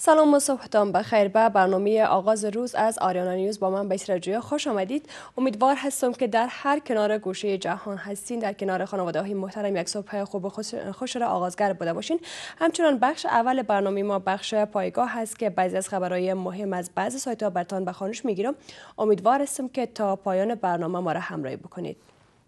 سلام و صبحتان بخیر. به برنامه آغاز روز از آریانا نیوز با من بیسر جویا خوش آمدید. امیدوار هستم که در هر کنار گوشه جهان هستین، در کنار خانواده های محترم یک صبح خوب و خوش را آغازگر بوده باشین. همچنان بخش اول برنامه ما بخش پایگاه هست که بعضی از خبرهای مهم از بعضی سایت ها براتون به خوانش میگیرم. امیدوار هستم که تا پایان برنامه ما را همراهی بکنید.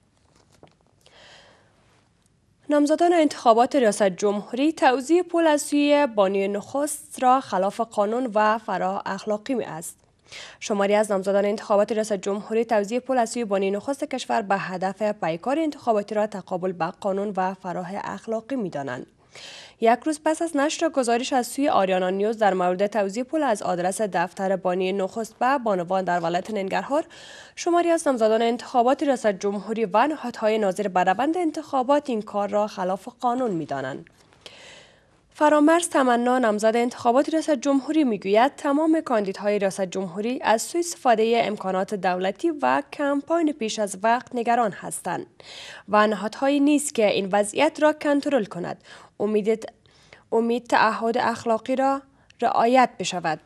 نامزدان انتخابات ریاست جمهوری توزیع پول از سوی بانی نخست را خلاف قانون و فرا اخلاقی است. شماری از نامزدان انتخابات ریاست جمهوری توزیع پول از سوی بانی نخست کشور به هدف پیکار انتخاباتی را تقابل با قانون و فراه اخلاقی می‌دانند. یک روز پس از نشر گزارش از سوی آریانا نیوز در مورد توزیع پول از آدرس دفتر بانی نخست به بانوان در ولایت ننگرهار، شماری از نامزدان انتخابات ریاست جمهوری و نهادهای ناظر بر روند انتخابات این کار را خلاف قانون می‌دانند. فرامرز تمنا، نامزد انتخابات ریاست جمهوری، میگوید تمام کاندیدهای ریاست جمهوری از سوء استفاده امکانات دولتی و کمپاین پیش از وقت نگران هستند و نهادهایی نیست که این وضعیت را کنترل کند. امید تعهد اخلاقی را رعایت بشود.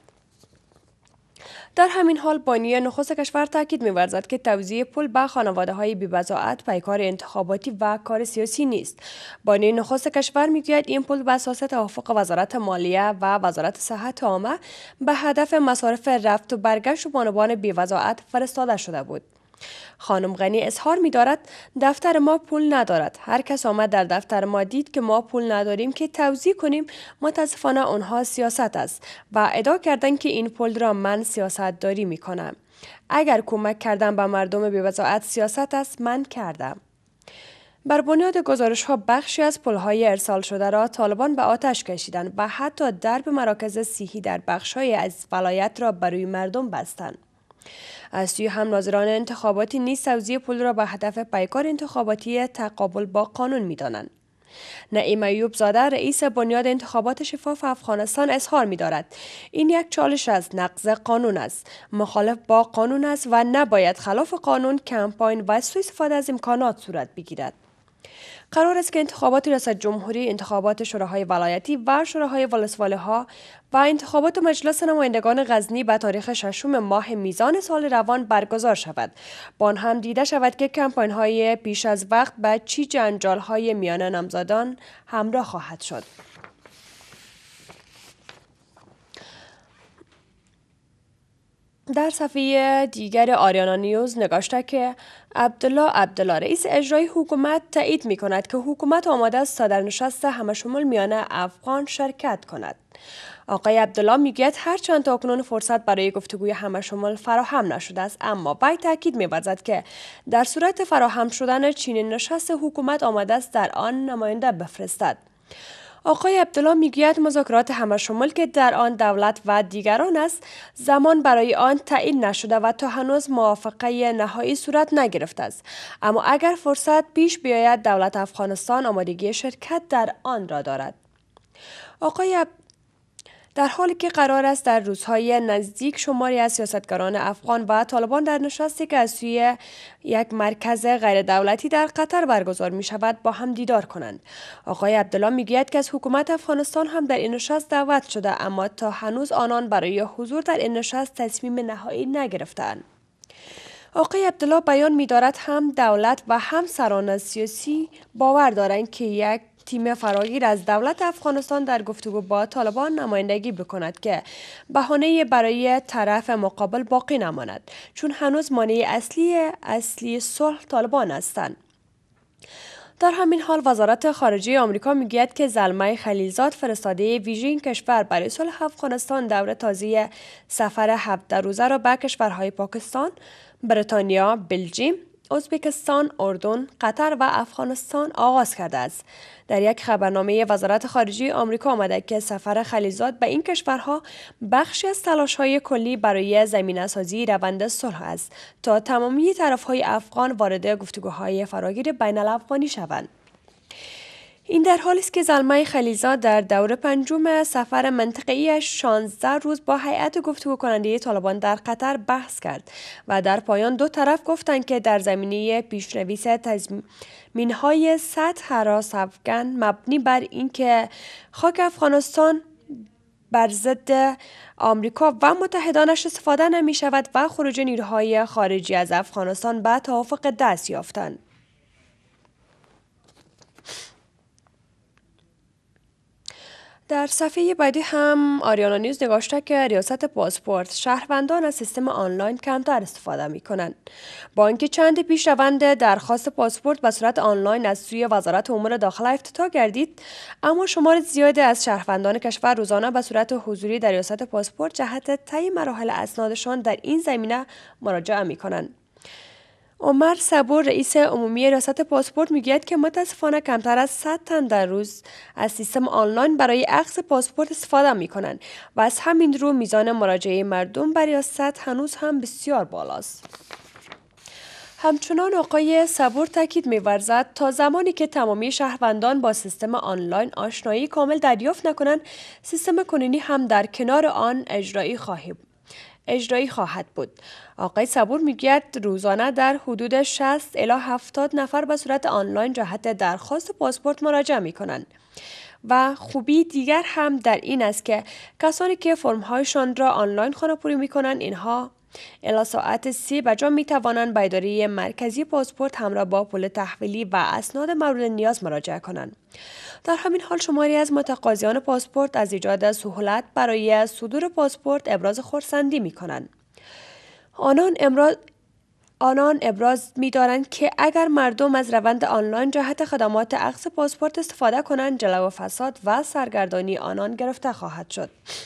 در همین حال بانی نخست کشور تاکید می‌ورزد که توزیع پول به خانواده‌های بی‌بضاعت پیکار انتخاباتی و کار سیاسی نیست. بانی نخست کشور می‌گوید این پول به اساس توافق وزارت مالیه و وزارت صحت عامه به هدف مصارف رفت و برگشت بانوان بی‌بضاعت فرستاده شده بود. خانم غنی اظهار می‌دارد دفتر ما پول ندارد. هر کس آمد در دفتر ما دید که ما پول نداریم که توزیع کنیم. متاسفانه آنها سیاست است و ادعا کردند که این پول را من سیاست داری می‌کنم. اگر کمک کردن به مردم بی‌بضاعت سیاست است، من کردم. بر بنیاد گزارش‌ها بخشی از پل‌های ارسال شده را طالبان به آتش کشیدند و حتی درب مراکز صحی در بخش‌های از ولایت را برای مردم بستند. از سوی هم ناظران انتخاباتی نیز توزیع پول را به هدف پیکار انتخاباتی تقابل با قانون می‌دانند. نعیم ایوب زاده، رئیس بنیاد انتخابات شفاف افغانستان، اظهار می‌دارد این یک چالش از نقض قانون است، مخالف با قانون است و نباید خلاف قانون کمپاین و سوء استفاده از امکانات صورت بگیرد. قرار است که انتخابات ریاست جمهوری، انتخابات شوراهای ولایتی و شوراهای ولسوالی‌ها و انتخابات مجلس نمایندگان غزنی به تاریخ 6 ماه میزان سال روان برگزار شود. با آن هم دیده شود که کمپاین‌های پیش از وقت به چه جنجال‌های میان نامزدان همراه خواهد شد. در صفحه دیگر آریانا نیوز نگاشته که عبدالله رئیس اجرایی حکومت تایید می کند که حکومت آماده است تا در نشست همشمول میان افغان شرکت کند. آقای عبدالله میگوید هرچند تاکنون فرصت برای گفتگوی همشمول فراهم نشده است، اما وی تاکید می‌ورزد که در صورت فراهم شدن چنین نشست حکومت آماده است در آن نماینده بفرستد. آقای عبدالله میگوید مذاکرات همشمول که در آن دولت و دیگران است، زمان برای آن تعیین نشده و تا هنوز موافقه نهایی صورت نگرفته است، اما اگر فرصت پیش بیاید دولت افغانستان آمادگی شرکت در آن را دارد. در حالی که قرار است در روزهای نزدیک شماری از سیاستگران افغان و طالبان در نشستی که از سوی یک مرکز غیر دولتی در قطر برگزار می شود با هم دیدار کنند. آقای عبدالله می گوید که از حکومت افغانستان هم در این نشست دعوت شده، اما تا هنوز آنان برای حضور در این نشست تصمیم نهایی نگرفتند. آقای عبدالله بیان می دارد هم دولت و هم سران سیاسی باور دارند که یک تیم فراگیر از دولت افغانستان در گفتگو با طالبان نمایندگی بکند که بهانه برای طرف مقابل باقی نماند، چون هنوز مانع اصلی صلح طالبان هستند. در همین حال وزارت خارجه آمریکا میگوید که زلمه خلیلزاد، فرستاده ویژه این کشور برای صلح افغانستان، دور تازه سفر 17 روزه را به کشورهای پاکستان، بریتانیا، بلژیم، ازبکستان، اردن، قطر و افغانستان آغاز کرده است. در یک خبرنامه وزارت خارجه آمریکا آمده که سفر خلیلزاد به این کشورها بخشی از تلاش‌های کلی برای زمینه‌سازی روند صلح است تا تمامی طرف‌های افغان وارد گفتگوهای فراگیر بین‌الافغانی شوند. این در حالی است که زلمه خلیلزاد در دور پنجم سفر منطقه‌ای 16 روز با هیئت گفتگو کننده طالبان در قطر بحث کرد و در پایان دو طرف گفتند که در زمینه پیش‌نویس 100 حراس افغان مبنی بر اینکه خاک افغانستان بر ضد آمریکا و متحدانش استفاده نمی شود و خروج نیروهای خارجی از افغانستان به توافق دست یافتند. در صفحه بعدی هم آریانا نیوز نگاشته که ریاست پاسپورت شهروندان از سیستم آنلاین کمتر استفاده می کنند. با اینکه چند پیش روند درخواست پاسپورت به صورت آنلاین از سوی وزارت امور داخله افتتاح گردید، اما شمار زیادی از شهروندان کشور روزانه به صورت حضوری در ریاست پاسپورت جهت طی مراحل اسنادشان در این زمینه مراجعه می کنند. عمر صبور رئیس عمومی ریاست پاسپورت میگوید که متاسفانه کمتر از 100 تن در روز از سیستم آنلاین برای اخذ پاسپورت استفاده می کنند و از همین رو میزان مراجعه مردم بر ریاست هنوز هم بسیار بالاست. همچنان آقای صبور تاکید می‌ورزد تا زمانی که تمامی شهروندان با سیستم آنلاین آشنایی کامل دریافت نکنند، سیستم کنونی هم در کنار آن اجرایی خواهد بود. آقای صبور میگوید روزانه در حدود 60 الی 70 نفر به صورت آنلاین جهت درخواست پاسپورت مراجعه می کنند و خوبی دیگر هم در این است که کسانی که فرم‌هایشان را آنلاین خانه‌پوری می کنند اینها الی ساعت 3 بجا می توانند به اداره مرکزی پاسپورت همراه با پول تحویلی و اسناد مورد نیاز مراجعه کنند. در همین حال شماری از متقاضیان پاسپورت از ایجاد سهولت برای صدور پاسپورت ابراز خرسندی می کنند. آنان ابراز می دارند که اگر مردم از روند آنلاین جهت خدمات اخذ پاسپورت استفاده کنند، جلو فساد و سرگردانی آنان گرفته خواهد شد.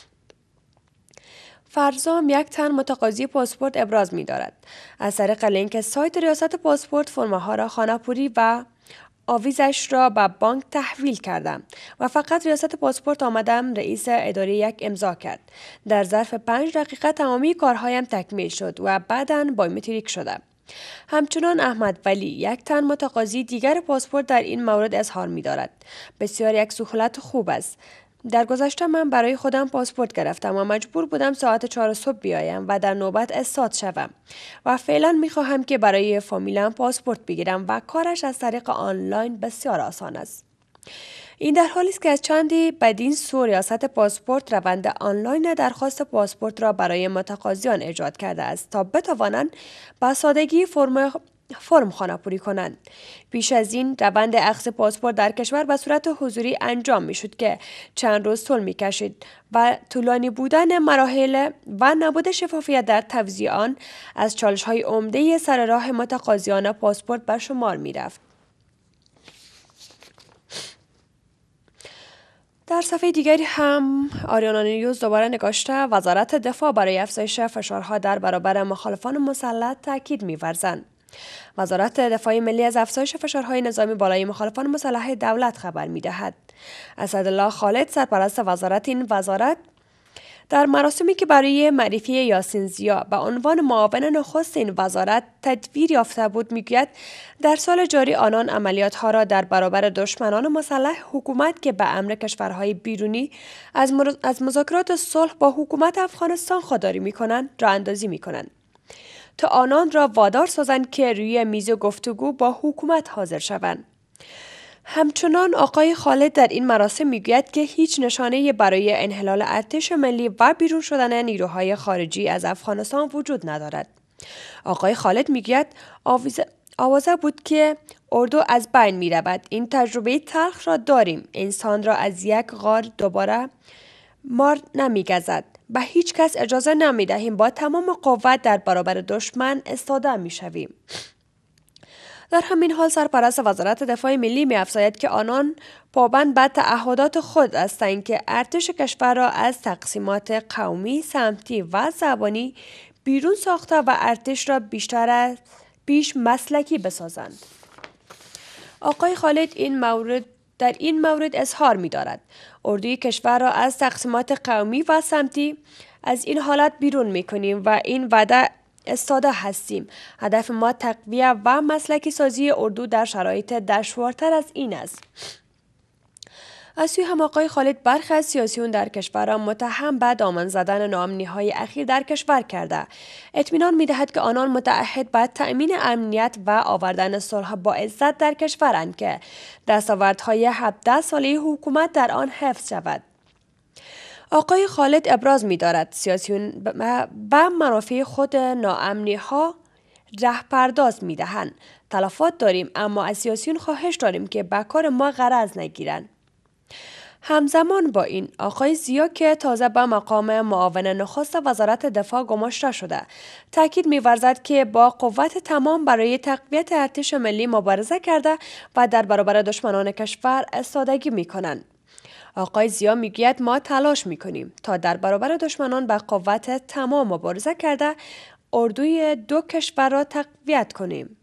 فرزام یک تن متقاضی پاسپورت ابراز می دارد. از طریق لینک سایت ریاست پاسپورت فرم‌ها را خانه‌پوری و آویزش را به بانک تحویل کردم و فقط ریاست پاسپورت آمدم رئیس اداره یک امضا کرد. در ظرف 5 دقیقه تمامی کارهایم تکمیل شد و بعداً بایومتریک شدم. همچنان احمد ولی یک تن متقاضی دیگر پاسپورت در این مورد اظهار می دارد. بسیار یک سهولت خوب است. در گذشته من برای خودم پاسپورت گرفتم و مجبور بودم ساعت 4 صبح بیایم و در نوبت استاد شوم و فعلا می خواهم که برای فامیلم پاسپورت بگیرم و کارش از طریق آنلاین بسیار آسان است. این در حالی است که از چندی بدین سو ریاست پاسپورت روند آنلاین درخواست پاسپورت را برای متقاضیان ایجاد کرده است تا بتوانند با سادگی فرم خانه‌پوری کنند. پیش از این روند اخذ پاسپورت در کشور به صورت حضوری انجام می‌شد که چند روز طول می‌کشید و طولانی بودن مراحل و نبود شفافیت در توزیع آن از چالش‌های عمده سر راه متقاضیان پاسپورت به شمار می‌رفت. در صفحه دیگری هم آریانا نیوز دوباره نگاشته وزارت دفاع برای افزایش فشارها در برابر مخالفان مسلح تاکید می‌ورزند. وزارت دفاع ملی از افزایش فشارهای نظامی بالای مخالفان مسلح دولت خبر می‌دهد. اسدالله خالد سرپرست این وزارت در مراسمی که برای معرفی یاسین زیا به عنوان معاون نخست این وزارت تدبیر یافته بود میگوید در سال جاری آنان عملیات‌ها را در برابر دشمنان مسلح حکومت که به امر کشورهای بیرونی از مذاکرات صلح با حکومت افغانستان خودداری می‌کنند راه اندازی می‌کنند تا آنان را وادار سازند که روی میز گفتگو با حکومت حاضر شوند. همچنان آقای خالد در این مراسم میگوید که هیچ نشانه‌ای برای انحلال ارتش ملی و بیرون شدن نیروهای خارجی از افغانستان وجود ندارد. آقای خالد میگوید آوازه بود که اردو از بین می رود. این تجربه تلخ را داریم. انسان را از یک غار دوباره مار نمی‌گزد. به هیچ کس اجازه نمی دهیم با تمام قوت در برابر دشمن استاده می شویم. در همین حال سرپرست وزارت دفاع ملی می افزاید که آنان پابند به تعهدات خود هستند که ارتش کشور را از تقسیمات قومی، سمتی و زبانی بیرون ساخته و ارتش را بیشتر از پیش مسلکی بسازند. آقای خالد در این مورد اظهار می دارد. اردوی کشور را از تقسیمات قومی و سمتی از این حالت بیرون می کنیم و این وعده استاده هستیم. هدف ما تقویه و مسلکی سازی اردو در شرایط دشوارتر از این است. از سوی هم آقای خالد برخی از سیاسیون در کشور را متهم به دامن زدن ناامنی‌های اخیر در کشور کرده. اطمینان می‌دهد که آنان متعهد به تأمین امنیت و آوردن صلح با عزت در کشورند که دستاوردهای 17 ساله حکومت در آن حفظ شود. آقای خالد ابراز می دارد سیاسیون به منافع خود ناامنی ها ره پرداز می دهند. تلفات داریم اما از سیاسیون خواهش داریم که به کار ما غرض نگیرند. همزمان با این آقای زیا که تازه به مقام معاون نخست وزارت دفاع گماشته شده تاکید می‌ورزد که با قوت تمام برای تقویت ارتش ملی مبارزه کرده و در برابر دشمنان کشور ایستادگی می‌کنند. آقای زیا میگوید ما تلاش می‌کنیم تا در برابر دشمنان به قوت تمام مبارزه کرده اردوی دو کشور را تقویت کنیم.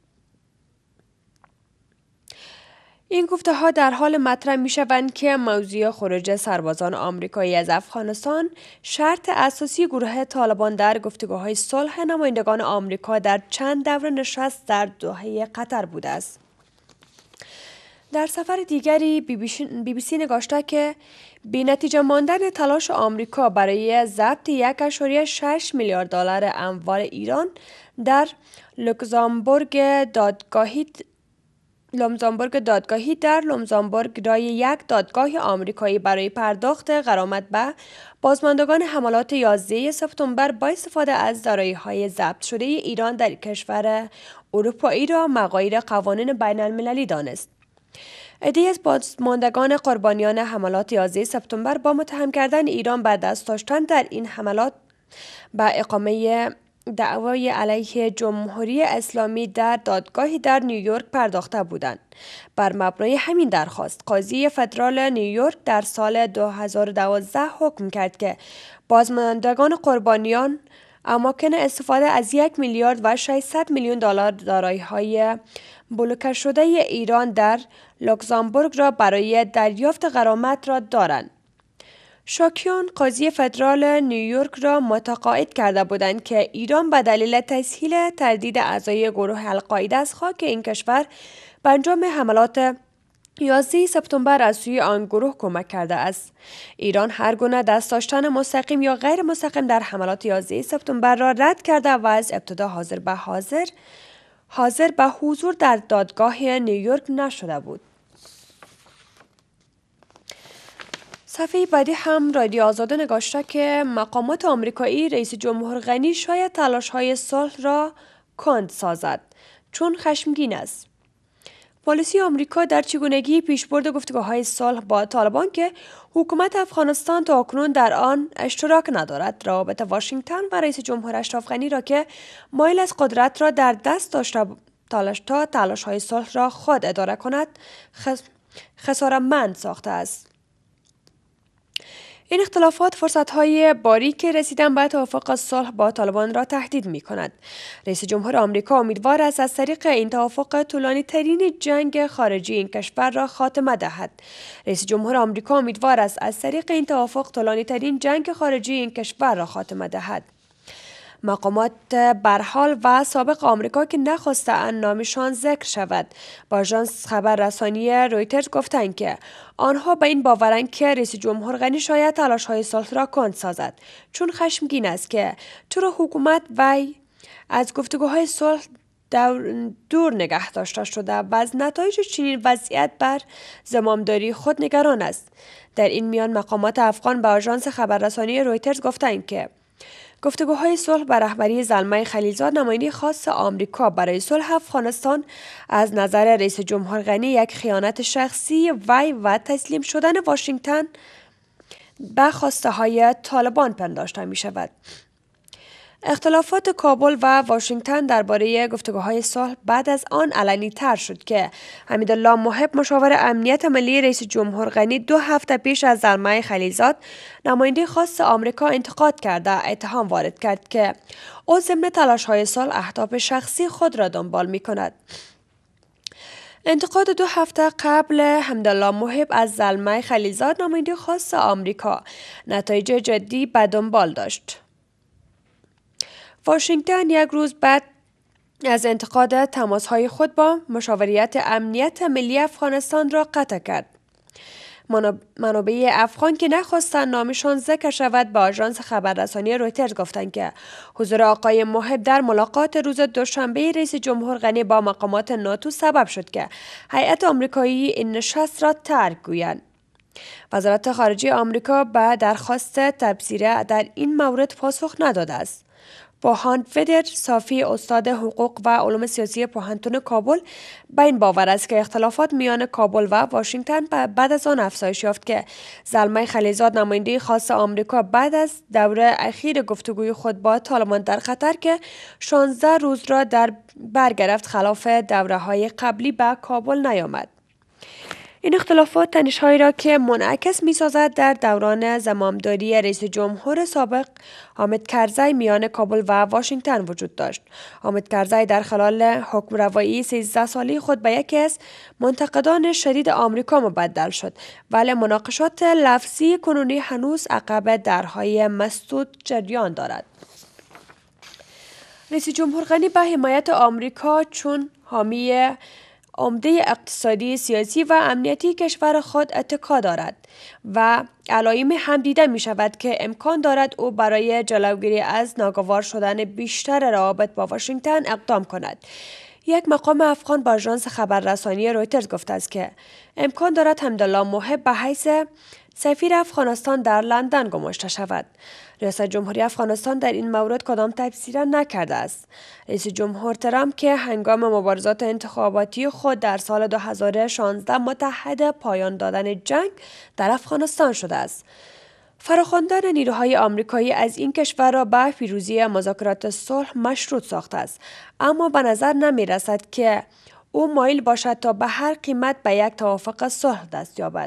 این گفته ها در حال مطرح می شوند که موضوع خروج سربازان آمریکایی از افغانستان شرط اساسی گروه طالبان در گفتگوهای صلح نمایندگان آمریکا در چند دور نشست در دوحه قطر بوده است. در سفر دیگری بی بی سی نگاشته که بی نتیجه ماندن تلاش آمریکا برای ضبط 1.6 میلیارد دلار اموال ایران در لوکزامبورگ دادگاهی در لوکزامبورگ را یک دادگاه آمریکایی برای پرداخت غرامت به بازماندگان حملات 11 سپتامبر با استفاده از دارایی‌های ضبط شده ایران در کشور اروپایی را مغایر قوانین بین المللی دانست. عده‌ای از بازماندگان قربانیان حملات 11 سپتامبر با متهم کردن ایران به دست داشتن در این حملات به اقامه دعوای علیه جمهوری اسلامی در دادگاهی در نیویورک پرداخته بودند. بر مبنای همین درخواست قاضی فدرال نیویورک در سال 2012 حکم کرد که بازماندگان قربانیان اماکن استفاده از 1 میلیارد و 600 میلیون دلار دارایی‌های بلوکه شده ایران در لوکزامبورگ را برای دریافت غرامت را دارند. شاکیان قاضی فدرال نیویورک را متقاعد کرده بودند که ایران به دلیل تسهیل تردید اعضای گروه القاعده از خاک این کشور به انجام حملات 11 سپتامبر از سوی آن گروه کمک کرده است. ایران هر گونه دست داشتن مستقیم یا غیر مستقیم در حملات 11 سپتامبر را رد کرده و از ابتدا حاضر به حضور در دادگاه نیویورک نشده بود. صفحه بعدی هم رادیو آزاده نگاشته که مقامات آمریکایی رئیس جمهور غنی شاید تلاش‌های صلح را کند سازد چون خشمگین است. پالیسی آمریکا در چگونگی پیشبرد گفتگوهای صلح با طالبان که حکومت افغانستان تاکنون در آن اشتراک ندارد، روابط واشنگتن و رئیس جمهور اشرف غنی را که مایل از قدرت را در دست داشته تا تلاش‌های صلح را خود اداره کند خسارتمند ساخته است. این اختلافات فرصت‌های باریک رسیدن به توافق صلح با طالبان را تهدید می‌کند. رئیس جمهور آمریکا امیدوار است از طریق این توافق طولانی‌ترین جنگ خارجی این کشور را خاتمه دهد. رئیس جمهور آمریکا امیدوار است از طریق این توافق طولانی‌ترین جنگ خارجی این کشور را خاتمه دهد. مقامات برحال و سابق آمریکا که نخواستند نامشان ذکر شود با آژانس خبررسانی رویترز گفتند که آنها به این باورند که رئیس جمهور غنی شاید تلاش‌های صلح را کند سازد چون خشمگین است که چرا حکومت وی از گفتگوهای صلح دور نگه داشته شده و از نتایج چنین وضعیت بر زمامداری خود نگران است. در این میان مقامات افغان به آژانس خبررسانی رویترز گفتند که گفتگوهای صلح به رهبری زلمه خلیلزاد نماینده خاص آمریکا برای صلح افغانستان از نظر رئیس جمهور غنی یک خیانت شخصی وی و تسلیم شدن واشنگتن به خواسته های طالبان پنداشته می شود. اختلافات کابل و واشنگتن درباره گفتگوهای صلح بعد از آن علنی تر شد که حمیدالله محب مشاور امنیت ملی رئیس جمهور غنی 2 هفته پیش از زلمه خلیلزاد نماینده خاص آمریکا انتقاد کرده اتهام وارد کرد که او ضمن تلاش‌های صلح اهداف شخصی خود را دنبال می‌کند. انتقاد 2 هفته قبل حمیدالله محب از زلمه خلیلزاد نماینده خاص آمریکا نتایج جدی به دنبال داشت. واشنگتن یک روز بعد از انتقاد تماس‌های خود با مشاوریت امنیت ملی افغانستان را قطع کرد. منابع افغان که نخواستند نامشان ذکر شود به آژانس خبررسانی رویترز گفتند که حضور آقای محب در ملاقات روز دوشنبه رئیس جمهور غنی با مقامات ناتو سبب شد که هیئت آمریکایی این نشست را ترک گویند. وزارت خارجه آمریکا به درخواست تبصره در این مورد پاسخ نداده است. بوهان فدر صافی استاد حقوق و علوم سیاسی پوهنتون کابل به این باور است که اختلافات میان کابل و واشنگتن بعد از آن افزایش یافت که زلمه خلیلزاد نماینده خاص آمریکا بعد از دوره اخیر گفتگوی خود با طالبان در قطر که 16 روز را در بر گرفت خلاف دوره‌های قبلی به کابل نیامد. این اختلافات تنش‌هایی را که منعکس می‌سازد در دوران زمامداری رئیس جمهور سابق حامد کرزی میان کابل و واشنگتن وجود داشت. حامد کرزی در خلال حکمروایی 13 ساله خود به یکی از منتقدان شدید آمریکا مبدل شد، ولی مناقشات لفظی کنونی هنوز عقب درهای مسدود جریان دارد. رئیس جمهور غنی به حمایت آمریکا چون حامی عمده اقتصادی، سیاسی و امنیتی کشور خود اتکا دارد و علائم هم دیده می شود که امکان دارد او برای جلوگیری از ناگوار شدن بیشتر روابط با واشنگتن اقدام کند. یک مقام افغان با آژانس خبررسانی رویترز گفته است که امکان دارد حمدالله محب به حیث سفیر افغانستان در لندن گماشته شود. ریاست جمهوری افغانستان در این مورد کدام تبصره نکرده است. رئیس جمهور ترامپ که هنگام مبارزات انتخاباتی خود در سال 2016 متحد پایان دادن جنگ در افغانستان شده است. فراخواندن نیروهای آمریکایی از این کشور را به پیروزی مذاکرات صلح مشروط ساخته است، اما به نظر نمی رسد که او مایل باشد تا به هر قیمت به یک توافق صلح دست یابد.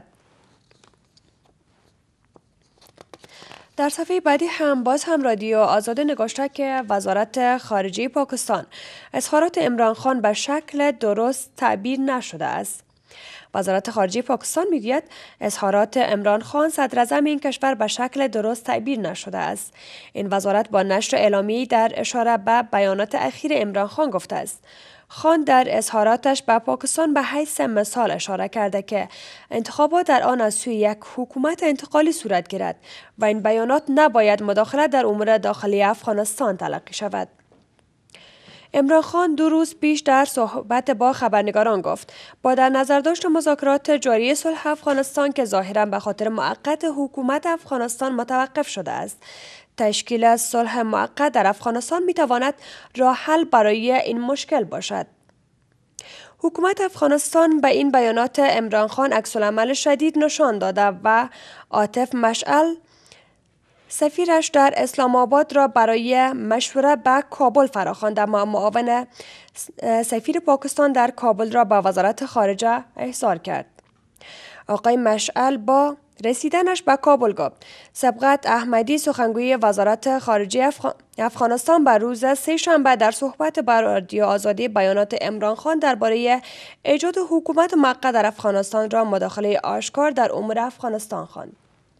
در صفحه بعدی هم باز هم رادیو آزاد نگاشته که وزارت خارجه پاکستان اظهارات عمران خان به شکل درست تعبیر نشده است. وزارت خارجه پاکستان میگوید اظهارات عمران خان صدر اعظم این کشور به شکل درست تعبیر نشده است. این وزارت با نشر اعلامیه‌ای در اشاره به بیانات اخیر عمران خان گفته است. خان در اظهاراتش به پاکستان به حیث مثال اشاره کرده که انتخابات در آن از سوی یک حکومت انتقالی صورت گیرد و این بیانات نباید مداخله در امور داخلی افغانستان تلقی شود. عمران خان 2 روز پیش در صحبت با خبرنگاران گفت با در نظر داشت مذاکرات جاری صلح افغانستان که ظاهراً به خاطر موقت حکومت افغانستان متوقف شده است، تشکیل صلح موقت در افغانستان میتواند راه حل برای این مشکل باشد. حکومت افغانستان به این بیانات عمران خان عکس‌العمل شدید نشان داده و عاطف مشعل سفیرش در اسلام آباد را برای مشوره به کابل فراخواند، اما معاون سفیر پاکستان در کابل را به وزارت خارجه احضار کرد. آقای مشعل با رسیدنش به کابل گفت سبقت احمدی سخنگوی وزارت خارجه افغانستان بر روز سه‌شنبه در صحبت با رادیو آزادی بیانات عمران خان درباره ایجاد حکومت موقت در افغانستان را مداخله آشکار در امور افغانستان خواند.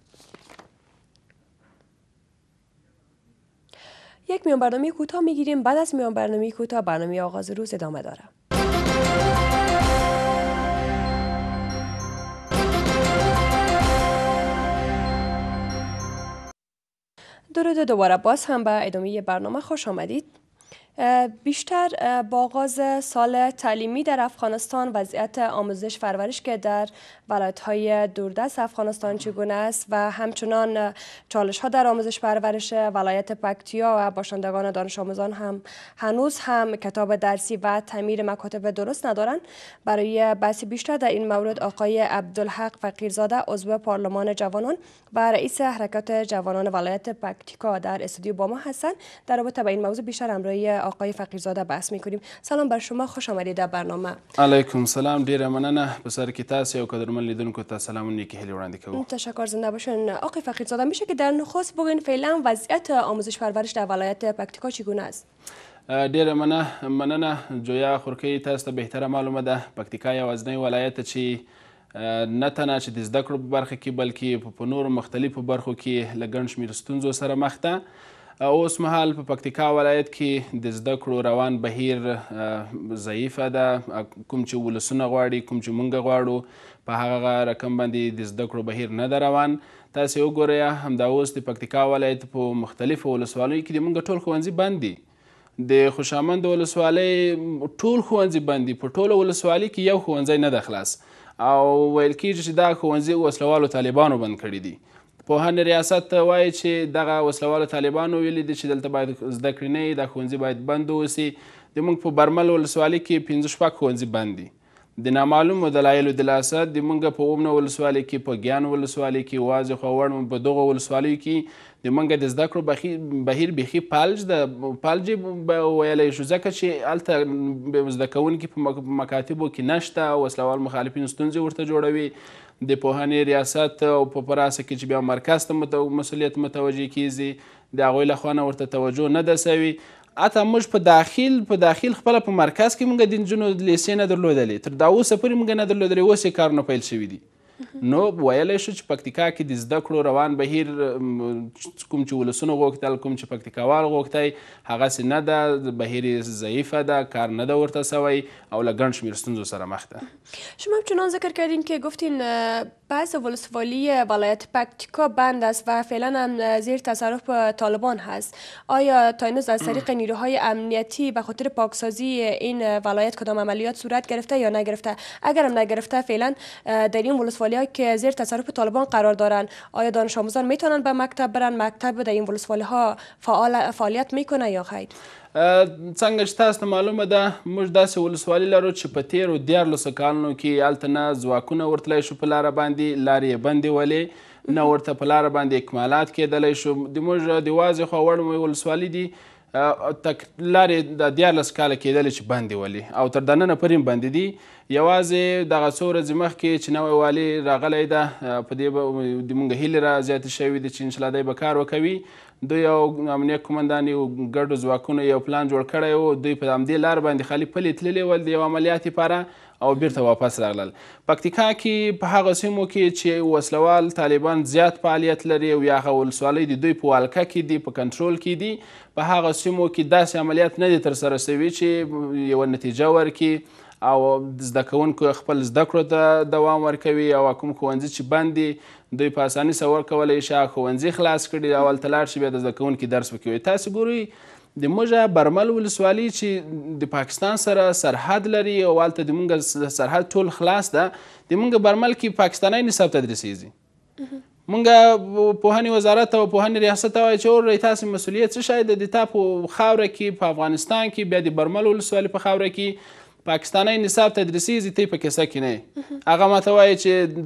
یک میان برنامه کوتاه میگیریم، بعد از میان برنامه کوتاه برنامه آغاز روز ادامه داره. درود دوباره باز هم به ادامه برنامه خوش آمدید. بیشتر با آغاز سال تعلیمی در افغانستان وضعیت آموزش پرورش که در ولایت‌های دوردست افغانستان چگونه است و همچنان چالش‌ها در آموزش پرورش ولایت پکتیا و باشندگان دانش آموزان هم هنوز هم کتاب درسی و تعمیر مکاتب درست ندارند. برای بحث بیشتر در این مورد آقای عبدالحق فقیرزاده عضو پارلمان جوانان و رئیس حرکت جوانان ولایت پکتیکا در استودیو با ما هستند. در رابطه با این موضوع بیشتر همراه آقای فقیرزاده بحث می‌کنیم. سلام بر شما، خوش آمدید در برنامه. علیکم سلام، ډیره مننه. په سر کې تاسو او قدرمن لیدونکو ته سلام و نیکی هیلې وړاندې کوم. تشکر، زنده باشین. آقای فقیرزاده، میشه که در نخست بگین فعلا وضعیت آموزش پرورش در ولایت پکتیکا چگونه است؟ ډیره مننه جویا خورکۍ، تاسو ته بهتره معلومه ده پکتیکا یوازینی ولایت چې نه تنه چې د زده کړو په برخه کې بلکې په نورو مختلفو برخو کې له ګڼ شمېر ستونزو سره مخ ده. اوس مهال په پکتیکا ولایت کې د زده کړو روان بهیر ضعیفه ده. کوم چې ولسونه غواړي، کوم چې موږ غواړو، په هغه رقم باندې د زده کړو بهیر نه ده روان. تاسې وګورئ همدا اوس د پکتیکا ولایت په مختلفو ولسوالیو کې د موږ ټول ښوونځي بند دي. د خوشامند ولسوالۍ ټول ښوونځي بند دي. په ټوله ولسوالۍ کې یو ښوونځی نه ده خلاص. او ویل کېږي چې دا ښوونځي وسلوالو طالبانو بند کړي دي. پوهنې ریاست وایي چې دغه وسلوالو طالبانو ویلي دي چې دلته باید زده کړې نه وي، دا ښوونځي باید بند واوسي. زموږ په برمل ولسوالۍ کې 5-6 ښوونځي بند دي د نامعلومو دلایلو د لاسه. زموږ په اومنه ولسوالۍ کې، په ګیان ولسوالۍ کې، واځې خوړ په دغو ولسوالیو کې زموږ د زده کړو بهیر بیخي فلج ده. فلج ویلی شو ځکه چې هلته زده کوونکي په مکاتبو کې نشته، وسلوال مخالفین ستونزې ورته جوړوي. د پوهنې ریاست او په راسه کې چې بیا مرکز ته مسؤلیت متوجه کیږي، د هغوی لخوا نه ورته توجه نه ده سوي. حتی موږ په داخل خپله په مرکز کې موږ د نجونو لیسې نه درلودلې، تر دا اوسه پورې موږ نه درلودلې، اوس یې کارونه پیل شوي دي. نو ویلی شو چې پکتیکا کې د زده کړو روان بهیر کوم چې ولسونو غوښتل، کوم چې پکتیکاوال غوښتی، هغسې نه ده، بهیر ضعیفه ده، کار نه ده ورته سوی او له ګڼ شمیر ستونزو سره مخ ده. شما چنان ذکر کردین که گفتین بعض ولسوالی ولایت پکتیکا بند است و فعلا هم زیر تصرف طالبان هست. آیا تا اینوز از طریق نیروهای امنیتی به خاطر پاکسازی این ولایت کدام عملیات صورت گرفته یا نگرفته؟ اگر هم نگرفته فعلا در این ولسوالی ها که زیر تصرف طالبان قرار دارن، آیا دانش آموزان میتونن به مکتب برن؟ مکتب در این ولسوالی ها فعالیت میکنه یا خیر؟ څنګه چې تاسو ته معلومه ده، موږ داسې ولسوالي لرو چې په تیرو 14 کالونو کې هلته نه ځواکونه ورتلی شو په لاره باندې، لارې یې بندې ولې، نه ورته په لاره باندې اکمالات کېدلی شو. موږ د واځې خوا وړ ولسوالي دي، لارې د 14 کاله کېدلې چې بندې ولې او تر دننه پورې هم بندې دي. یوازې دغه څو ورځې مخکې چې نوی والي راغلی ده، په دې به د موږ هیلې را زیاتې شوي دي چې انشاءالله دی به کار وکوي. دوی یو امنیه قومندان یو ګډو ځواکونو یو پلان جوړ کړی و، دوی په همدې لار باندې خالي پلې تللي ول د یو عملیات لپاره او بیرته واپس راغلل. پکتیکا کې په هغه سیمو کې چې وسلوال طالبان زیات فعالیت لري او یا هغه ولسوالۍ د دوی په والکه کې دي، په کنټرول کې دي، په هغه سیمو کې داسې عملیات نه دي ترسره سوي چې یوه نتیجه ورکړي او زده کوونکو خپل زده کړو ته دوام ورکوي. او کوم ښوونځي چې بند دي دوی په اساني سره ورکولی شي ښوونځي خلاص کړي او هلته لاړ شي بیا د زده کوونکي درس وکوي. تاسې ګورئ د موږ برمل ولسوالي چې د پاکستان سره سرحد لري او هلته د موږ سرحد ټول خلاص ده، د موږ برمل کې پاکستانی نصاب تدریسیږي. موږ پوهنې وزارت او پوهنې ریاست وایي چې اورئ تاسې مسؤلیت څه شی ده د تا په خاوره کې په افغانستان کې، بیا د برمل ولسوالي په خاوره کې پاکستانی نصاب تدریسیږي، تی په کیسه کې نه. هغه ماته وایي چې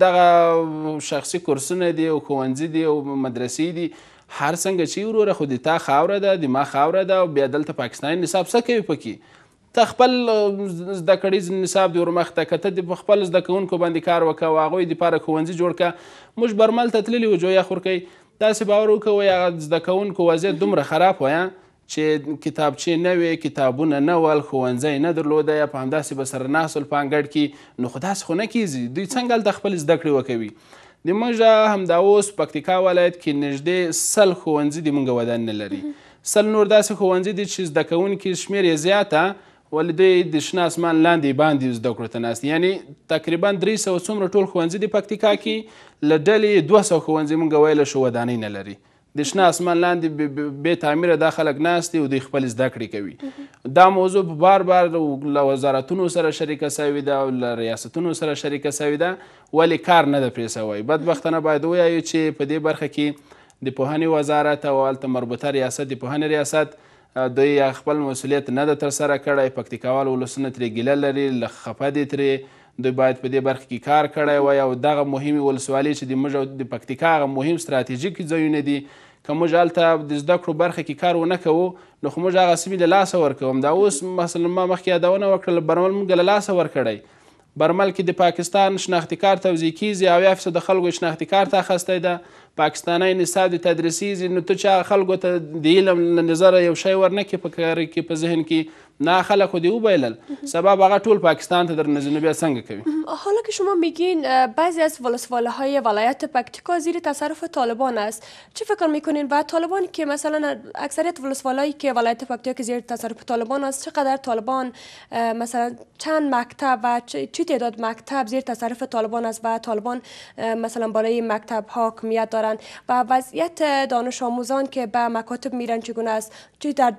دغه شخصي کورسونه دي او ښوونځي دي او مدرسې دي، هر څنګه چې وروره خو د تا خاوره ده، د ما خاوره ده، او بیا دلته پاکستانی نصاب څه کوي پکې؟ ته خپل زده کړیز نصاب د ورمخته که ته د خپل زده کوونکو باندې کار وکړه او هغوی دپاره ښوونځي جوړ کړه. موږ برمل ته تللي وو جویا خورکۍ، داسې باور وکوئ هغه زده کوونکو وضعیت دومره خراب وایه چې کتابچې نه وې، کتابونه نه ول، ښوونځی نه درلوده، یا په همداسې به سره ناست ول په انګړ کې. نو خو داسې خو نه کېږي، دوی څنګه هلته خپل زده کړې وکوي؟ د موږ همدا اوس پکتیکا ولایت کې نږدې 100 ښوونځي د موږ ودان نه لري. 100 نور داسې ښوونځي دي چې زده کوونکي شمېر یې زیاته، ولې دوی د شنه اسمان لاندې باندې زده کړو ته ناست. یعنې تقریبا 300 څومره ټول ښوونځي د پکتیکا کې له ډلې 200 ښوونځي موږ ویلی شو ودانۍ نه لري. د شنه اسمان لاندې بې تعمیره دا خلک ناست دي او دوی خپل زده کړې کوي. دا موضوع بار بار له وزارتونو سره شریکه سوې ده او له ریاستونو سره شریکه سوې ده، ولې کار نه ده پرې سوی. بدبختانه باید ووایو چې په دې برخه کې د پوهنې وزارت او هلته مربوطه ریاست د پوهنې ریاست دوی خپل مسؤلیت نه ده ترسره کړی. پکتیکاوال ولسونه ترې ګیله لري، خفه دي ترې. دوی باید په دې برخه کې کار کړی وای او دغه مهمې ولسوالۍ چې د موږ د پکتیکا هغه مهم ستراتیژیک ځایونه دي، که موږ هلته د زده کړو برخه کې کار ونه کوو نو خو موږ هغه سیمې له لاسه ورکوو. همدا اوس مثلا ما مخکې یادونه وکړله برمل موږ له لاسه ورکړی. برمل کې د پاکستان شناختي کارت توزیع کیږي، 70% خلکو شناختي کارت اخیستی ده، پاکستانی نصاب د تدریسیږي. نو ته چې هغه خلکو ته د علم له نظره یو شی ورنکړې په کار کې په ذهن کې، نه خلک خو دې وبایلل، سبب هغه ټول پاکستان ته درنه بیا څنګه کوي؟ حالا که شما میگین بعضی از ولسوالی‌های ولایت پکتیکا زیر تصرف طالبان است، چه فکر میکنین و طالبان که مثلا اکثریت ولسوالی‌هایی که ولایت پکتیکا که زیر تصرف طالبان است، چقدر طالبان مثلا چند مکتب و چه تعداد مکتب زیر تصرف طالبان است و طالبان مثلا برای مکتب حاکمیت دارند و وضعیت دانش آموزان که به مکاتب میرن چگونه است، چه در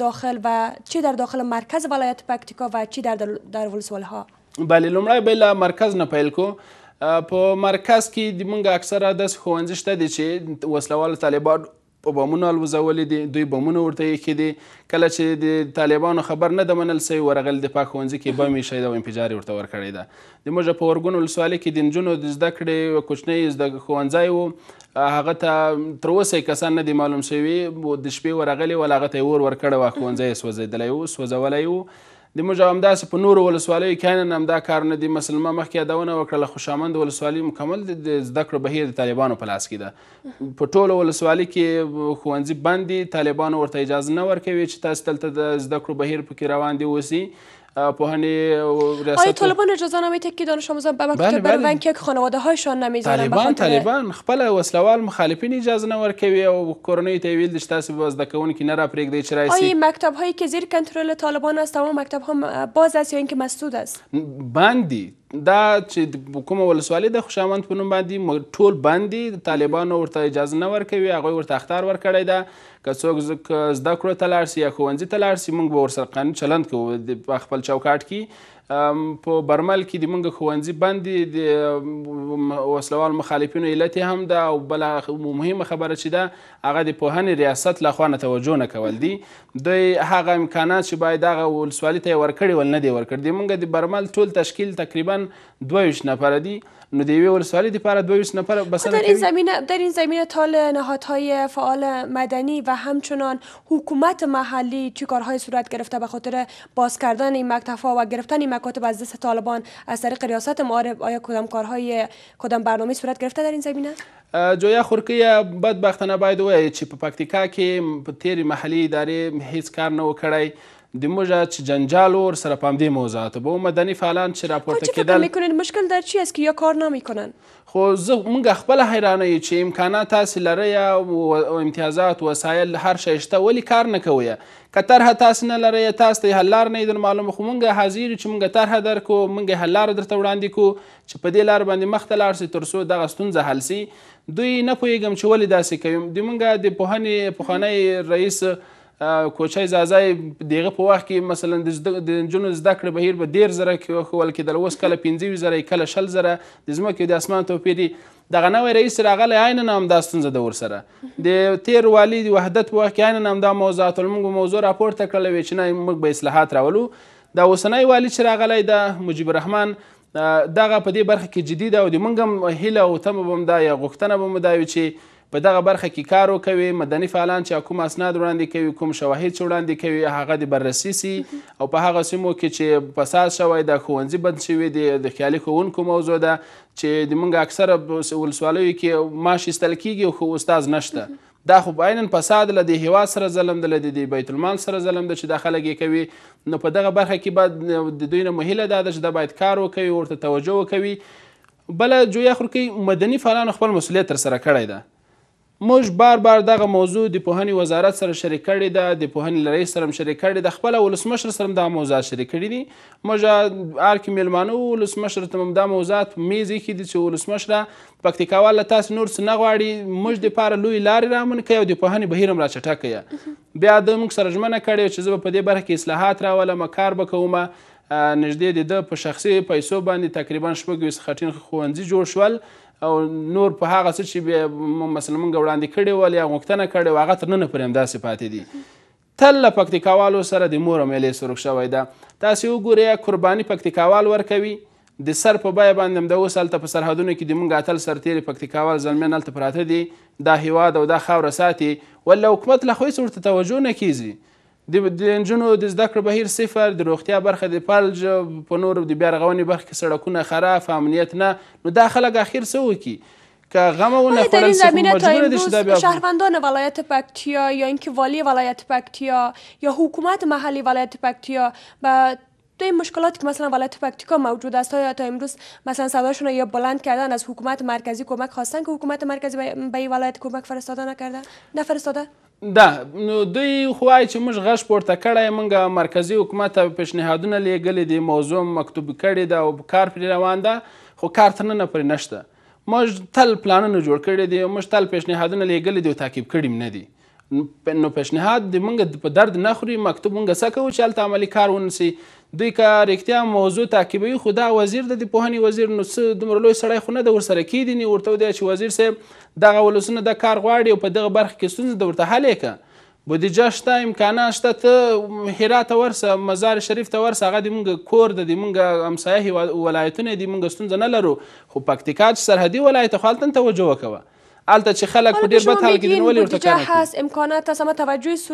داخل مرکز ولایت پکتیکا و چی در ولسوالی‌ها؟ بله، لومړی به له مرکز نه پیل کو. په مرکز کې د موږ اکثره داسې ښوونځي شته دي چې وسلوالو طالبانو په بمونو الوزولي دي، دوی بمونه ورته ایښي دي. کله چې د طالبانو خبر نه ده منل سوی ورغلي د پاک ښوونځي کې بم ایښی ده او انفجار ورته ورکړی ده. د موږ په ورګون ولسوالۍ کې د نجونو د زده کړې کوچنی زده ښوونځی و، هغه ته تر اوسه کسان نه دي معلوم شوي، د شپې ورغلي ول، هغه ته یې اور ورکړی و، ښوونځی یې سوځېدلی و، سوځولی و. د موږ همداسې په نورو ولسوالیو کې عیناً همدا کارونه دي. مثلا ما مخکې یادونه وکړله خوشامند ولسوالي مکمل د زده کړو بهیر د طالبانو په لاس کې ده. په ټولو ولسوالي کې ښوونځي بند دي، طالبانو ورته اجازه نه ورکوي چې تاسو دلته د زده کړو بهیر پکې روان دي اوسي. پوهنې ریاست آیا طالبان اجازه نمیده که دانش آموزان به مکتب برون که خانواده هایشان نمیذارن؟ طالبان خپل وسلوال مخالفین اجازه نه ورکوي او کورنۍ ته ویل چې تاسو به زده کوونکي نه راپرېږدئ چې راشي. آیا مکتب هایی که زیر کنترل طالبان است تمام مکتب ها باز است یا اینکه مسدود است؟ بند دي. دا چې کومه ولسوالي د خوشامند په نوم باندې ټول بند دي، طالبانو ورته اجازه نه ورکوي، هغوی ورته اخطار ورکړی ده. که څوک زده کړو ته لاړ سي یا ښوونځي ته لاړ سي، موږ به ورسره قانوني چلند کوو په خپل چوکاټ کې. په برمل کې د موږ ښوونځي بند دي، د وسلوال مخالفینو علت یې هم ده، او بله مهمه خبره چې ده هغه د پوهنې ریاست لخوا نه توجه نه کول دي. دوی هغه امکانات چې باید هغه ولسوالي ته یې ورکړي ول نه دي ورکړي. د موږ د برمل ټول تشکیل تقریبا 22 نفره دي، نو د یوې ولسوالۍ دپاره 22 نفر بسنه کوي. در این زمینه تال نهادهای فعال مدنی و همچنان حکومت محلی چه کارهای صورت گرفته به خاطر باز کردن این مکتب‌ها و گرفتن این مکاتب از دست طالبان از طریق ریاست معارف؟ آیا کدام برنامه صورت گرفته در این زمینه؟ جویا خورکیه بدبختانه باید ووایي چې په پکتیکا کې په تیرې محلي ادارې هیڅ کار نه و کړی. د موږ چې جنجال ور سره په همدې موضوعاتو به مدني فعالان چې راپورته کېدل. چه فکر میکنید مشکل در چی است که یا کار نمیکنن؟ خو موږ خپله حیرانه یو چې امکانات تاسې لرئ او امتیازات وسایل هر شی شته، ولې کار نه کوئ؟ که طرحه تاسې نه لرئ، تاسو ته یې حل لاره نه در معلومه، خو موږ حاضر یو چې موږ طرحه درکړو، موږ یې حل لاره درته وړاندې کړو چې په دې لاره باندې مخته لاړ سئ تر څو دغه ستونزه حل سي. دوی نه پوهېږم چې ولې داسې کوي. د موږ د پوهنې پخوانی رئیس کوچی زازای دغه په وخت کې مثلا د نجونو زده کړې بهیر به 10,000 ښوول کېدل، اوس کله 15,000 کله 20,000 د ځمکې د اسمان توپیر دی. دغه نوی رئیس راغلی عیناً همدا ستونزه ده ورسره. د تیر والي د وحدت په وخت کې عیناً همدا موضوعات موږ موضوع راپورته کړله وی چې نه موږ به اصلاحات راولو. دا اوسنی والي چې راغلی ده مجیب الرحمن دغه په دې برخه کې جدي ده او د موږ هم هیله او تمه به هم دا یا غوښتنه به مو دا وي چې په دغه برخه کې کار وکوي. مدني فعالان چې کوم اسناد وړاندې کوي، کوم شواهد چې وړاندې کوي، هغه د بررسي سي او په هغه سیمو کې چې فساد شوی د ښوونځي بند شوي د خیالي ښوونکو موضوع ده چې د موږ اکثره ولسوالیو کې معاش ایستل کېږي خو استاد نشته. دا خو عیناً فساد له د هیواد سره ظلم ده، له د بیت المال سره ظلم ده چې دا خلک یې کوي. نو په دغه برخه کې باید د دوی نه مهیله دا ده چې دا باید کار وکوي، ورته توجه وکوي. بله جویا خورکۍ مدني فعالانو خپل مسؤلیت ترسره کړی ده. موږ بار دغه موضوع د پوهنې وزارت سره شریک کړې ده، د پوهنې له رئیس سره هم شریک کړې ده، خپله ولسمشر سره هم دغه موضوعات شریک کړي دي. موږ هر کې میلمانه وو، ولسمشر ته هم دا موضوعات په میز ایښي دي چې ولسمشره پکتیکاوال له تاسې نور څه نه غواړي، موږ دپاره لویې لارې رامنې کوي او د پوهنې بهیر هم راچټک کوي. بیا د موږ سره ژمنه کړې چې زه به په دې برخه کې اصلاحات راولم، کار به کوم. نږدې د ده په شخصي پیسو باندې تقریبا 26 خټین ښوونځي جوړ شول او نور په هغه څه چې مثلا موږ وړاندې کړي ول یا غوښتنه کړې وه هغه تر ننه پورې همداسې پاتې دي. تل له پکتیکاوالو سره د مور او میلې سرک شوی ده. تاسې وګورئ قرباني پکتیکاوال ورکوي، د سر په بیه باندې همدا اوس هلته په سرحدونو کې د موږ اتل سرتېرې پکتیکاوال زلمیان هلته پراته دي، دا هیواد او دا خاوره ساتي، ولا حکومت له خوا هېڅ ورته توجه نه کیږي. د نجونو د زده کړو بهیر صفر، د روغتیا برخه د فلج، په نورو د بیا رغونې برخه کې سړکونه خراب، امنیت نه. نو دا خلک اخر څه وکړي؟ که غم ونه خوړل سي مجبور دي چې دا بیا شهروندان ولایت پکتیا یا اینکه والی ولایت پکتیا یا حکومت محلی ولایت پکتیا با این مشکلاتی که مثلا ولایت پکتیکا موجود است تا امروز مثلا صداشون رو یا بلند کردن، از حکومت مرکزی کمک خواستن که حکومت مرکزی به این ولایت کمک فرستاده نفرستاده؟ ده نو دوی خو وایي چې موږ غږ پورته کړی، موږ مرکزي حکومت ته پیشنهادونه لیږلي دي، موضوع مکتوب کړې ده او کار پرې روان ده، خو کار تر ننه پورې نشته. موږ تل پلانونه جوړ کړي دي، موږ تل پیشنهادونه لیږلي دي او تعقیب کړي هم نه دي. نو پیشنهاد د موږ په درد نه خوري مکتوب موږ څه کوو چې هلته عملي کار ونسي دوی که رښتیا موضوع تعقیبوي خو دا وزیر د پوهنې وزیر نو څه دومره لوی سړی خو نه ده ورسره کیدي ني ورته ودی چې وزیر صاحب دغه ولسونه د کار غواړي او په دغه برخه کې ستونزه ده ورته حل یې که بودیجه شته امکانات شته ته هرات ته ورسه مزار شریف ته ورسه هغه د موږ کور ده د موږ همسایه ولایتونه دي موږ ستونزه نه لرو خو پکتیکا چې سرحدي ولایت خو هلته توجه وکوه هلته چې خلک په ډېر بد حال کې دي نو ولې ورته کار نه کوي هست امکانات هست اما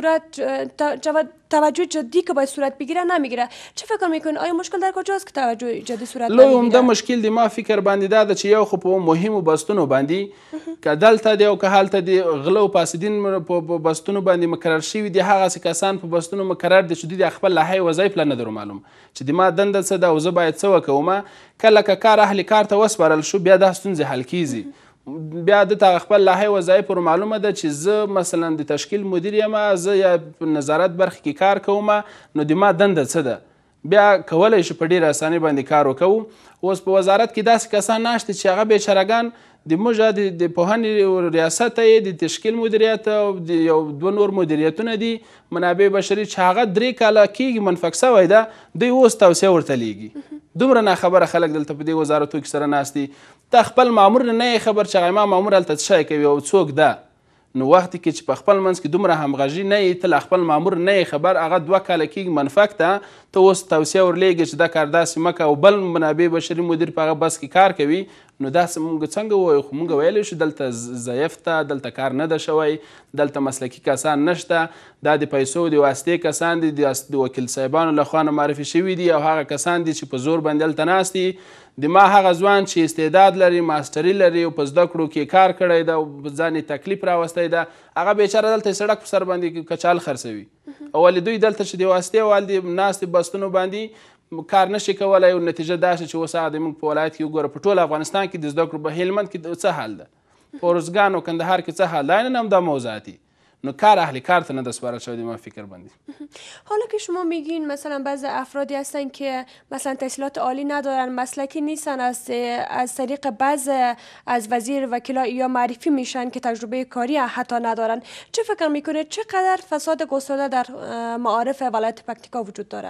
توجه جدی که باید صورت بگیره نمیگیره چه فکر میکنید آیا مشکل در کجاست که توجه جدی صورت نمیگیره لوی عمده مشکل دی ما فکر باندې دا ده چې یو خو په مهمو بستونو باندې که دلته دی او که هلته دی غله او فاسدین په بستونو باندې مقرر شوي دي هغسې کسان په بستونو مقرر دي چې دوی د خپل لایحې وظایف لا نه درو معلوم چې د ما دنده څه ده او زه باید څه وکومه کله که کار اهل کار ته وسپارل شو بیا دا ستونزې حل کیږي بیا دته خپل لایحې وظایف ور معلومه ده چې زه مثلا د تشکیل مدیر یم زه یا په نظارت برخه کې کار کوم نو د ما دنده څه ده بیا کولی شو په ډېره اسانۍ باندې کار وکوو اوس په وزارت کې داسې کسان ناشته چې هغه بېچارهګان د موږ د پوهنې ریاست یې د تشکیل مدیریت او د یو دوه نور مدیریتونه دي منابع بشري چې هغه 3 کاله کېږي منفق سوی ده دوی اوس توصیه ورته لیږي دومره ناخبره خلک دلته په دې وزارتو کې سره ناست دي ته خپل مامور نه یې خبر چې هغه ما مامور هلته څه شی کوي او څوک ده نو وخت کې چې په خپل منځ کې دومره همغږي نه یې ته له خپل مامور نه یې خبر هغه 2 کاله کېږي منفق ته ته اوس توصیه ورلیږې چې دا کار داسې مه کوه او بل منابع بشري مدیر په هغه بس کې کار کوي نو داسې موږ څنګه ووایو خو موږ ویلی شو دلته ضعیف ته دلته کار نه ده شوی دلته مسلکي کسان نشته دا د پیسو د واسطې کسان دي د وکیل صاحبانو لخوا نه معرفي شوي دي او هغه کسان دي چې په زور باندې هلته ناست دي د ما هغه ځوان چې استعداد لري ماستري لري او په زده کړو کې کار کړی ده او ځان یې تکلیف راوستی ده هغه بیچاره دلته سړک په سر باندې کچال خرڅوي او ولې دوی دلته چې د واسطې وال دي ناستې بستونو باندې کار نشي کولی او نتیجه دا شي چې اوس هغه د موږ په ولایت کې وګوره په ټول افغانستان کې د زده کړو په هلمند کې څه حال ده په ارزګان او کندهار کې څه حال ده اینن هم دا موضوعات دي نو کار اهل کار ته نه ده سپارل شوی ما فکر باندې حالا که شما میگین مثلا بعضی افرادی هستن که مثلا تحصیلات عالی ندارن مسلکی نیستن از طریق بعض از وزیر وکیلا یا معرفی میشن که تجربه کاری حتی ندارن چه فکر میکنه چقدر فساد گسترده در معارف ولایت پکتیکا وجود داره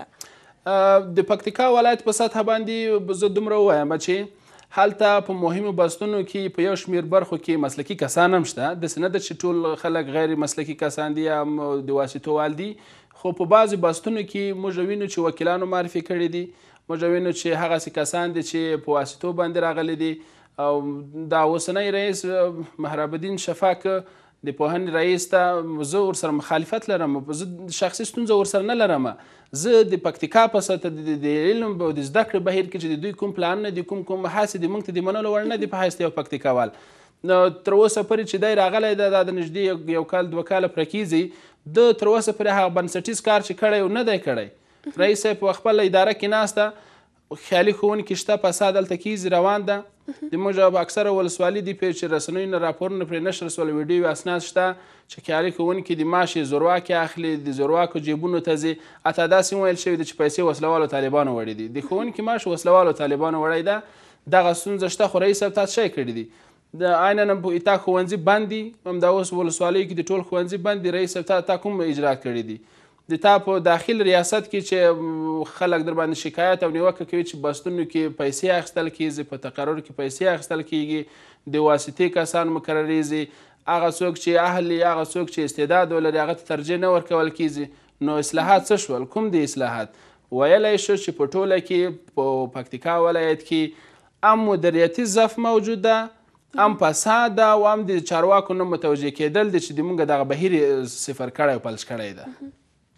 د پکتیکا ولایت په سطح باندې زه دومره ووایم چې هلته په مهمو بستونو کې په یو شمېر برخو کې مسلکي کسان هم شته داسې نه ده چې ټول خلک غیر مسلکي کسان دي یا د واسطو وال دي خو په بعضې بستونو کې موږ وینو چې وکیلانو معرفي کړي دي موږ وینو چې هغسې کسان دي چې په واسطو باندې راغلي دي او دا اوسنی رئیس مهراب الدین شفاق د پوهنې رئیس ته زه ورسره مخالفت لرم زه شخصي ستونزه ورسره نه لرم زه د پکتیکا په سطح د علم او د زده کړې بهیر کې چې د دوی کوم پلانونه دي کوم هڅې دي موږ ته د منلو وړ نه دي په حیث د یو پکتیکاوال نو تر اوسه پورې چې دی راغلی ده دا د نږدې 1 کال 2 کاله پوره کېږي د تر اوسه پورې هغه بنسټیز کار چې کړی و نه دی کړی رئیس صاحب په خپله اداره کې ناسته خیالي ښوونکي شته فساد هلته کېږي روان ده د موږ په اکثره ولسوالي دي چې رسنیو نه راپورونه پرې نشر سول ویډیو اسناد شته چې خیالي ښوونکي د معاش یې زورواکې اخلي د زورواکو جیبونو ته ځي حتی داسې ویل شوي ده چې پیسې وسلوالو طالبانو وړي دي د ښوونکي معاش وسلوالو طالبانو وړی ده دغه ستونزه شته خو رئیس صاحب تا څه شی کړي دي د عیناً په اطاق ښوونځي بند دي همدا اوس ولسوالیو کې د ټول ښوونځي بند دي رئیس صاحب تا کوم اجرات کړي دي د تا په داخل ریاست کې چې خلک در باندې شکایت او نیوکه کوي چې بستونو کې پیسې اخیستل کېږي په تقرر کې پیسې اخیستل کېږي د واسطې کسان مقرریږي هغه څوک چې اهل هغه څوک چې استعداد ولري هغه ته ترجیح نه ورکول کېږي نو اصلاحات څه شول کوم دی اصلاحات ویلی شو چې په ټوله کې په پکتیکا ولایت کې هم مدیریتي ضعف موجود ده هم فساد ده او هم د چارواکو نه متوجه کېدل دي چې د موږ دغه بهیر صفر کړی او پلش کړی ده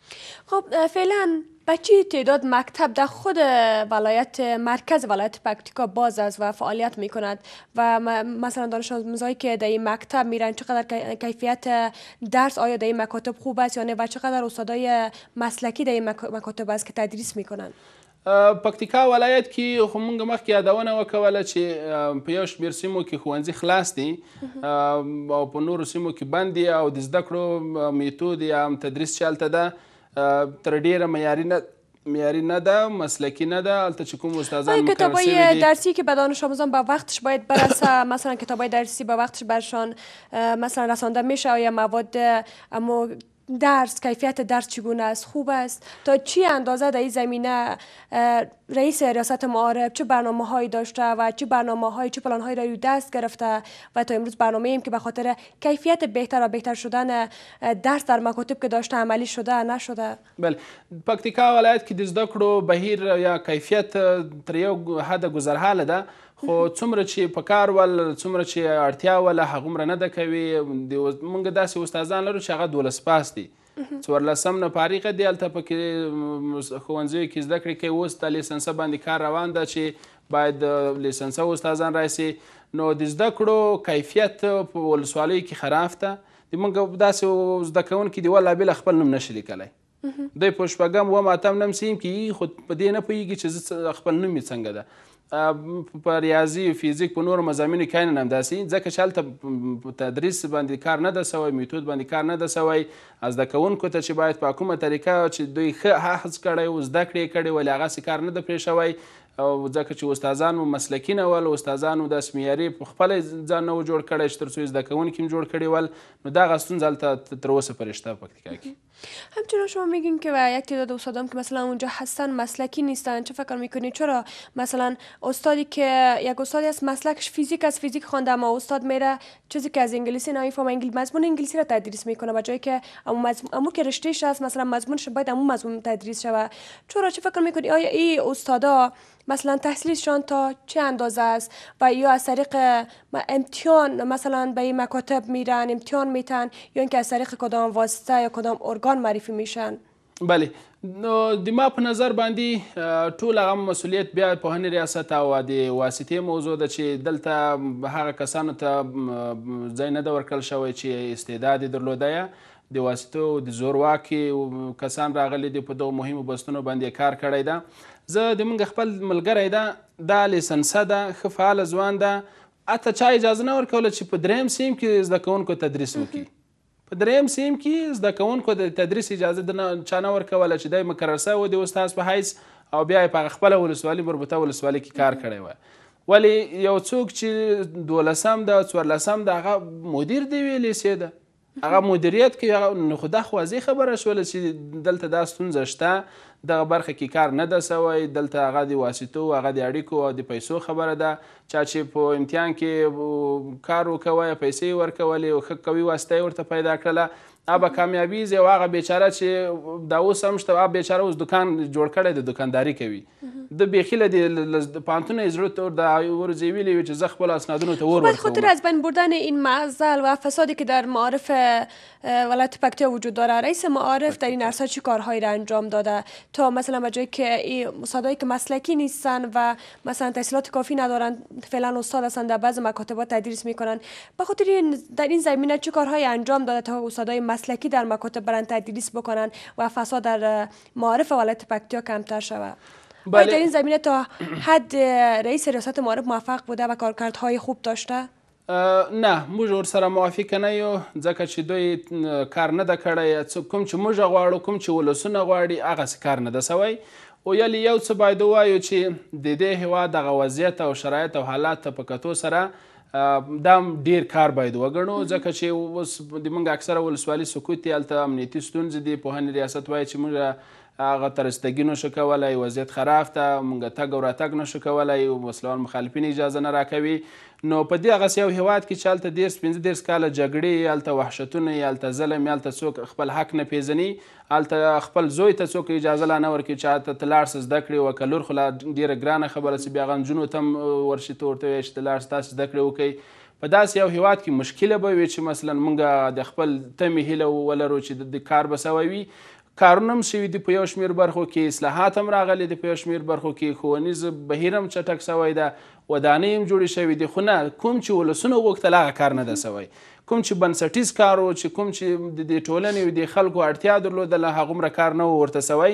خب فعلا بچه تعداد مکتب در خود ولایت مرکز ولایت پکتیکا باز است و فعالیت می کند و مثلا دانش آموزایی که در این مکتب میرن چقدر کیفیت درس آیا در این مکاتب خوب است یا نه و چقدر استادای مسلکی در این مکاتب است که تدریس می کنند پکتیکا ولایت کې خو موږ مخکې یادونه وکوله چې په یو شمېر سیمو کې ښوونځي خلاص دي او په نورو سیمو کې بند دي او د زده کړو میتود یا هم تدریس چې هلته ده تر ډیره معیاري نه معیاري نه ده، مسلکی نه ده. هلته چې کوم استادان آیا مقرر کتابای شوي دي درسی که به دانش آموزان به وقتش باید برسه مثلا کتابای درسی به وقتش برشان مثلا رسانده میشه؟ آیا مواد اما درس کیفیت درس چگونه است؟ خوب است؟ تا چی اندازه در این زمینه رئیس ریاست معارف چه برنامه هایی داشته و چه برنامه های چه پلان هایی را روی دست گرفته و تا امروز برنامه ایم که به خاطر کیفیت بهتر و بهتر شدن درس در مکاتب که داشته عملی شده نشده؟ بله، پکتیکا ولایت کې د زده کړو بهیر یا کیفیت تر یو حده ګذرحاله ده، خو څومره چې په کار ول څومره چې اړتیا وله هغومره نه ده کوي. موږ داسې استادان لرو چې هغه 12 پاس دي، 14 نه فارغه دي، هلته پکې ښوونځیو کې زده کړې کوي. اوس د لیسنسه باندې کار روان ده چې باید لیسنسه استادان راشي. نو د زده کړو کیفیت په ولسوالیو کې خراب ده. موږ داسې زده کوونکي دي والله بېله خپل نوم نشي لیکلی. دوی په شپږم اووم اتم نم سیم کې خو په دې نه پوهېږي چې خپل نوم یې څنګه ده. په ریاضي فیزیک په نورو مضامینو کې عیناً همداسې، ځکه چې هلته په تدریس باندې کار نه ده سوی، میتود باندې کار نه ده سوی. زده کوونکو ته چې باید په کومه طریقه چې دوی ښه حفظ کړی و زده کړې یې کړې ولې هغسې کار نه ده پرې شوی. او ځکه چې استادانو مسلکي نه ول، استادانو داسې معیاري په خپله ځان نه و جوړ کړی چې تر څو زده کوونکي هم جوړ کړي ول. نو دغه ستونزه هلته تر اوسه پورې شته په پکتیکا کې. همچنان شما میگین که یک تعداد استادان که مثلا اونجا هستن مسلکی نیستن، چه فکر میکنید چرا مثلا استادی که یک استادی از مسلکش فیزیک از فیزیک خوانده اما استاد میره چیزی که از انگلیسی نمیفهمه مضمون انگلیسی را تدریس میکنه به جایی که امور که رشتهش هست مثلا مضمونش باید همون مضمون تدریس شود؟ چرا چه فکر میکنید آیا این استادا مثلا تحصیلشان تا چه اندازه است و یا از طریق امتحان مثلا به این مکاتب میرن امتحان میتن یا اینکه از طریق کدام واسطه یا کدام ارگان معرفی میشن؟ بله، نو د ما په نظر باندې ټول هغه مسؤلیت بیا پوهنې ریاست او د واسطې موضوع ده چې دلته هغه کسانو ته ځای نه ده ورکړل شوی چې استعداد یې درلوده. د واسطو د زورواکي کسان راغلي دي په دغو مهمو بستونو باندې کار کړی ده. زه د موږ خپل ملګری ده دا لیسنسه ده ښه فعاله ځوان ده، حتی چا اجازه نه ورکوله چې په دریم سیم کې زده کوونکو تدریس وکړي. په دریم سیم کې زده کوونکو د تدریس اجازه چا نه ورکوله چې دی مقرر سوی و د استاد په حیث او بیا یې په خپله ولسوالي مربوطه ولسوالي کې کار کړی وی. ولې یو څوک چې 12 ده 14 ده هغه مدیر د یوې لیسې ده، هغه مدیریت کوي. نو خو دا خو واضح خبره شوله چې دلته دا ستونزه شته، دغه برخه کې کار نه ده سوی. دلته هغه د واسطو هغه د اړیکو او د پیسو خبره ده. چا چې په امتحان کې کار وکوی پیسې یې ورکولې او ښه قوي واسطه یې ورته پیدا کړله، هغه کامیابیږي. او هغه بیچاره چې دا اوس هم شته، هغه بیچاره اوس دکان جوړ کړی د دکانداري کوي. د بیخي له پانتونه یې زړه ته ورځې ویلې وي چې زه خپلو اسنادونو ته ور ورکوم. خاطر از بین بردن این معضل و فسادی که در معارف ولایت پکتیا وجود داره، رئیس معارف در این عرصه چه کارهایی را انجام داده تا مثلا به جایی که این استادایی که مسلکی نیستن و مثلا تحصیلات کافی ندارن فعلا استاد هستن در بعض مکاتب تدریس میکنن، به خاطر در این زمینه چه کارهایی انجام داده تا استادای مسلکی در مکاتب برن تدریس بکنن و فساد در معارف ولایت پکتیا کمتر شود؟ بله. در این زمینه تا حد رئیس ریاست معارف موفق بوده و کارکردهای خوب داشته؟ نه، موږ ورسره موافقه نه یو، ځکه چې دوی کار نه ده کړی. کوم چې موږ غواړو، کوم چې ولسونه غواړي، هغسې کار نه ده سوی. او یلی یو څه باید ووایو چې د دې هېواد دغه وضعیت او شرایط او حالات ته په کتو سره دا ډیر کار باید وګڼو، ځکه چې اوس د موږ اکثره ولسوالي سکوت دی، هلته امنیتي ستونزې دي. پوهنې ریاست وایي چې موږ هغه ترستګي نشو کولی، وضعیت خراب ده، موږ تګ او راتګ نشو کولی، وسلوال مخالفین اجازه نه راکوي. نو په دې هغسې یو هېواد کې چې هلته 15 کاله جګړې، هلته وحشتونه یې، هلته ظلم یې، هلته څوک خپل حق نه پیژني، هلته خپل زوی ته څوک اجازه لا نه ورکوي چې هلته ته لاړ شه زده کړې وکړه. لور خو لا ډېره ګرانه خبره چې بیا هغه نجونو ته هم ورشي ته ورته وایي چې ته لاړ شه تاسې زده کړې وکړئ. په داسې یو هېواد کې مشکله به وي چې مثلا موږ د خپل تمې هیله ولرو چې د کار به سوی وي. کارونه هم شوي دي په یو شمېر برخو کې، اصلاحات هم راغلي دي په یو شمېر برخو کې، ښوونیز بهیر هم چټک سوی ده، ودانۍ هم جوړې شوي دي. خو نه، کوم چې ولسونه غوښتل هغه کار نه ده سوی. کوم چې بنسټیز کار و، چې کوم چې د ټولنې او د خلکو اړتیا درلودله، هغومره کار نه و ورته سوی.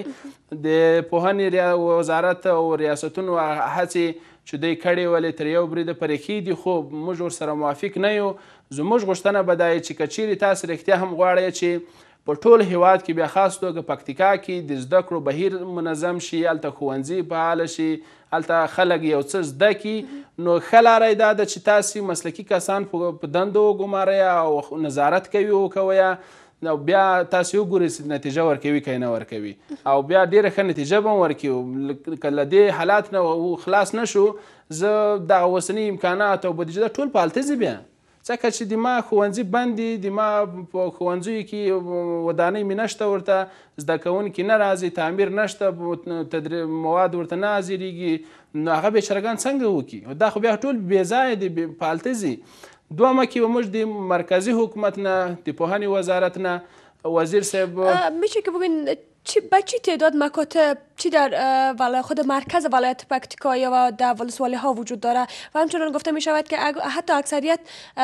د پوهنې وزارت او ریاستونو هڅې چې دوی کړې ولې تر یو بریده پرې ښې دي، خو موږ ورسره موافق نه یو. زموږ غوښتنه به دا چې که چیرې تاسې رښتیا هم غواړئ چې په ټول هیواد کې بیا خاص توګه پکتیکا کې د زده کړو بهیر منظم شي، هلته ښوونځي فعاله شي، هلته خلک یو څه زده کړي، نو ښه لاره یې دا ده چې تاسې مسلکي کسان په دندو وګمارئ او نظارت کوي وکوئ، او بیا تاسې وګورئ نتیجه ورکوي که نه ورکوي، او بیا ډېره ښه نتیجه به ورکوي. که له دې حالات نه خلاص نه شو، زه دغه اوسني امکانات او بودیجه ټول په هلته ځي بیا، ځکه چې د ما ښوونځي بند دي، د ما په ښوونځیو کې ودانۍ مې نشته، ورته زده کوونکي نه راځي، تعمیر نشته، مواد ورته نه حاضرېږي، نو هغه بېچارهګان څنګه وکړي؟ دا خو بیا ټول بې ځایه دي، په هلته ځي. دومه کې به موږ د مرکزی حکومت نه، د پوهنې وزارت نه، وزیر صاحب میشه که بگین به چی تعداد مکاتب چی در خود مرکز ولایت پکتیکا و در ولسوالی ها وجود داره و همچنان گفته می شود که حتی اکثریت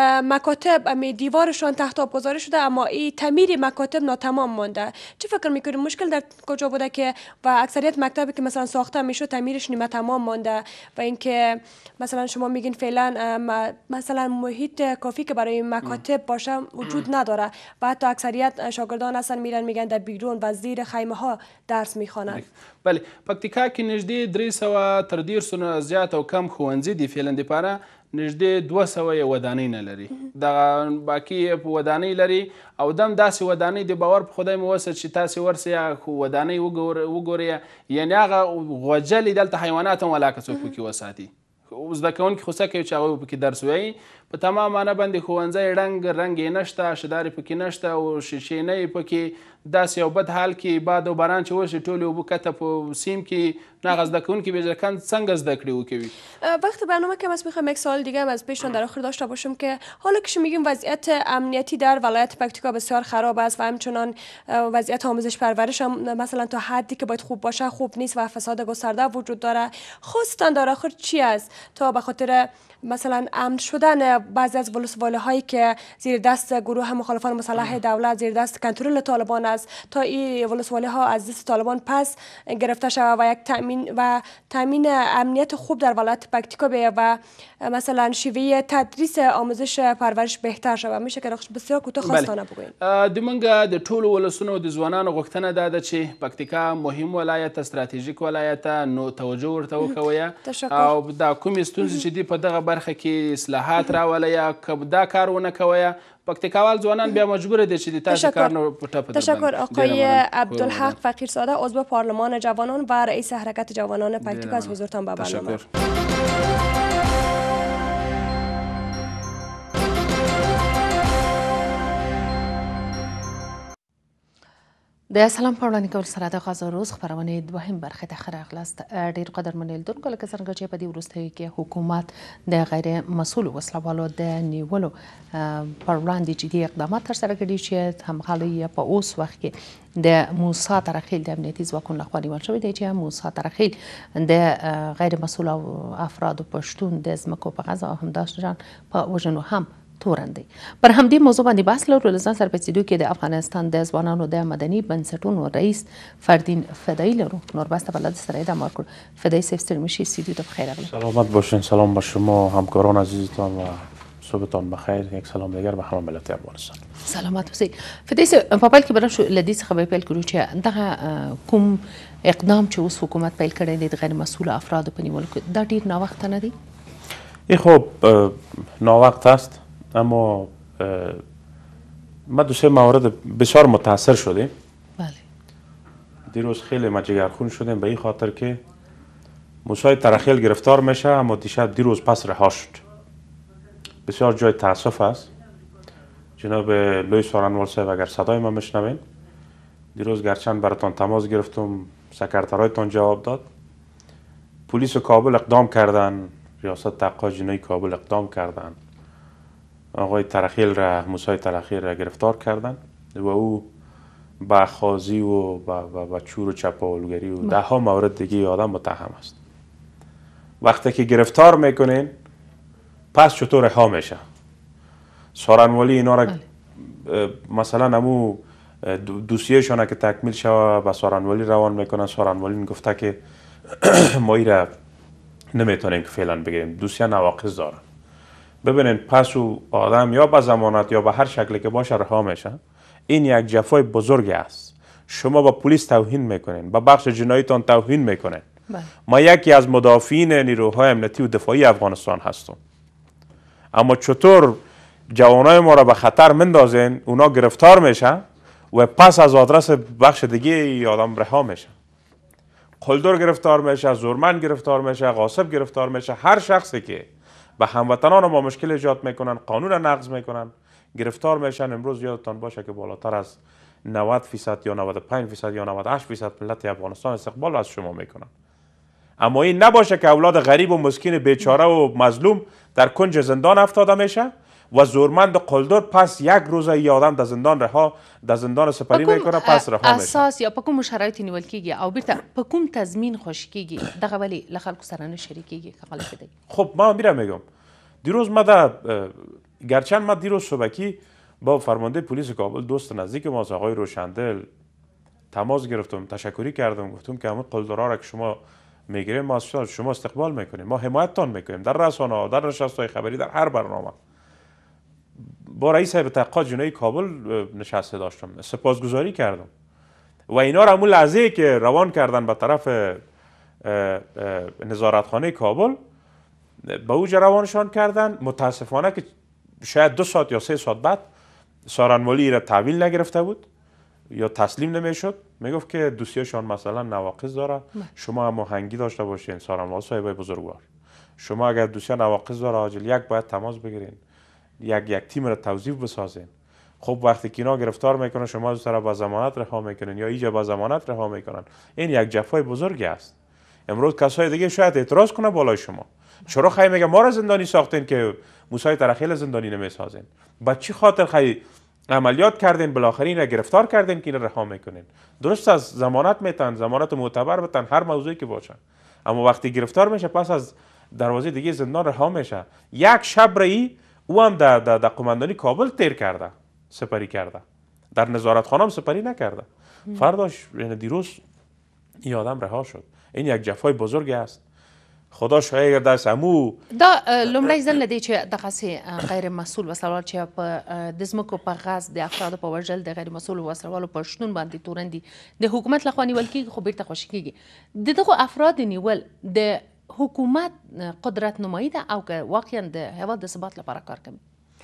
مکاتب دیوارشان تحت آب گذاری شده، اما این تعمیر مکاتب ناتمام مانده. چی فکر میکنید مشکل در کجا بوده که و اکثریت مکتبی که مثلا ساخته میشه تعمیرش نیمه تمام مانده و اینکه مثلا شما میگین فعلا مثلا محیط کافی که برای مکاتب باشه وجود نداره و حتی اکثریت شاگردان هستن میرن میگن در بیرون و زیر خیمه ها درس میخوانند. بله، پکتیکا کې نږدې 300 تر 150 نه زیات او کم ښوونځي دي، فعلا دپاره نږدې 200 یې ودانۍ نه لري، دغه باقي یې په ودانۍ لري، او دم داسې ودانۍ د باور په خدای مو وسه چې تاسې ورسئ ودانۍ وګورئ، یعنې هغه غوجلې دلته حیوانات هم ولاکه څوک پکې وساتي، زده کوونکي خو څه کوي چې هغوی پکې درس وایي، په تمام معنی باندې ښوونځی رنګ یې نشته، شدارې پکې نشته او شیشې نه یې پکې، داسې یو بد حال کې باد و باران چې وشي ټولې اوبه کته په سیم کې، نه هغه زده کوونکي بېجرکن څنګه زده کړې وکوي. وقت برنامه که بس میخوام یک سوال دیگه از پیشتون در آخر داشته باشم که حالا که میگیم وضعیت امنیتی در ولایت پکتیکا بسیار خراب است و همچنان وضعیت آموزش پرورش هم مثلا تا حدی که باید خوب باشه خوب نیست و فساد گسترده وجود داره، خواستن در آخر چی است تا به خاطر مثلا امن شدن بعضی از ولسوالی هایی که زیر دست گروه مخالفان مسلح دولت، زیر دست کنترل طالبان است، تا این ولسوالی ها از دست طالبان پس گرفته شود و یک تامین امنیت خوب در ولایت پکتیکا بیاید و مثلا شیوه تدریس آموزش پرورش بهتر شود. میشه که بسیار کوتاه خواستانه بگویید؟ د منګه د ټولو ولسونو د ځوانانو غوښتنه دا ده چې پکتیکا مهم ولایت، استراتیژیک ولایت، نو توجه ورته وکوئ او دا کومې ستونزې چې دي په دغه برخه کې اصلاحات راولئ، که دا کار ونه کوئ پکتیکاوال ځوانان بیا مجبور دي چې د تاسو کار نه په ټپه. تشکر آقای عبدالحق فقیرزاده، عضو پارلمان جوانان و رئیس حرکت جوانان پکتیکا از حضورتان به برنامه. د سلام په وړاندې کول سره د آغاز روز خپرونې دوهم برخې ته ښه راغلاست. ډېر قدرمن لیدونکو، لکه څرنګه چې په دې وروستیو کې حکومت د غیر مسؤلو وسلوالو د نیولو پر وړاندې جدي اقدامات ترسره کړي چې همغږي په اوس وخت کې د موسی ترخیل د امنیتي ځواکونو لخوا نیول شوی دی چې موسی ترخیل د غیر مسؤلو افرادو په شتون د ځمکو په غصب او همداشان په وژنو هم تورن دی. پر همدې موضوع باندې بحث لرو. له ځان سره په استودیو کې د افغانستان د ځوانانو د مدني بنسټونو رئیس فردین فدایی لرو. نور بسته بلد سره ادامه ورکړو. فدایی صاحب ستړي مشي، استودیو ته بخیر راغلی. سلامت باشین. سلام به شما همکاران عزیزتان و صبحتان بخیر. یک سلام دیگر به همه ملت افغانستان. سلامت اوسئ. فدایی صاحب په پیل کې به شو لدی څخه به پیل کړو چې دغه کوم اقدام چې اوس حکومت پیل کړی دی د غیر مسؤل افرادو په نیولو کې دا ډیر ناوخته نه دی؟ این خب ناوقت است، اما ما دو سه مورد بسیار متاثر شدیم. بله. دیروز خیلی ما جگرخون شدیم به این خاطر که موسی ترخیل گرفتار میشه اما دیشب دیروز پس رها شد. بسیار جای تاسف است. جناب لوی سارنوال صاحب اگر صدای ما میشنوین، دیروز گرچند براتان تماس گرفتم، سکرترایتان جواب داد. پلیس کابل اقدام کردن، ریاست تحقیقات جنایی کابل اقدام کردن، آقای ترخیل را، موسی ترخیل را گرفتار کردن و او با خازی و چور و چپاولگری و ده ها مورد دیگه آدم متهم است. وقتی که گرفتار میکنین پس چطور رها میشه؟ سارنوالی اینا را مثلا امو دوسیه شانه که تکمیل شوه به سارنوالی روان میکنن، سارنوالی گفته که ما ای را نمیتونیم که فعلا بگیریم، دوسیه نواقص داره. ببینین پس او آدم یا به ضمانت یا به هر شکلی که باشه رها میشه. این یک جفای بزرگی است. شما با پلیس توهین میکنین، با بخش جناییتان توهین میکنین. ما یکی از مدافعین نیروهای امنیتی و دفاعی افغانستان هستم، اما چطور جوانای ما را به خطر مندازین، اونا گرفتار میشن و پس از آدرس بخش دیگه آدم رها میشن. قلدر گرفتار میشه، زورمند گرفتار میشه، غاصب گرفتار میشه. هر شخصی که به هموطنان ما مشکل ایجاد میکنن، قانون نقض میکنن، گرفتار میشن. امروز یادتان باشه که بالاتر از 90% یا 95% یا 98% ملت افغانستان استقبال از شما میکنن. اما این نباشه که اولاد غریب و مسکین بیچاره و مظلوم در کنج زندان افتاده میشه و زورمند قلدر پس یک روز ای آدم در زندان رها، در زندان سپری میکنه، پس رها میشه. اساس یا په کوم شرایط نیول کیږي او بیرته په کوم تضمین خوش کیږي دغه ولی له خلکو سره نه شریکیږي که غلط دی. خب ما میرم میگم دیروز ما گرچند ما دیروز صبحی با فرمانده پلیس کابل دوست نزدیک ما آقای روشندل تماس گرفتم، تشکری کردم، گفتم که همون قلدرها را که شما میگیریم ما شما استقبال میکنیم، ما حمایتتان میکنیم در رسانه‌ها، در نشست‌های خبری، در هر برنامه. با رئیس هیئت تحقیقات جنایی کابل نشسته داشتم، سپاسگزاری کردم و اینا را همون لحظه که روان کردن به طرف نظارتخانه کابل به اوج روانشان کردن. متاسفانه که شاید 2 ساعت یا 3 ساعت بعد سارنمالی را تحویل نگرفته بود یا تسلیم نمیشد. میگفت که دوسیهشان مثلا نواقص داره، شما هم هماهنگی داشته باشین. سارنمالی صاحبای بزرگوار، شما اگر دوسیه نواقص داره عاجل یک باید تماس بگیرین، یک تیم را توظیف بسازین. خب وقتی که اینا گرفتار میکنن شما دوست را با ضمانت رها میکنین یا اینجا با ضمانت رها میکنن. این یک جفای بزرگی است. امروز کسای دیگه شاید اعتراض کنه بالای شما، چرا خیلی میگه ما را زندانی ساختین که موسی ترخیل زندانی نمیسازین؟ با چی خاطر خیلی عملیات کردین بالاخره اینا گرفتار کردین که اینا رها میکنین؟ درست از ضمانت میتن، ضمانت معتبر بتن، هر موضوعی که باشه، اما وقتی گرفتار میشه پس از دروازه دیگه زندان رها میشه. یک شب رایی او هم در قماندانی کابل تیر کرده، سپری کرده، در نظارتخانه هم سپری نکرده. فرداش یعنی دیروز این آدم رها شد. این یک جفای بزرگی است. خدا شاید دست امو دا لومړی ځل دی چې دغسې غیر مسؤل وسلوال چې په د ځمکو په غصب د افرادو په وژل د غیر مسؤلو وسلوالو په شتون باندې تورن دي د حکومت لخوا نیول کیږي، خو بیرته خوشي کیږي. د دغو افراد نیول د حکومت قدرت نمایی ده او که واقعا د هیواد د ثبات لپاره کار کوي؟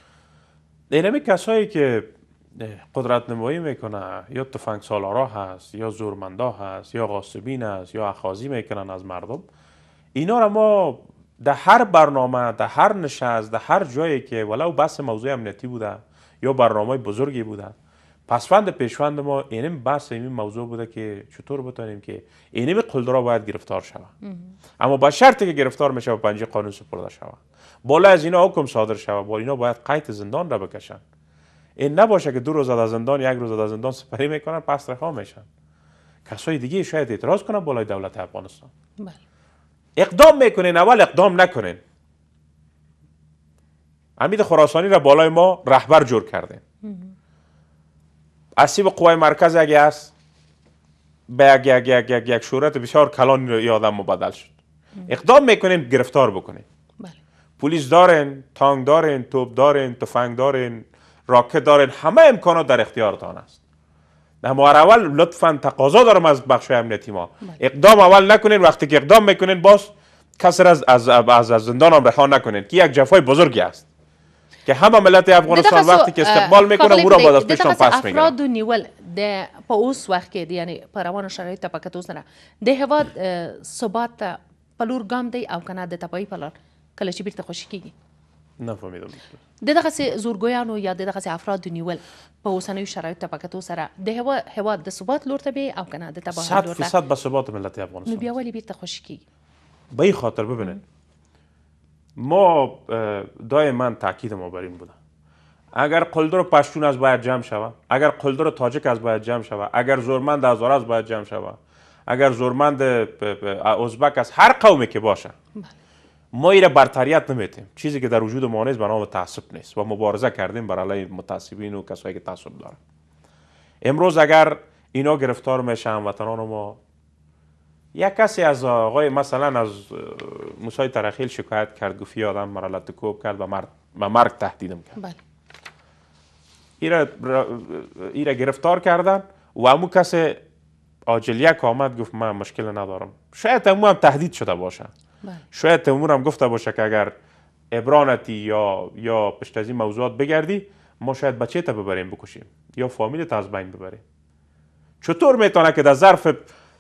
اینمی کسایی که قدرت نمایی میکنه یا تفنگ سالارا هست یا زورمندا هست یا غاصبین هست یا اخاذی میکنن از مردم، اینا را ما در هر برنامه، در هر نشست، در هر جایی که ولو بحث موضوع امنیتی بوده یا برنامه بزرگی بوده، پسوند پیشوند ما اینم بحث این موضوع بوده که چطور بتونیم که اینم قلدرها باید گرفتار شود، اما با شرطی که گرفتار میشه و پنجه قانون سپرده شود. بالا از اینا حکم صادر شود، با اینا باید قید زندان را بکشن. این نباشه که 2 روز در زندان، 1 روز در زندان سپری میکنن پس رها میشن. کسای دیگه شاید اعتراض کنن بالای دولت افغانستان. بله. اقدام میکنین، اول اقدام نکنین. حمید خراسانی را بالای ما رهبر جور کردین. اسیب قوای مرکز اگه هست به یک شورت بسیار کلان یادم مبدل شد. اقدام میکنین گرفتار بکنین. بله. پلیس دارین، تانک دارین، توپ دارین، تفنگ دارین، راکت دارین، همه امکانات در اختیارتان است. اما اول لطفاً تقاضا دارم از بخش امنیتی ما اقدام اول نکنین. وقتی که اقدام میکنین باز کسی از زندان هم رها نکنین که یک جفای بزرگی است که همه ملت افغانستان وقتی که استقبال میکنه او را باید از پیشتان پس میگیرن. افراد نیول د په اوس وخت کې یعنی په روانو شرایطو په کتو سره د هیواد ثبات ته په لور ګام دی او کنه د تباهي په لور کله چې بیرته خوشي کیږي؟ نفهمیدم. د دغسې زورګویانو یا د دغسې افرادو نیول په اوسنیو شرایطو ته په کتو سره د هیواد د ثبات لور ته بی او کنه د تباهي لور ته 100% به ثبات ملت افغانستان. نو بیا ولې بیرته خوشي کیږي؟ به این خاطر ببینید ما دائما تاکید ما بر این بوده اگر قلدر پشتون از باید جمع شود، اگر قلدر تاجک از باید جمع شود، اگر زورمند هزاره از باید جمع شود، اگر زورمند ازبک از هر قومی که باشه ما ایره برتریت نمیتیم. چیزی که در وجود ما نیست به نام تعصب نیست و مبارزه کردیم بر علیه متعصبین و کسایی که تعصب دارن. امروز اگر اینا گرفتار میشن وطنان ما، یک کسی از آقای مثلا از موسی ترخیل شکایت کرد، گفت آدم مرا لطکوب کرد و مرگ تهدیدم کرد. بله. ایره گرفتار کردن و همون کس آجلیک آمد گفت من مشکل ندارم. شاید همون هم تهدید شده باشه. شاید همون هم گفته باشه که اگر ابرانتی یا پشت از این موضوعات بگردی ما شاید بچه تا ببریم بکشیم یا فامیلت از بین ببریم. چطور میتونه که در ظرف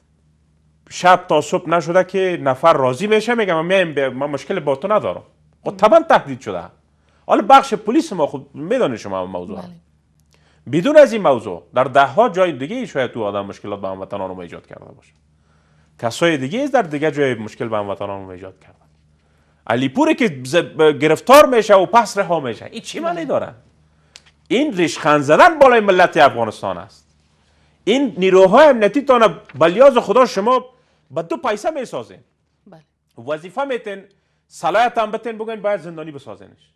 شب تا صبح نشده که نفر راضی میشه میگه من مشکل با تو ندارم. خب طبعا تهدید شده. حالا بخش پلیس ما خود میدونه شما موضوع. بدون از این موضوع در ده ها جای دیگه شاید تو آدم مشکلات به هموطنان ایجاد کرده باشه. کسای دیگه در دیگه جای مشکل به هموطنان ایجاد کرده. علیپوری که گرفتار میشه و پس رها میشه این چی معنی داره؟ این ریشخند زدن بالای ملت افغانستان است. این نیروهای امنیتی تانه بلیاز خدا شما با 2 پیسه میسازین. وظیفه میتین صلاحیت هم بتین بگن باید زندانی بسازینش.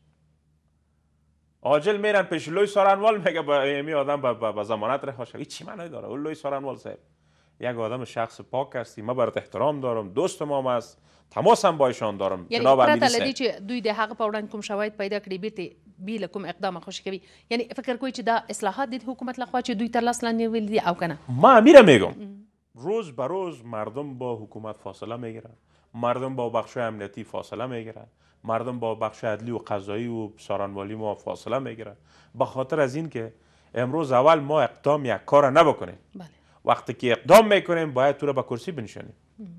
عاجل میرن پیش لوی سارنوال میگه با امی آدم با ضمانت رها شه. این چی معنی داره؟ اون لوی سارنوال صاحب یک آدم شخص پاک هستی، ما برات احترام دارم، دوست ما است، تماس هم با ایشان دارم. جناب امیری صاحب یعنی چې دوی د حق په وړاندې کوم شواهد پیدا کړي بیرته کوم اقدام خوشی کوي، یعنی فکر کوي چې دا اصلاحات د حکومت لخوا چې دوی تر لاس لاندې نیولي دي او کنه؟ ما امیر میگم روز به روز مردم با حکومت فاصله میگیرن، مردم با بخش امنیتی فاصله میگیرن، مردم با بخش عدلی و قضایی و سارنوالی ما فاصله میگیرن به خاطر از این که امروز اول ما اقدام یک کار نبکنیم. وقتی که اقدام میکنیم باید تو رو به کرسی بنشانیم.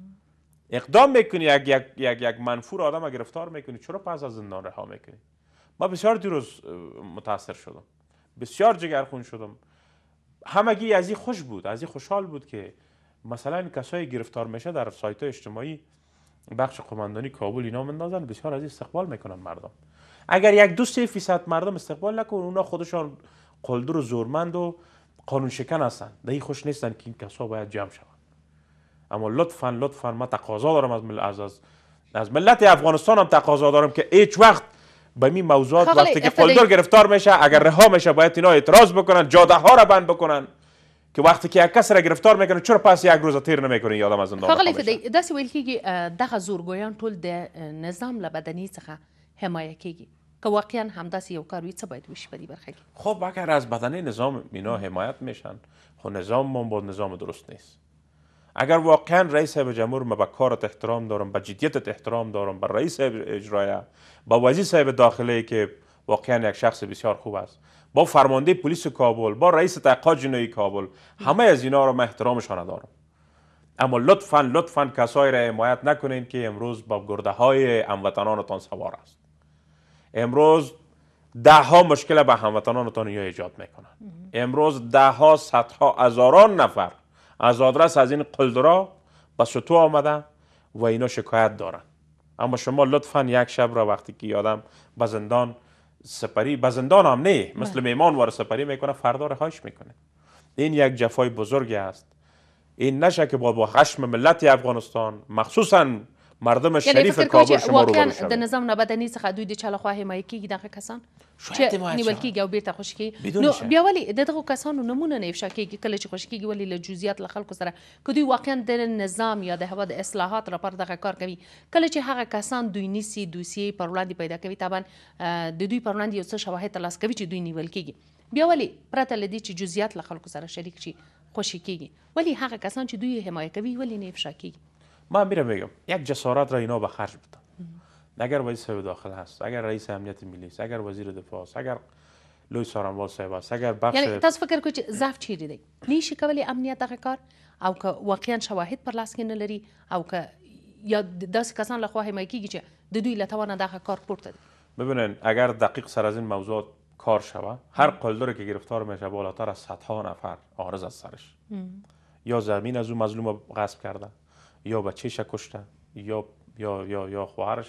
اقدام میکنی یک منفور آدم گرفتار میکنی چرا پس از زندان رها میکنی؟ ما بسیار دیروز متاثر شدم، بسیار جگرخون شدم. همگی از این خوش بود، از این خوشحال بود که مثلا کسای گرفتار میشه در سایت اجتماعی بخش قماندانی کابل اینا مندازن، بسیار از این استقبال میکنن مردم. اگر 2-3% مردم استقبال نکنن اونا خودشان قلدر و زورمند و قانون شکن هستن، دایی خوش نیستن که این کسا باید جمع شون. اما لطفاً ما تقاضا دارم از ملت افغانستان هم تقاضا دارم که هیچ وقت به این موضوعات وقتی که قلدر گرفتار میشه اگر رها میشه باید اینا اعتراض بکنن، جاده ها را بند بکنن که وقتی که یک کس را گرفتار میکنه چرا پس یک روز تیر نمیکنه یادم از زندان خغلی فدی داسې ویل کېږي دغه زورګویان ټول د نظام له بدني څخه حمایه کېږي که واقعا همداسې یو کار وي څه باید وشي په دې برخه کې؟ خب اگر از بدنه نظام اینا حمایت میشن خب نظام ما با نظام درست نیست. اگر واقعا رئیس صاحب جمهور ما به کارت احترام دارم، به جدیتت احترام دارم، به رئیس صاحب اجرایه، با وزیر صاحب داخله که واقعا یک شخص بسیار خوب است، با فرمانده پلیس کابل، با رئیس تحقیقات جنایی کابل، همه از اینا رو من احترامشان دارم. اما لطفاً کسایی را حمایت نکنین که امروز با گرده های هموطنانتان سوار است. امروز 10 مشکل به هموطنانتان ایجاد میکنن. امروز 10 صدها هزاران نفر از آدرس از این قلدرها به سطوح آمده و اینا شکایت دارن. اما شما لطفاً یک شب را وقتی که آدم به زندان سپری، به زندان هم نه مثل میمان وارد سپری میکنه فردا رهایش میکنه. این یک جفای بزرگی است. این نشه که با خشم ملت افغانستان مخصوصا مردم شریف کابل شما رو واقعا د نظام نبدني څخه دوی د چا لخوا حمایه کیږي دغه کسان چې نیول کیږي او بیرته خوشي کیږي نو بیا ولې دغه کسانو نمونه نه افشا کیږي کله چې خوشي کیږي ولې له جزئیات له خلکو سره که دوی واقعا د نظام یا د هوا د اصلاحات لپاره دغه کار کوي کله چې هغه کسان دوی نیسي دوسیې پر وړاندې پیدا کوي طبعا د دوی پر وړاندې یو څه شواهد ترلاسه کوي چې دوی نیول کیږي بیا ولې پرته له دې چې جزئیات له خلکو سره شریک شي خوشي کیږي ولې هغه کسان چې دوی حمایه کوي ولې نه افشا کیږي؟ من میگم یک جسارت را اینا به خرج بدن. اگر وزیر صاحب داخله هست، اگر رئیس امنیت ملی است، اگر وزیر دفاع است، اگر لوی سارنوال صاحب است، اگر بخش یعنی تاسو فکر کوئ چې ضعف چیرې دی؟ نشي کولی امنیت دغه کار او که واقعا شواهد پر لاس کې نه لري او که یا داسې کسان له خوا حمایه کیږي چې د دوی له توانه دغه کار پورته دی؟ ببینن اگر دقیق سر از این موضوع کار شوه هر قلدری که گرفتار میشه بالاتر از 100 نفر عارض از سرش یا زمین از اون مظلوم غصب کرده یا بچه‌ش کشته یا خواهرش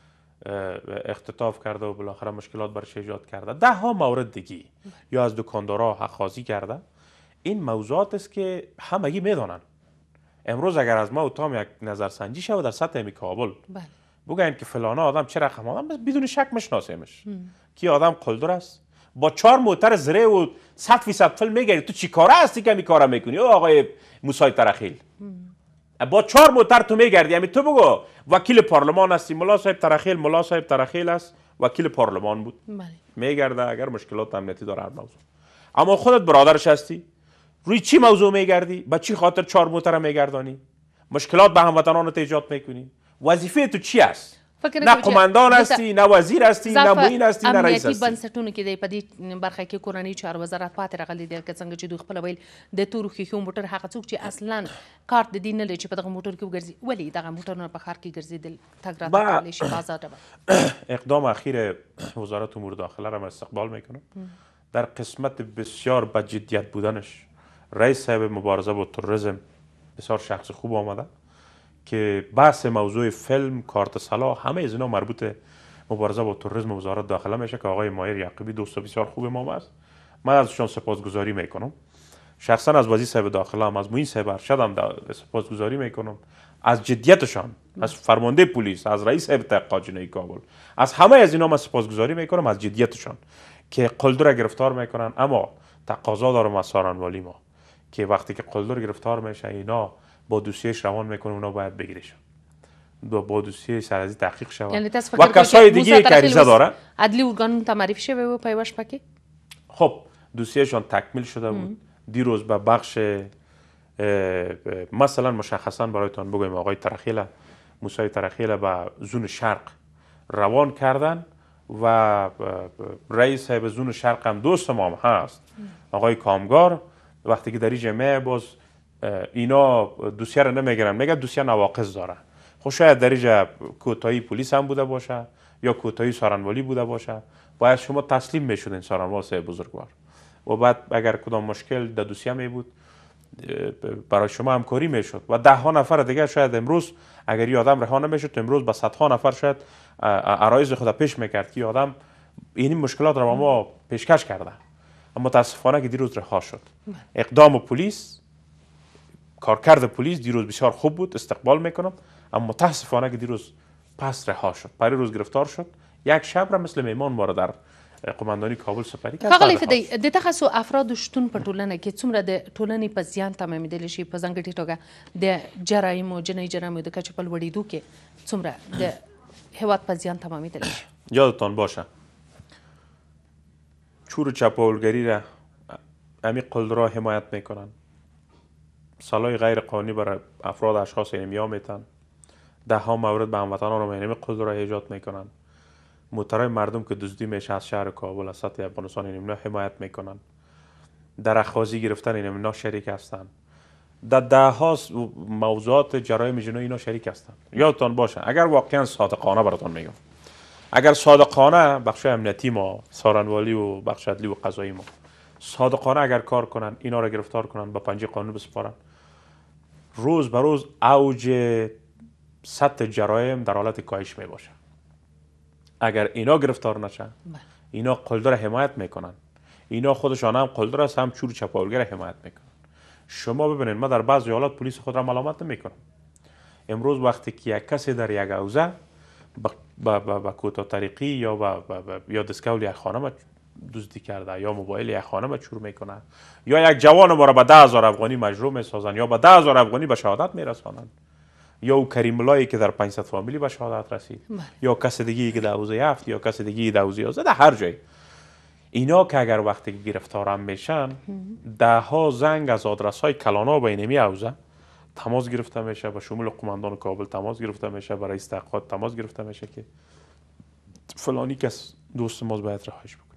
اختطاف کرده و بالاخره مشکلات برش ایجاد کرده 10 مورد دیگه یا از دکاندارا حق‌خوازی کرده. این موضوعات است که همگی میدونن. امروز اگر از ما و تام یک نظرسنجی شود در سطح می کابل بگن که فلانه آدم چه رقم آدم بدون شک میشناسیمش کی آدم قلدر است با 4 موتر زره و 100% فیلم میگیری تو چی کاره هستی که می کارا میکنی آقای موسی ترخیل با 4 موتر تو میگردی یعنی تو بگو وکیل پارلمان هستی ملا صاحب ترخیل است وکیل پارلمان بود میگرده اگر مشکلات امنیتی داره هر موضوع اما خودت برادرش هستی، روی چی موضوع میگردی؟ به چی خاطر 4 موتر میگردانی؟ مشکلات به هموطنانت ایجاد میکنی؟ وظیفه تو چی است؟ نه قماندان هستی، نه وزیر هستی، نه معین هستی، نه رئیس هستی. امنیتي بنسټونو کې د پدې برخه کې کورنۍ چارو وزارت پاتې راغلی دی که څنګه چې دوی خپل ویل د تورو ښیښو موټر هغه څوک چې اصلا کارت د دې نه لري چې په دغه موټر کې وګرځي، ولې دغه موټرونه په ښار کې ګرځېدل تګ راتګ کولی شي په آزاده به؟ اقدام اخیر وزارت امور داخله را من استقبال میکنم. در قسمت بسیار با جدیت بودنش رئیس صاحب مبارزه با تروریسم بسیار شخص خوب آمده که بحث موضوع فیلم، کارت سلاح، همه از اینا مربوط مبارزه با تروریسم وزارت داخله میشه که آقای ماهر یعقوبی دوست بسیار خوب ما است. من ازشون سپاسگزاری میکنم. شخصا از وزیر صاحب داخله هم، از معین صاحب ارشد هم سپاسگزاری میکنم. از جدیتشان، از فرمانده پلیس، از رئیس هیئت تحقیقات جنایی کابل، از همه از اینا من سپاسگزاری میکنم از جدیتشان که قلدر را گرفتار میکنن. اما تقاضا دارم از سارنوالی ما که وقتی که قلدر گرفتار میشه اینا با دوسیهش روان میکنه، اونا باید بگیرش با دوسیه سرازی تحقیق شود. یعنی و کسای دیگه که عریضه داره عدلی ارگان تا معرفی شوه و پیوش پکی؟ خب دوسیهشان تکمیل شده بود. دیروز به بخش مثلا مشخصا برایتان بگویم آقای ترخیله، موسی ترخیله به زون شرق روان کردن و رئیس صاحب زون شرق هم دوست ما هم هست آقای کامگار. وقتی که در این جمعه باز اینا دوسیه رو نمیگیرن، میگن دوسیه نواقص داره. خب شاید در اینجا کوتاهی پلیس هم بوده باشه یا کوتاهی سارنوالی بوده باشه، باید شما تسلیم میشدین سارنوال صاحب بزرگوار و بعد اگر کدام مشکل در دوسیه می بود برای شما همکاری میشد و 10 نفر دیگه شاید امروز اگر یه آدم رها نمیشد امروز با 100 نفر شاید عرایض خود پیش میکرد که آدم این مشکلات را با ما پیشکش کرده. اما متاسفانه که دیروز رها شد. اقدام پلیس، کارکرد پلیس دیروز بسیار خوب بود، استقبال میکنم. اما متاسفانه که دیروز پس رها شد، پری روز گرفتار شد. یک شب را مثل میمان ما را در قماندانی کابل سپری کرد. ښاغلی فدی، د دغسو افرادو شتون په ټولنه کې څومره د ټولنې په زیان تمامیدلی شي، په ځانګړې توګه د جرایمو، جنایي جرایمو د کچې په لوړېدو کې څومره د هیواد په زیان تمامیدلی شي؟ یادتان باشه چور و چپاولگری را امی قلدرها حمایت میکنن، سلاح غیر قانونی برای افراد اشخاص اینمیا میتن، 10 مورد به هموطنان رو اینمی قلدرها ایجاد میکنن، موترهای مردم که دزدی میشه از شهر کابل، از سطح افغانستان اینمیا حمایت میکنن، در اخاذی گرفتن اینمیا شریک هستن، در 10 موضوعات جرایم جنایی اینا شریک هستن. یادتان باشه اگر واقعا صادقانه براتون میگم، اگر صادقانه بخش امنیتی ما، سارنوالی و بخش عدلی و قضایی ما صادقانه اگر کار کنن، اینا را گرفتار کنن، با پنجه قانون بسپارن، روز به روز اوج سطح جرایم در حالت کاهش می باشه. اگر اینا گرفتار نشن، اینا قلدر حمایت میکنن، اینا خودشان هم قلدر است، هم چور چپاولگر حمایت میکنن. شما ببینید ما در بعضی حالات پلیس خود را ملامت نمیکنم. امروز وقتی که یک کسی در یک حوزه با کوتاه طریقی یا دسکول یک خانم دزدی کرده یا موبایل یک خانم چور میکنه یا یک جوان ما را به 10,000 افغانی مجروح میسازن یا به 10,000 افغانی به شهادت میرسانن، یا او کریم اللهی که در 500 فامیلی به شهادت رسید یا کس دیگه که در حوزه 7 یا کس دیگه در حوزه 11 در هر جای. اینا که اگر وقتی گرفتار هم میشن 10 زنگ از آدرس های کلانا به اینمی حوزه تماس گرفته میشه، به شمول قماندان کابل تماس گرفته میشه، به رئیس تحقیقات تماس گرفته میشه که فلانی کس دوست ما باید رهایش بکنه.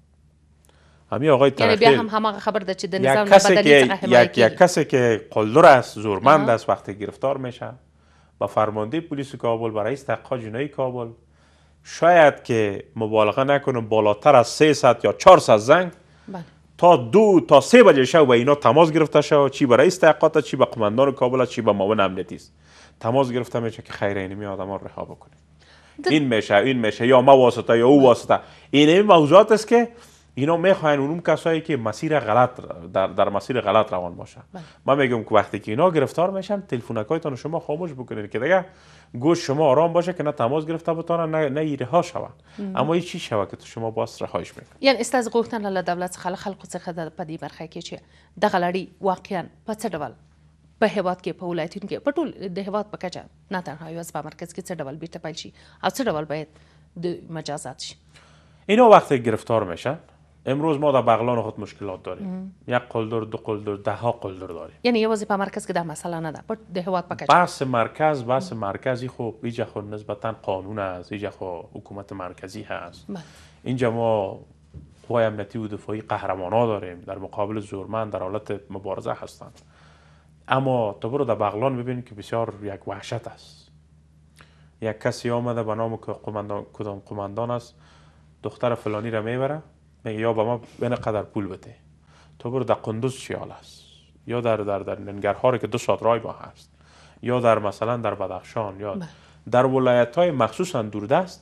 همین آقای ترخیل یعنی بیا هم خبر ده چې د نظام بدلی څخه حمایت یک کسی که قلدر است، زورمند است، وقتی گرفتار میشه با فرمانده پلیس کابل، با رئیس تحقیقات جنایی کابل، شاید که مبالغه نکنم بالاتر از 300 یا 400 زنگ تا 2 تا 3 بجه شب به اینا تماس گرفته شد، چی به رئیس تحقیقات، چی به قماندان کابل، چی به معاون امنیتی است، تماس گرفته میشه که خیر اینمی آدما رو رها بکنید. این میشه یا ما واسطه یا او واسطه. این موضوعات است که اینا میخواین اونم کسایی که مسیر غلط در مسیر غلط روان باشه. من میگم که وقتی که اینا گرفتار میشن تلفنکایتون شما خاموش بکنید که دیگه گوش شما آرام باشه که نه تماس گرفته بتونه نه رها شوه. اما این چی شوه که تو شما باز رهایش میکنید. یعنی است از غوښتنه له دولت څخه خلکو څخه په دې برخه کې چې دغه لړۍ واقعا په څه ډول په هیواد کې په ولایتونو کې په ټول د هیواد په کچه نه تنها یوازې په مرکز کې څه ډول بیرته پیل شي او څه ډول باید د مجازات شي. اینا وقتی گرفتار میشن امروز ما در بغلان خود مشکلات داریم. یک قلدر، دو قلدر، 10 ها قلدر داریم. یعنی یوازې په مرکز کې دا مسئله نه ده، په د هېواد په کچه بحث مرکزی خب اینجا خود نسبتا قانون است، اینجا خود حکومت مرکزی هست. اینجا ما قوای امنیتی و دفاعی قهرمانا داریم در مقابل زورمند در حالت مبارزه هستند. اما تو برو در بغلان ببین که بسیار یک وحشت است. یک کسی آمده به نام کدام قماندان است، دختر فلانی را میبره، میگه یا به ما بین قدر پول بده. تو برو در قندوز چی حال است، یا در ننگرهار که 2 ساعت راه ما هست، یا در مثلا در بدخشان، یا در ولایت های مخصوصا دوردست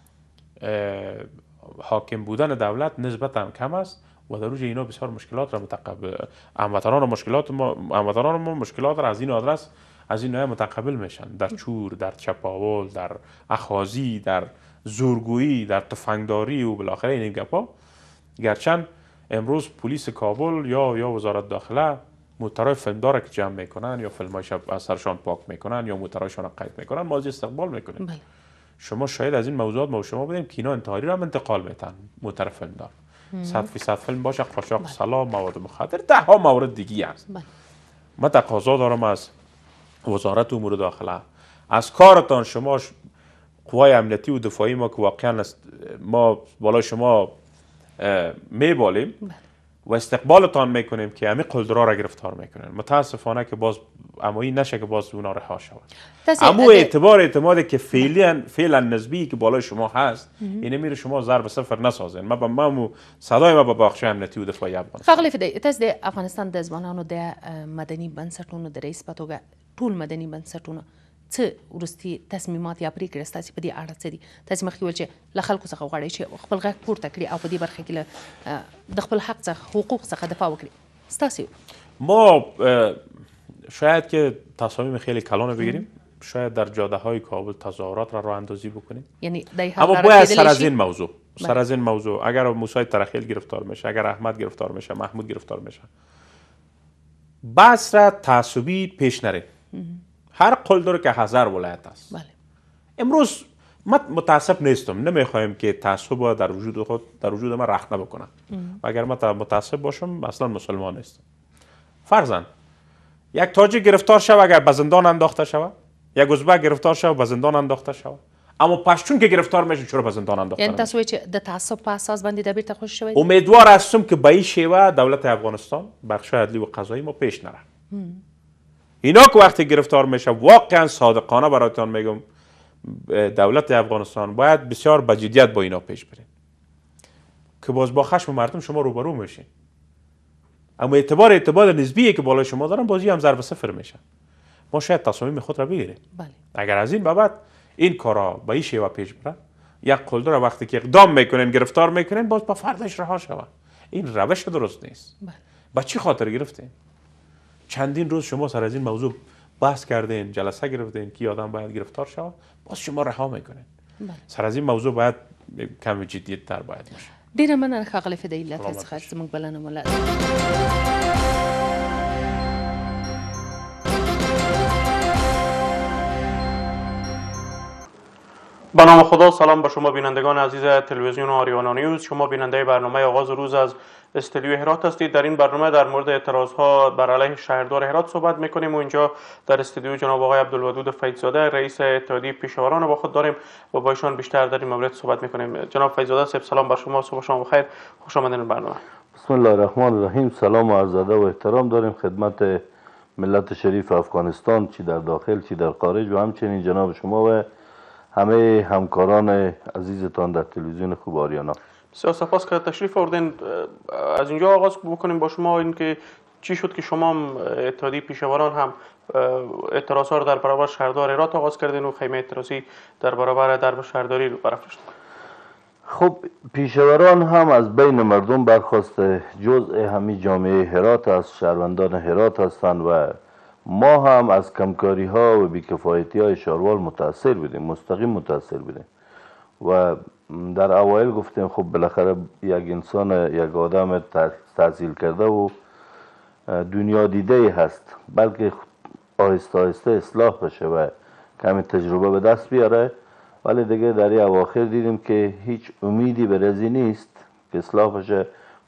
حاکم بودن دولت نسبتا کم است و در اوج اینا بسیار مشکلات را هموطنان ما مشکلات را از این آدرس از این نوع متقبل میشن. در چور، در چپاول، در اخاذی، در زورگویی، در تفنگداری و بالاخره این گپا. گرچند امروز پلیس کابل یا وزارت داخله موترهای فیلمدار که جمع میکنن یا فیلمایش از سرشان پاک میکنن یا موترهایشان را قید میکنن، ما از استقبال میکنیم. شما شاید از این موضوعات ما شما بدیم که اینا انتحاری را هم انتقال میتن. موتر فیلمدار 100% فیلم باشه، قاچاق سلاح، مواد مخدر، 10 ها مورد دیگه است. من تقاضا دارم از وزارت امور داخله، از کارتان شما قوای امنیتی و دفاعی ما که واقعا ما بالای شما میبالیم و استقبالتان میکنیم که همین قلدرها را گرفتار میکنن. متاسفانه که باز امایی نشه که باز اونا رها شود. اما اعتمادی که فعلا نسبی که بالای شما هست اینه میره شما ضرب صفر نسازین. ما صدای ما به بخش امنیتی و دفاعی افغانستان. ښاغلی فدایي، تاسو د افغانستان د ځوانانو د مدني بنسټونو د رئیس په توګه ټول مدني بنسټونه څه وروستي تصمیمات یا پریکړې ستاسې په دې اړه څه دي؟ تاسې مخکې ویل چې له خلکو څخه غواړئ چې خپل غږ پورته کړي او په دې برخه کې د خپل حق څخه حقوق څخه دفاع وکړي. ستاسې ما شاید که تصامیم خیلی کلان بگیریم، شاید در جاده های کابل تظاهرات را راه اندازی بکنیم، یعنی اما باید سر از این موضوع اگر موسی ترخیل گرفتار میشه، اگر احمد گرفتار میشه، محمود گرفتار میشه، بس را تعصبی پیش نریم. هر قلدر که هزار ولایت است. امروز من متعصب نیستم، نمیخوایم که تعصب در وجود ما رخنه بکنم. اگر من متعصب باشم اصلا مسلمان نیستم. فرضاً یک تاجیک گرفتار شود اگر به زندان انداخته شود، یک ازبک گرفتار شود به زندان انداخته شود، اما پشتون که گرفتار میشه چرا به زندان انداخته؟ یعنی تاسو چې د تعصب په اساس باندې د بیرته خوشی شوی؟ امیدوار هستم که به این شیوه دولت افغانستان، بخش عدلی و قضایی ما پیش نره. اینا که وقتی گرفتار میشه واقعا صادقانه برایتان میگم دولت افغانستان باید بسیار با جدیت با اینا پیش برین که باز با خشم مردم شما روبرو میشین. اما اعتبار نسبیه که بالای شما دارن بازی هم ضرب صفر میشه. ما شاید تصمیم خود را بگیریم. اگر از این بعد این کارا با این شیوه پیش بره، یک قلدر وقتی که اقدام میکنین گرفتار میکنین باز با فردش رها شود، این روش درست نیست. با چی خاطر گرفتین؟ چندین روز شما سر از این موضوع بحث کردین، جلسه گرفتین که آدم باید گرفتار شود، باز شما رها میکنین. سر از این موضوع باید کم جدیت‌تر باید باشه. ډیره مننه ښاغلی فدایي له تاسو څخه زموږ بلنه مو به نام خدا. سلام به شما بینندگان عزیز تلویزیون آریانا نیوز. شما بیننده برنامه آغاز روز از استودیو هرات هستید. در این برنامه در مورد اعتراضها بر علیه شهردار هرات صحبت میکنیم و اینجا در استودیو جناب آقای عبدالودود فیضزاده رئیس اتحادیه پیشاوران با خود داریم و با ایشان بیشتر در این مورد صحبت میکنیم. جناب فیضزاده صاحب سلام بر شما، صبح شما بخیر، خوش آمدید برنامه. بسم الله الرحمن الرحیم. سلام و عرض ادب و احترام داریم خدمت ملت شریف افغانستان، چی در داخل چی در خارج، و همچنین جناب شما و همه همکاران عزیزتان در تلویزیون خوب آریانا. بسیار سپاس که تشریف آوردین. از اینجا آغاز بکنیم با شما، این که چی شد که شما اتحادیه پیشاوران هم اعتراضها رو در برابر شهردار هرات آغاز کردین و خیمه اعتراضی در برابر درب شهرداری رو برافراشتین؟ خب پیشاوران هم از بین مردم برخواسته، جزء همین جامعه هرات است، شهروندان هرات هستند و ما هم از کمکاری ها و بیکفایتی های شاروال متاثر بودیم، مستقیم متاثر بودیم و در اوایل گفتیم خب بالاخره یک انسان، یک آدم تحصیل کرده و دنیا دیده هست، بلکه آهسته آهسته اصلاح بشه و کمی تجربه به دست بیاره، ولی دیگه در این اواخر دیدیم که هیچ امیدی به رزی نیست که اصلاح بشه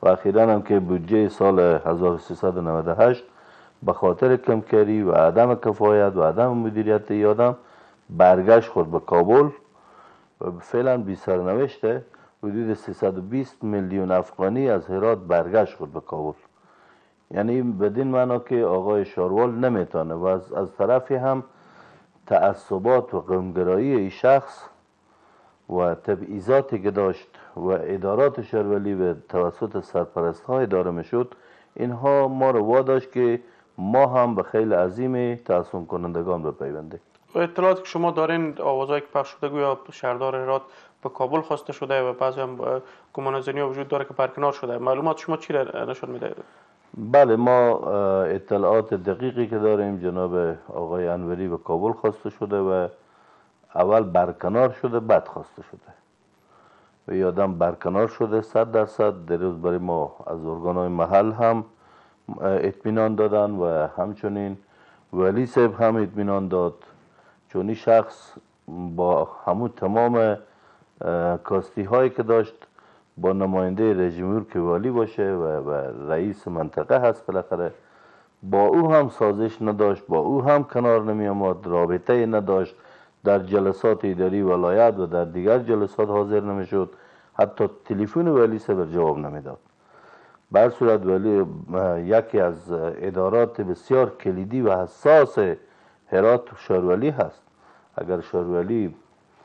و اخیراً هم که بودجه سال 1398 به خاطر کمکاری و عدم کفایت و عدم مدیریت ای آدم برگشت خود به کابل و فعلا بی سرنوشته. حدود 320 میلیون افغانی از هرات برگشت خود به کابل. یعنی بدین معنا که آقای شاروال نمیتونه و از طرفی هم تعصبات و قومگرایی ای شخص و تبعیضاتی که داشت و ادارات شورولی به توسط سرپرست ها اداره میشد، اینها ما رو واداشت که ما هم به خیلی عظیم تعصب کنندگان بپیوندیم. و اطلاعاتی که شما دارین، آوازهایی که پخش شده گویا شهردار هرات به کابل خواسته شده و بعضی هم گمانه‌زنی وجود داره که برکنار شده. معلومات شما چی را نشون میده؟ بله، ما اطلاعات دقیقی که داریم، جناب آقای انوری به کابل خواسته شده و اول برکنار شده بعد خواسته شده و یادم برکنار شده 100%. در روز برای ما از ارگان‌های محل هم اطمینان دادن و همچنین ولی صاحب هم اطمینان داد، چون این شخص با همون تمام کاستی هایی که داشت با نماینده رژیم که والی باشه و رئیس منطقه هست، بالاخره با او هم سازش نداشت، با او هم کنار نمی آمد، رابطه نداشت، در جلسات اداری ولایت و در دیگر جلسات حاضر نمی شد، حتی تلفن ولی صاحب جواب نمیداد. به هر صورت ولی یکی از ادارات بسیار کلیدی و حساس هرات شارولی هست. اگر شارولی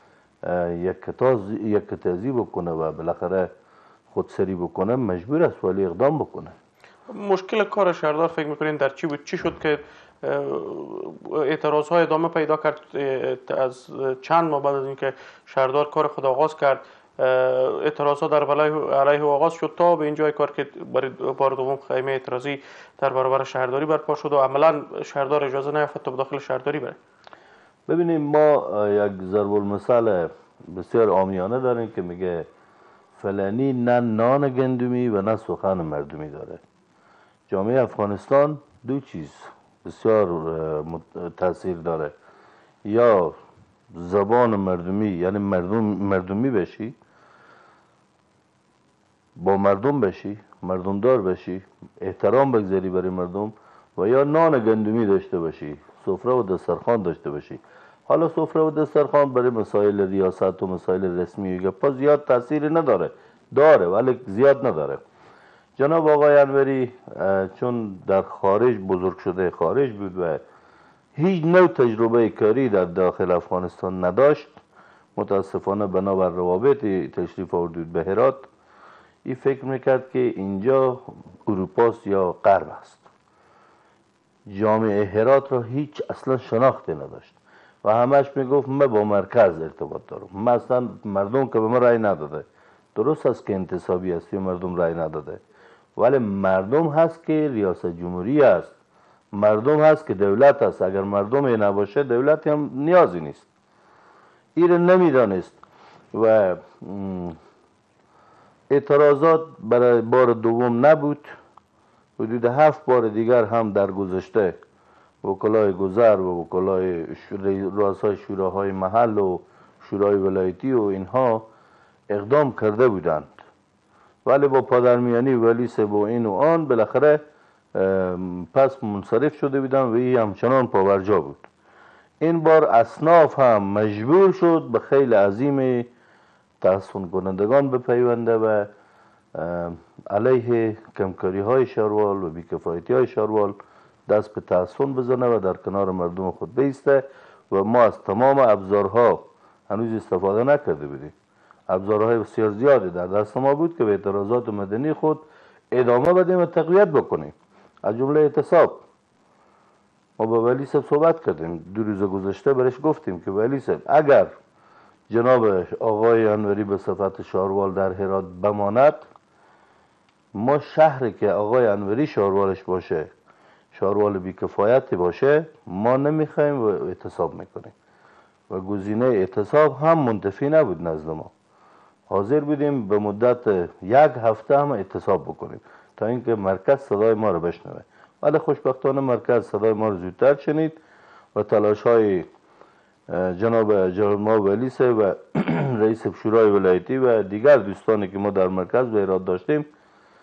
یک کتازی بکنه و بالاخره خودسری بکنه، مجبور است ولی اقدام بکنه. مشکل کار شهردار فکر میکنین در چی بود؟ چی شد که اعتراض های ادامه پیدا کرد؟ از چند ماه بعد از اینکه شهردار کار خود آغاز کرد، اعتراضات در علیه آغاز شد تا به اینجای کار که برای بار دوم خیمه اعتراضی در برابر شهرداری برپا شد و عملا شهردار اجازه نیافت تا به داخل شهرداری بره. ببینیم، ما یک ضرب المثل بسیار عامیانه داریم که میگه فلانی نه نان گندمی و نه سخن مردمی داره. جامعه افغانستان دو چیز بسیار تاثیر داره: یا زبان مردمی، یعنی مردمی بشی، با مردم بشی، مردمدار بشی، احترام بگذاری برای مردم، و یا نان گندمی داشته باشی، سفره و دسترخوان داشته باشی. حالا سفره و دسترخوان برای مسائل ریاست و مسائل رسمی گپا زیاد تاثیر نداره، داره ولی زیاد نداره. جناب آقای انوری چون در خارج بزرگ شده، خارج بود و هیچ نوع تجربه کاری در داخل افغانستان نداشت، متاسفانه بنابر روابط تشریف آورد به هرات، این فکر میکرد که اینجا اروپاست یا غرب است. جامعه هرات را هیچ اصلا شناختی نداشت و همش میگفت من با مرکز ارتباط دارم. مثلا مردم که به من رای نداده، درست است که انتصابی است و مردم رای نداده، ولی مردم هست که ریاست جمهوری است، مردم هست که دولت است. اگر مردم نباشه دولت هم نیازی نیست. این را نمیدانست و اعتراضات برای بار دوم نبود. حدود 7 بار دیگر هم در گذشته وکلای گذر و وکلای رؤسای شوراهای محل و شورای ولایتی و اینها اقدام کرده بودند، ولی با پادرمیانی ولی صاحب و این و آن بالاخره پس منصرف شده بودند و این همچنان پاورجا بود. این بار اصناف هم مجبور شد به خیلی عظیم تحسن کنندگان بپیونده و علیه کمکاری های شاروال و بیکفایتی های شاروال دست به تحسن بزنه و در کنار مردم خود بیسته. و ما از تمام ابزارها هنوز استفاده نکرده بودیم. ابزارهای بسیار زیادی در دست ما بود که به اعتراضات مدنی خود ادامه بدیم و تقویت بکنیم، از جمله اعتصاب. ما با ولی صاحب صحبت کردیم 2 روز گذشته، برش گفتیم که ولی صاحب اگر جناب آقای انوری به صفت شاروال در هرات بماند، ما شهری که آقای انوری شاروالش باشه، شاروال بیکفایتی باشه، ما نمیخوایم و اعتصاب میکنیم. و گزینه اعتصاب هم منتفی نبود نزد ما. حاضر بودیم به مدت 1 هفته هم اعتصاب بکنیم تا اینکه مرکز صدای ما رو بشنوه، ولی خوشبختانه مرکز صدای ما رو زودتر شنید و تلاش های جناب ولی صاحب و رئیس شورای ولایتی و دیگر دوستانی که ما در مرکز و هرات داشتیم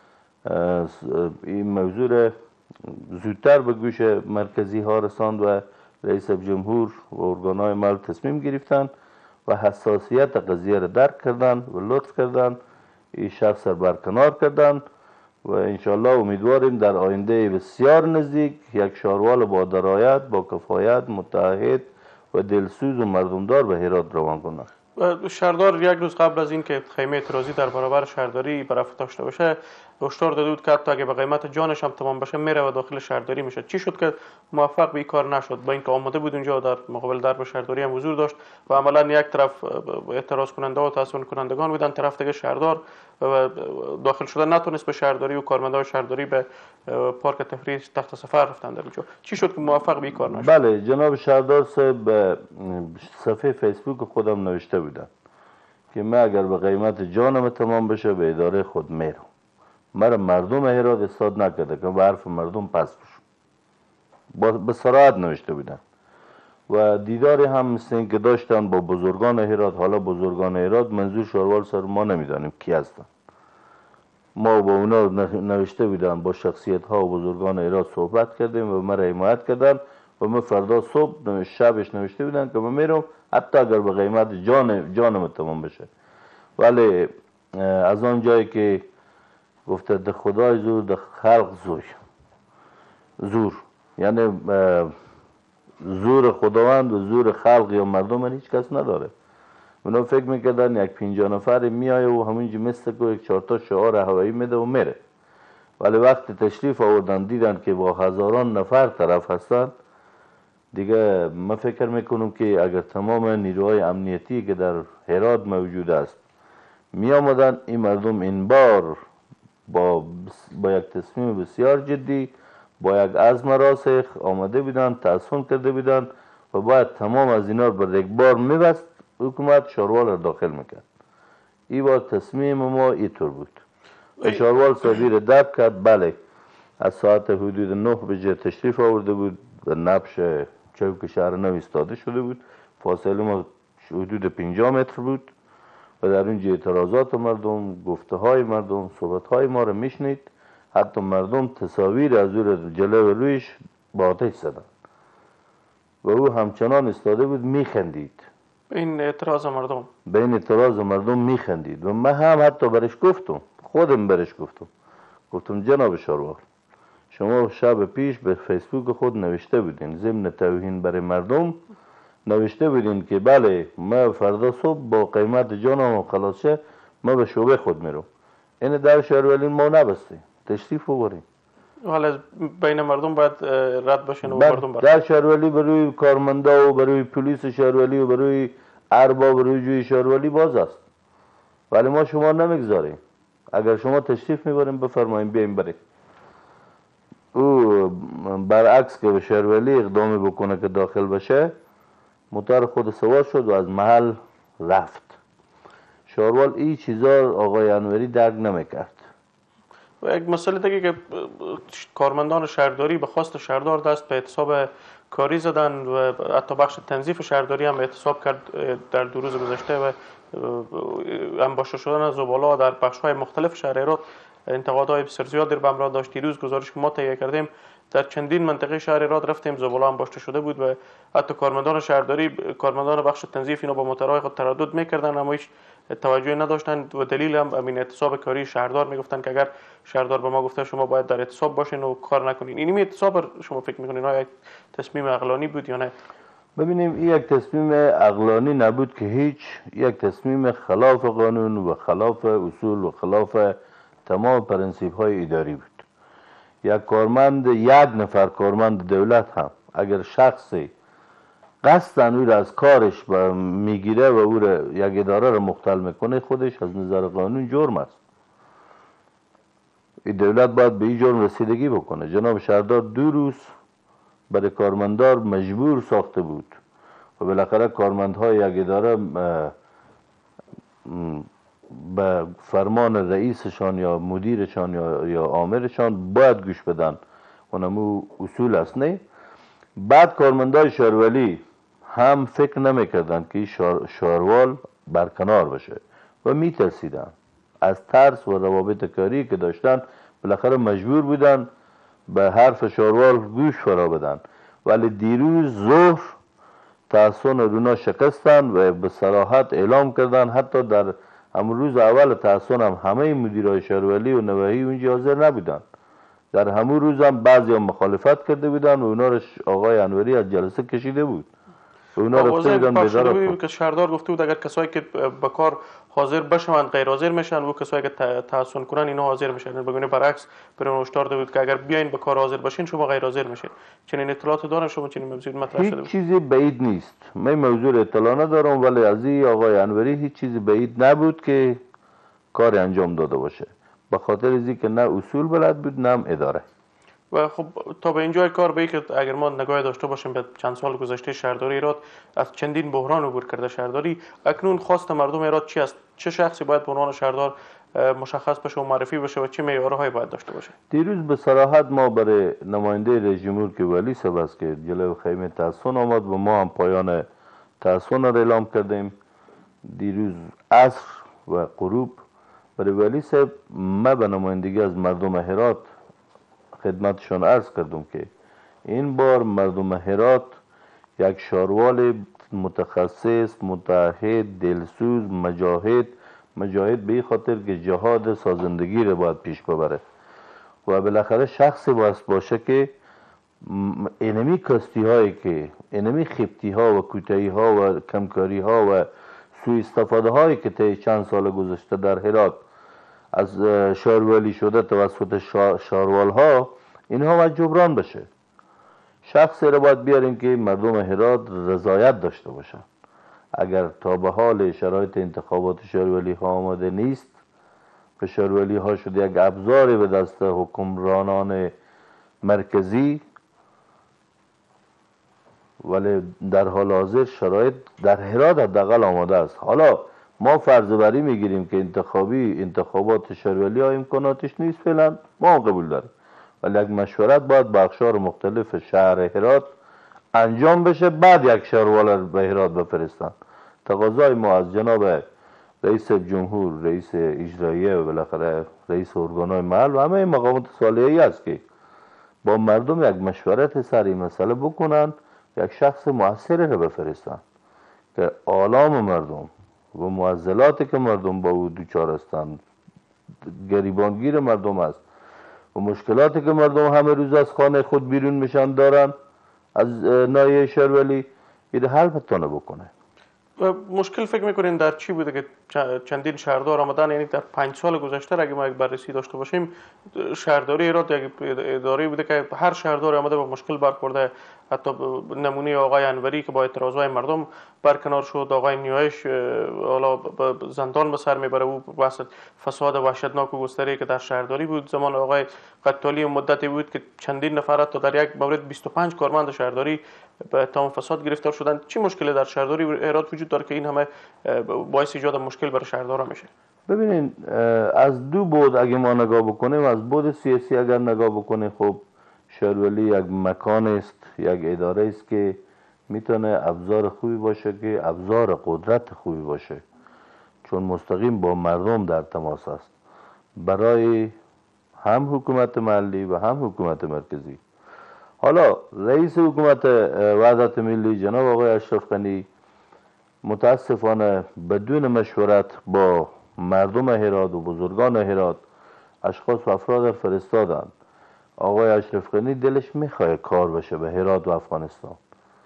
این موضوع را زودتر به گوش مرکزی ها رساند و رئیس جمهور و ارگانهای محل تصمیم گرفتند و حساسیت قضیه را درک کردند و لطف کردند این شخص را برکنار کردند و انشالله امیدواریم در آینده بسیار نزدیک یک شاروال با درایت، با کفایت، متعهد و دلسوز و مردمدار به هرات روان کنند. شهردار یک روز قبل از اینکه خیمه اعتراضی در برابر شهرداری برافت داشته باشه هشدار داده بود که حتی اگه به قیمت جانش هم تمام بشه میره و داخل شهرداری میشه. چی شد که موفق به این کار نشد؟ با اینکه آماده بود اونجا در مقابل درب شهرداری هم حضور داشت و عملا یک طرف اعتراض کننده و تظاهر کنندگان بودن، طرف دیگه شهردار و داخل شدن نتونست به شهرداری و کارمندان شهرداری به پارک تفریح تخت سفر رفتن در اونجا. چی شد که موفق به این کار نشد؟ بله جناب شهردار صاحب به صفحه فیسبوک خودم نوشته بودم که من اگر به قیمت جانم تمام بشه به اداره خود میرم. مرا مردم هرات استاد نکرده که به حرف مردم پس بشم. به صراحت نوشته بودن و دیداری هم مثل این که داشتن با بزرگان هرات. حالا بزرگان هرات منظور شاروال سر ما نمیدانیم کی هستن. ما با اونا نوشته بودن، با شخصیت ها و بزرگان هرات صحبت کردیم و مرا حمایت کردن و من فردا صبح شبش نوشته بودن که من میرم حتی اگر به قیمت جانم تمام بشه. ولی از آن جایی که گفته ده خدای زور ده خلق زور یعنی زور خداوند و زور خلق یا مردم هیچ کس نداره. اونا فکر میکردن یک 50 نفر میایه و همینجی مثل که یک 4 تا شعار هوایی میده و میره. ولی وقتی تشریف آوردن دیدن که با هزاران نفر طرف هستن دیگه من فکر میکنم که اگر تمام نیروهای امنیتی که در هرات موجود است می آمدن این مردم این بار با یک تصمیم بسیار جدی با یک عزم راسخ آمده بودن، تصمیم کرده بودن و باید تمام از اینا بر یک بار میبست حکومت شاروال را داخل میکرد. این بار تصمیم ما اینطور بود. شاروال صاحبی را دب کرد. بله از ساعت حدود 9 بجه تشریف آورده بود و نبش چوک شهر نو ایستاده شده بود. فاصله ما حدود 50 متر بود و در اونجا اعتراضات مردم، گفته های مردم، صحبت های ما را میشنید. حتی مردم تصاویر از او جلو رویش با آتش زدن و او همچنان استاده بود میخندید. به این اعتراض مردم میخندید و من هم حتی برش گفتم، خودم برش گفتم جناب شاروال شما شب پیش به فیسبوک خود نوشته بودین ضمن توهین برای مردم نوشته بودین که بله ما فردا صبح با قیمت جانم خلاص شه ما به شعبه خود میرم. این در شهرولی ما نبسته تشریف ببریم. حالا بین مردم باید رد بشین و مردم در شهرولی بروی کارمندا و بروی پلیس شهرولی و بروی ارباب رجوع شهرولی باز است. ولی ما شما نمیگذاریم. اگر شما تشریف میبریم بفرماییم بیایم بریم. او برعکس که به شهرولی اقدامی بکنه که داخل بشه موتور خود سوار شد و از محل رفت. شاروال این چیزا آقای انوری درک نمیکرد. و یک مسئله دیگه که کارمندان شهرداری به خواست شهردار دست به اعتصاب کاری زدن و حتی بخش تنظیف شهرداری هم اعتصاب کرد در 2 روز گذشته و انباشته شدن زباله در بخش‌های مختلف شهر هرات انتقادهای بسیار زیادی به همراه داشت. دیروز گزارش که ما تهیه کردیم در چندین منطقه شهر هرات رفتیم زباله انباشته شده بود و حتی کارمندان شهرداری، کارمندان بخش تنظیف اینا با موتورهای خود تردد میکردن اما هیچ توجهی نداشتند و دلیل هم همین اعتصاب کاری شهردار میگفتن که اگر شهردار به ما گفته شما باید در اعتصاب باشین و کار نکنین. این اعتصاب شما فکر میکنین آیا یک تصمیم عقلانی بود یا نه؟ ببینیم این یک تصمیم عقلانی نبود که هیچ، یک تصمیم خلاف قانون و خلاف اصول و خلاف تمام پرنسیپ های اداری بود. یک کارمند، یک نفر کارمند دولت هم اگر شخصی قصداً او را از کارش میگیره و او را یک اداره را مختل میکنه خودش از نظر قانون جرم است. این دولت باید به این جرم رسیدگی بکنه. جناب شهردار 2 روز برای کارمندار مجبور ساخته بود و بالاخره کارمندهای یک اداره به فرمان رئیسشان یا مدیرشان یا آمرشان باید گوش بدن. اونمو اصول است نه. بعد کارمندای شهرولی هم فکر نمیکردن که شاروال برکنار بشه و میترسیدن از ترس و روابط کاری که داشتن بالاخره مجبور بودن به حرف شاروال گوش فرا بدن. ولی دیروز ظهر تحصن رونا شکستن و به صراحت اعلام کردن. حتی در روز اول تحصن هم همه مدیرای شهرولی و نواحی اونجا حاضر نبودن. در همون روز هم بعضی هم مخالفت کرده بودن و اونا رو آقای انوری از جلسه کشیده بود. اونا رفته بودن بیدار که شهردار گفته بود اگر کسایی که به کار حاضر بشن غیر حاضر میشن و کسایی که تحصن کنن اینا حاضر میشن. بگونه برعکس برای هشدار داده بود که اگر بیاین به کار حاضر بشین شما غیر حاضر میشین. چنین اطلاعات دارن شما؟ چنین موضوع مطرح شده بود؟ هیچ چیزی بعید نیست. من موضوع اطلاع ندارم ولی از این آقای انوری هیچ چیزی بعید نبود که کار انجام داده باشه. به خاطر اینکه که نه اصول بلد بود نه هم اداره. و خب تا به اینجای کار به که اگر ما نگاه داشته باشیم به چند سال گذشته شهرداری هرات از چندین بحران عبور کرده شهرداری، اکنون خواست مردم هرات چی است؟ چه شخصی باید به عنوان شهردار مشخص بشه و معرفی بشه و چه معیارهایی باید داشته باشه؟ دیروز به صراحت ما برای نماینده رئیس جمهور که ولی صاحب است که جلوی خیمه تحصن آمد و ما هم پایان تحصن را اعلام کردیم. دیروز عصر و غروب برای ولی صاحب ما به نمایندگی از مردم هرات خدمتشان عرض کردم که این بار مردم هرات یک شاروال متخصص، متعهد، دلسوز، مجاهد به این خاطر که جهاد سازندگی را باید پیش ببره و بالاخره شخصی باشه که اینمی کاستی هایی که اینمی خبتی ها و کوتاهی ها و کمکاری ها و سوء استفاده هایی که طی چند سال گذشته در هرات از شاروالی شده توسط شاروال ها اینها باید جبران بشه. شخصی را باید بیاریم که مردم هرات رضایت داشته باشن. اگر تا به حال شرایط انتخابات شاروالی ها آماده نیست، به شاروالی ها شده یک ابزاری به دست حکمرانان مرکزی، ولی در حال حاضر شرایط در هرات حداقل آماده است. حالا ما فرض بری میگیریم که انتخابات شاروالی ها امکاناتش نیست فعلا، ما قبول داریم، ولی یک مشورت باید با اقشار مختلف شهر هرات انجام بشه، بعد یک شاروال به هرات بفرستن. تقاضای ما از جناب رئیس جمهور، رئیس اجراییه و بالاخره رئیس ارگانهای محل و همه مقامات صالحی است که با مردم یک مشورت سر این مسئله بکنن، یک شخص مؤثر رو بفرستن که آلام مردم و معضلاتی که مردم با او دوچار هستند، گریبانگیر مردم است و مشکلاتی که مردم همه روز از خانه خود بیرون میشن دارن از ناحیه شهرولی این حل بکنه. مشکل فکر میکنین در چی بوده که چندین شهردار آمدن؟ یعنی در 5 سال گذشته اگه ما یک بررسی داشته باشیم شهرداری هرات یک اداره بوده که هر شهردار آمده با مشکل برخورده. حتی نمونه آقای انوری که با اعتراضهای مردم برکنار شد، آقای نیایش حالا زندان به سر میبره و بحث فساد وحشتناک و گستری که در شهرداری بود. زمان آقای قطالی مدتی بود که چندین نفر حتی در یک مورد 25 کارمند شهرداری به اتهام فساد گرفتار شدن. چی مشکلی در شهرداری هرات وجود داره که این همه باعث ایجاد مشکل برای شهردارا میشه؟ ببینین از دو بود اگه ما نگاه بکنیم، از بود سیاسی اگر نگاه بکنیم، خب شهرولی یک مکان است، یک اداره است که میتونه ابزار خوبی باشه، که ابزار قدرت خوبی باشه، چون مستقیم با مردم در تماس است برای هم حکومت محلی و هم حکومت مرکزی. حالا رئیس حکومت وحدت ملی جناب آقای اشرف غنی متاسفانه بدون مشورت با مردم هرات و بزرگان هرات اشخاص و افراد فرستادند. آقای اشرف غنی دلش میخواد کار بشه به هرات و افغانستان،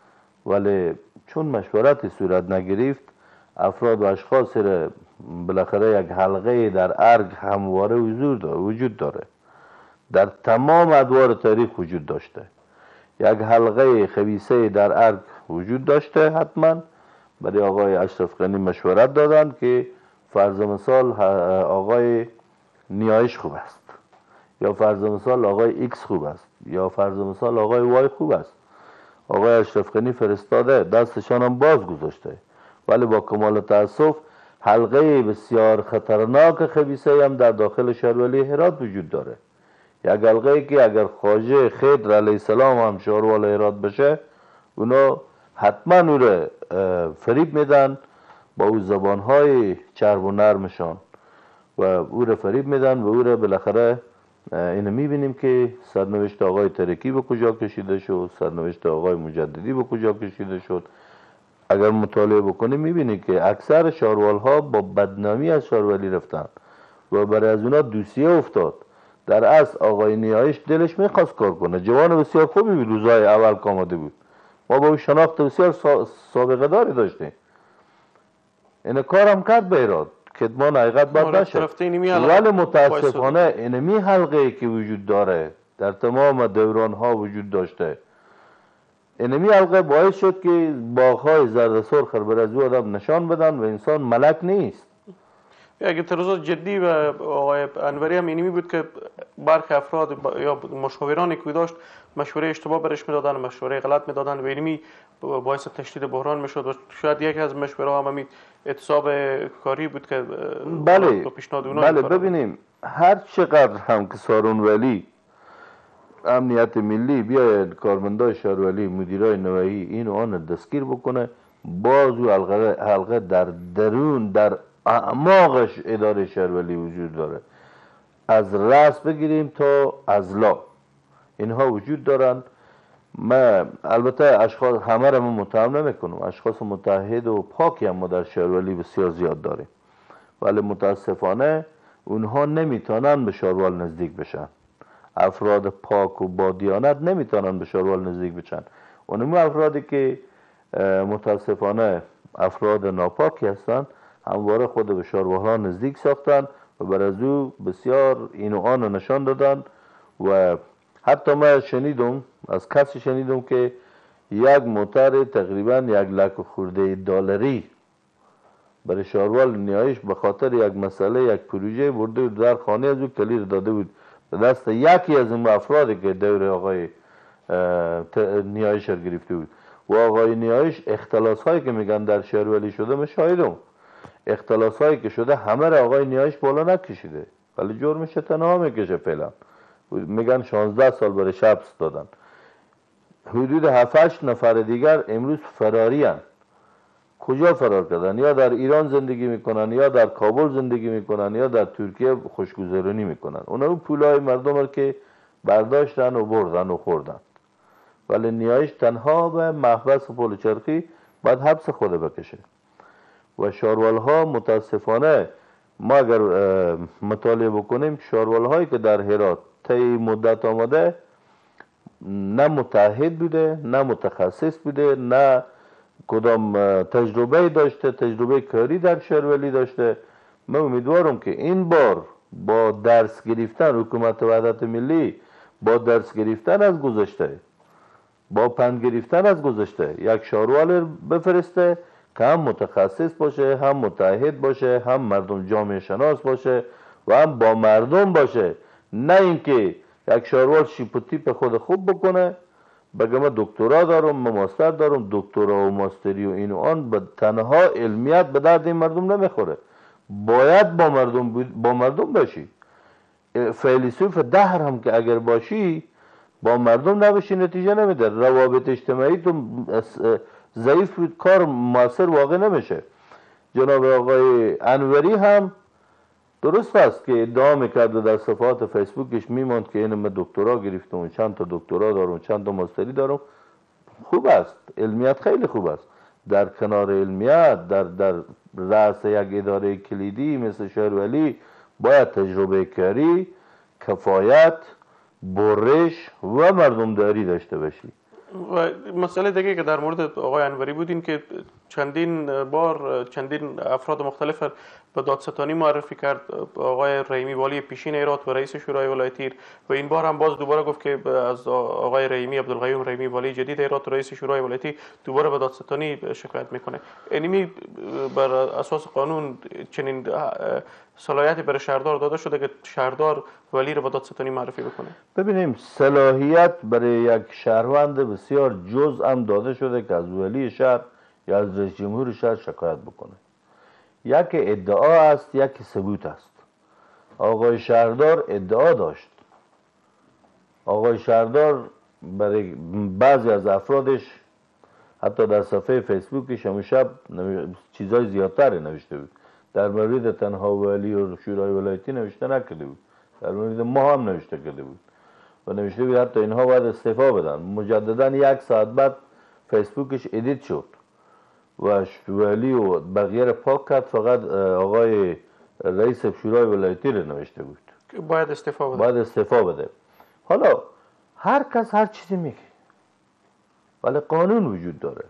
ولی چون مشورتی صورت نگرفت افراد و اشخاص را بالاخره یک حلقه در ارگ همواره وجود داره، در تمام ادوار تاریخ وجود داشته. یک حلقه خبیثه در ارگ وجود داشته. حتما برای آقای اشرف غنی مشورت دادند که فرض مثال آقای نیایش خوب است، یا فرض مثال آقای ایکس خوب است، یا فرض مثال آقای وای خوب است. آقای اشرف غنی فرستاده، دستشان هم باز گذاشته، ولی با کمال تاسف حلقه بسیار خطرناک خبیثه هم در داخل شهرولی هرات وجود داره. یک حلقه که اگر خواجه خضر علیه السلام هم شاروال هرات بشه، اونا حتما او را فریب میدن با او زبانهای چرب و نرمشان و او را فریب میدن و او را بالاخره اینو میبینیم که سرنوشت آقای ترکی به کجا کشیده شد، سرنوشت آقای مجددی به کجا کشیده شد. اگر مطالعه بکنیم میبینیم که اکثر شاروال ها با بدنامی از شارولی رفتن و برای از اونا دوسیه افتاد. در اصل آقای نیایش دلش میخواست کار کنه، جوان بسیار خوبی بود، روزای اول که آمده بود، ما با او شناخت بسیار سابقه داری داشتیم. این کارم کرد به ایراد، کدمان حقیقت باید نشد. ولی متاسفانه اینمی حلقه که وجود داره در تمام دوران ها وجود داشته، اینمی حلقه باعث شد که باغ‌های زرد سرخ بر از او آدم نشان بدن و انسان ملک نیست. یک اعتراضات جدی و آقای انوری هم اینمی بود که برخی افراد یا مشاورانی که داشت مشوره اشتباه برش میدادن، مشوره غلط میدادن و اینمی باعث تشدید بحران میشد و شاید یکی از مشوره هم همین اعتصاب کاری بود که بله ببینیم هر چقدر هم که سارون ولی امنیت ملی بیاید کارمندای شهرولی مدیرای نوایی این و آن دستگیر بکنه، باز او حلقه در درون در اعماقش اداره شهرولی وجود داره، از رأس بگیریم تا ازلا اینها وجود دارن. ما البته اشخاص همه را من متهم نمیکنم، اشخاص متحد و پاکی هم ما در شهرولی بسیار زیاد داریم، ولی متاسفانه اونها نمیتونن به شاروال نزدیک بشن. افراد پاک و با دیانت نمیتونن به شاروال نزدیک بشن. اونم افرادی که متاسفانه افراد ناپاکی هستن همواره خود به شاروال ها نزدیک ساختن و بر از او بسیار این و آن نشان دادن. و حتی من شنیدم از کسی شنیدم که یک موتر تقریبا 1 لک خورده دلاری برای شاروال نیایش به خاطر یک مسئله یک پروژه برده در خانه از او کلید داده بود به دست یکی از این افرادی که دور آقای نیایش گرفته بود. و آقای نیایش اختلاس هایی که میگن در شهرولی شده من شاهدم، اختلاس هایی که شده همه را آقای نیایش بالا نکشیده ولی جرمش تنها میکشه. فعلا میگن 16 سال برای حبس دادن. حدود 7-8 نفر دیگر امروز فراری هستند. کجا فرار کردن؟ یا در ایران زندگی میکنن، یا در کابل زندگی میکنن، یا در ترکیه خوشگذرانی میکنن. اونا پولای مردم رو که برداشتن و بردن و خوردن. ولی نیایش تنها به محبس پل چرخی باید حبس خود بکشه. و شاروال ها متاسفانه ما اگر مطالعه بکنیم شاروال هایی که در هرات طی مدت آمده نه متحد بوده، نه متخصص بوده، نه کدام تجربه داشته، تجربه کاری در شهرولی داشته. من امیدوارم که این بار با درس گرفتن حکومت وحدت ملی، با درس گرفتن از گذشته، با پند گرفتن از گذشته یک شاروال بفرسته که هم متخصص باشه، هم متحد باشه، هم مردم جامعه شناس باشه و هم با مردم باشه. نه اینکه یک شاروال شیپ و تیپ خود خوب بکنه بگه من دکترا دارم، من ماستر دارم، دکترا و ماستری و این و آن به تنها علمیت به درد این مردم نمیخوره. باید با مردم باشی. فیلسوف دهر هم که اگر باشی با مردم نباشی نتیجه نمیده. روابط اجتماعی تو ضعیف بود، کار موثر واقع نمیشه. جناب آقای انوری هم درست است که ادعا میکرد در صفحات فیسبوکش میماند که این من دکترا گرفتم، چند تا دکترا دارم، چند تا ماستری دارم. خوب است، علمیت خیلی خوب است. در کنار علمیت در رأس یک اداره کلیدی مثل شهرولی باید تجربه کاری، کفایت، برش و مردم داری داشته باشی. و مسئله دیگه که در مورد آقای انوری بود این که چندین افراد مختلف به دادستانی معرفی کرد. آقای رحیمی والی پیشین هرات و رئیس شورای ولایتی و این بار هم باز دوباره گفت که از آقای رحیمی عبدالقیوم رحیمی والی جدید هرات و رئیس شورای ولایتی دوباره به دادستانی شکایت میکنه. اینمی بر اساس قانون چنین صلاحیتی برای شهردار داده شده که شهردار ولی رو به دادستانی معرفی بکنه. ببینیم صلاحیت برای یک شهروند بسیار جزء هم داده شده که از ولی شهر یا از رئیس جمهور شهر شکایت بکنه. یک ادعا است، یک ثبوت است. آقای شهردار ادعا داشت. آقای شهردار برای بعضی از افرادش حتی در صفحه فیسبوکش همون شب چیزای زیادتری نوشته بود. در مورد تنها ولی و شورای ولایتی نوشته نکرده بود. در مورد ما هم نوشته کرده بود و نوشته بود حتی اینها باید استعفا بدن. مجددا 1 ساعت بعد فیسبوکش ادیت شد و ولی و بقیه را پاک کرد، فقط آقای رئیس شورای ولایتی را نوشته بود که باید استعفا بده. باید استعفا بده. حالا هر کس هر چیزی میگه، ولی قانون وجود داره.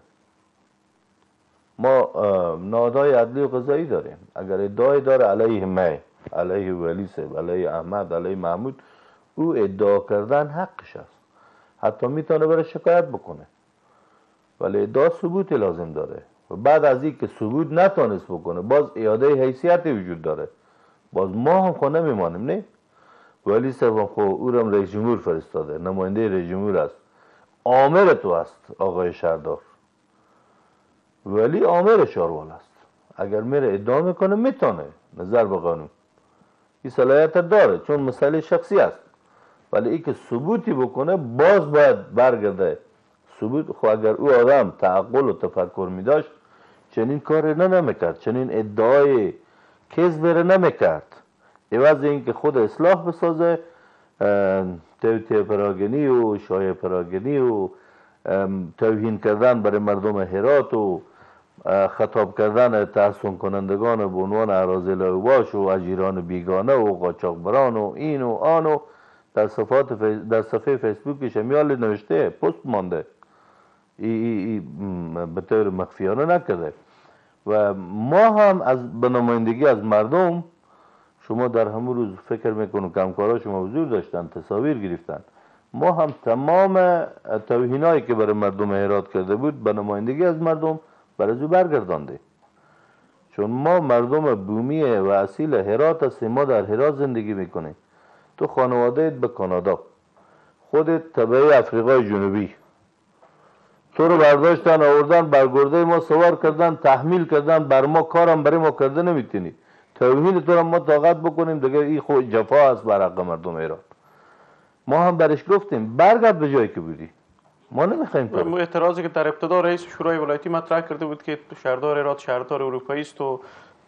ما نهادهای عدلی و قضایی داریم. اگر ادعای داره علیه من، علیه ولی صاحب، علیه احمد، علیه محمود، او ادعا کردن حقش است. حتی میتونه بره شکایت بکنه، ولی ادعا ثبوت لازم داره و بعد از این که ثبوت نتونست بکنه باز اعاده حیثیتی وجود داره. باز ما هم خود نمیمانیم. نه ولی صاحب خو او هم رئیس جمهور فرستاده، نماینده رئیس جمهور است، آمر تو است آقای شهردار، ولی آمر شاروال است. اگر میره ادعا میکنه میتونه نظر به قانون این صلاحیت داره، چون مسئله شخصی است. ولی ای که ثبوتی بکنه باز باید برگرده ثبوت. خو اگر او آدم تعقل و تفکر میداشت چنین کار نمیکرد، چنین ادعای کذب نمیکرد. عوض این که خود اصلاح بسازه، توطئه پراگنی و شایعه پراگنی و توهین کردن برای مردم هرات و خطاب کردن تحسن کنندگان به عنوان اراذل اوباش و اجیران بیگانه و قاچاقبران و این و آن و در صفحه فیسبوکش میال نوشته، پست مانده، به طور مخفیانه نکرده. و ما هم از به نمایندگی از مردم، شما در همون روز فکر میکنم کمکارا شما حضور داشتن، تصاویر گرفتن، ما هم تمام توهینایی که برای مردم هرات کرده بود به نمایندگی از مردم برای او برگردانده. چون ما مردم بومی و اصیل هرات هستیم، ما در هرات زندگی میکنیم. تو خانوادهت به کانادا، خودت تبعی افریقای جنوبی، تو رو برداشتن آوردن بر گرده ما سوار کردن، تحمیل کردن بر ما، کارم برای ما کرده نمیتونی. توهین تو رو ما طاقت بکنیم دیگه، این خود جفا است بر حق مردم ایران. ما هم برش گفتیم برگرد به جایی که بودی، ما نمیخوایم. اعتراضی که در ابتدا رئیس شورای ولایتی مطرح کرده بود که شهردار هرات شهردار اروپایی است و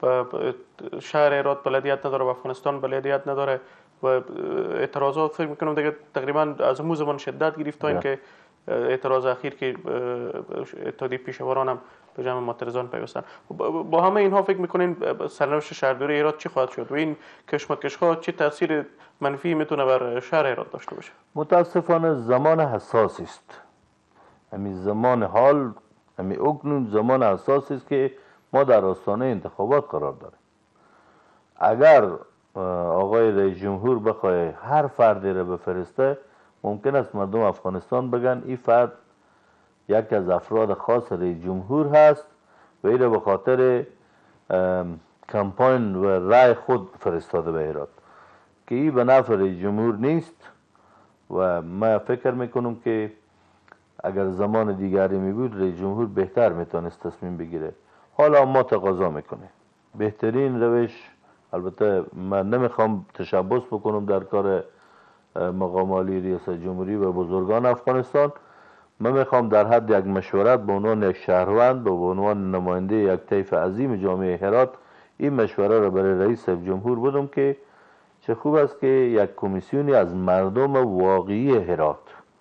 شهر هرات بلدیت نداره و افغانستان بلدیت نداره و اعتراضات فکر میکنم دیگه تقریبا از همون زمان شدت گرفت تا اینکه اعتراض اخیر که اتحادیه پیشوران هم به جمع معترضان پیوستن. با همه اینها فکر میکنین سرنوشت شهرداری هرات چی خواهد شد و این کشمکش ها چه تاثیر منفی میتونه بر شهر هرات داشته باشه؟ متاسفانه زمان حساسی است. همین زمان حال، همین اکنون زمان حساسی است که ما در آستانه انتخابات قرار داریم. اگر آقای رئیس جمهور بخواه هر فردی را بفرسته، ممکن است مردم افغانستان بگن این فرد یکی از افراد خاص رئیس جمهور هست و این را به خاطر کمپاین و رای خود فرستاده به هرات، که این به نفع رئیس جمهور نیست. و من فکر میکنم که اگر زمان دیگری می بود رئیس جمهور بهتر میتونست تصمیم بگیره. حالا ما تقاضا میکنه بهترین روش. البته من نمیخوام تشبث بکنم در کار مقام عالی ریاست جمهوری و بزرگان افغانستان. من میخوام در حد یک مشورت به عنوان یک شهروند، به عنوان نماینده یک طیف عظیم جامعه هرات، این مشوره را برای رئیس جمهور بدم که چه خوب است که یک کمیسیونی از مردم واقعی هرات،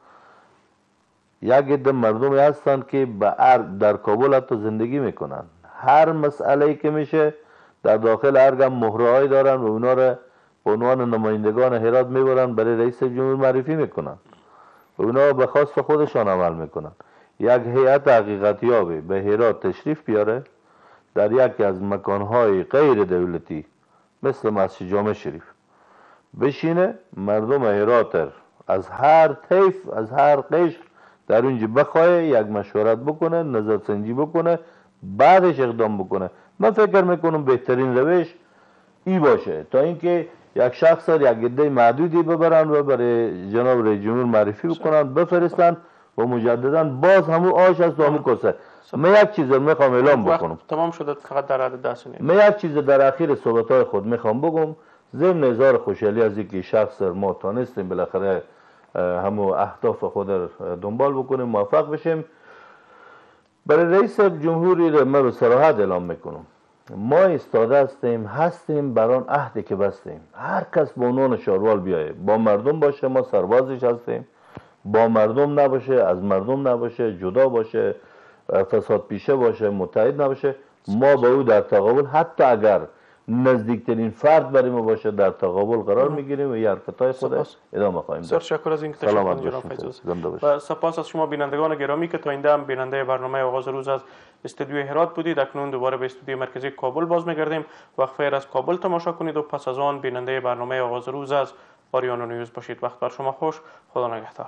یک عده مردمی هستند که در کابل حتی زندگی میکنن، هر مسئله‌ای که میشه در داخل ارگم مهره‌ای دارن و اونا را به عنوان نمایندگان هرات میبرن برای رئیس جمهور معرفی میکنن و اونا به خواست خودشان عمل میکنن. یک هیئت حقیقتیابی به هرات تشریف بیاره، در یکی از مکانهای غیر دولتی مثل مسجد جامع شریف بشینه، مردم هرات از هر طیف، از هر قشر در اونجا بخواه یک مشورت بکنه، نظرسنجی بکنه، بعدش اقدام بکنه. من فکر میکنم بهترین روش ای باشه تا اینکه یک شخص یک عده معدودی ببرن و برای جناب رئیس جمهور معرفی بکنن، بفرستن و مجددا باز همون آش از همون کسه. من یک چیز میخوام اعلام بکنم، تمام شده فقط در حد 10 ثانیه. من یک چیز در اخیر صحبت‌های خود میخوام بگم، ضمن اظهار خوشحالی از اینکه شخص ما تانستیم بالاخره همون اهداف خود دنبال بکنیم، موفق بشیم. برای رئیس جمهوری را من به صراحت اعلام میکنم ما ایستاده هستیم بر آن عهدی که بستیم. هر کس به عنوان شاروال بیایه، با مردم باشه، ما سربازش هستیم، با مردم نباشه، از مردم نباشه، جدا باشه، فساد پیشه باشه، متحد نباشه، ما با او در تقابل، حتی اگر نزدیکترین فرد برای ما باشه، در تقابل قرار میگیریم و یه حرکتای خود ادامه خواهیم داد. تشکر از اینکه تشریف آوردید جناب فیض. و سپاس از شما بینندگان گرامی که تا اینجا هم بیننده برنامه آغاز روز از استودیوی هرات بودید. اکنون دوباره به استودیوی مرکزی کابل باز میگردیم. وقفه از کابل تماشا کنید و پس از آن بیننده برنامه آغاز روز از آریانا نیوز باشید. وقت بر شما خوش. خدا نگهدار.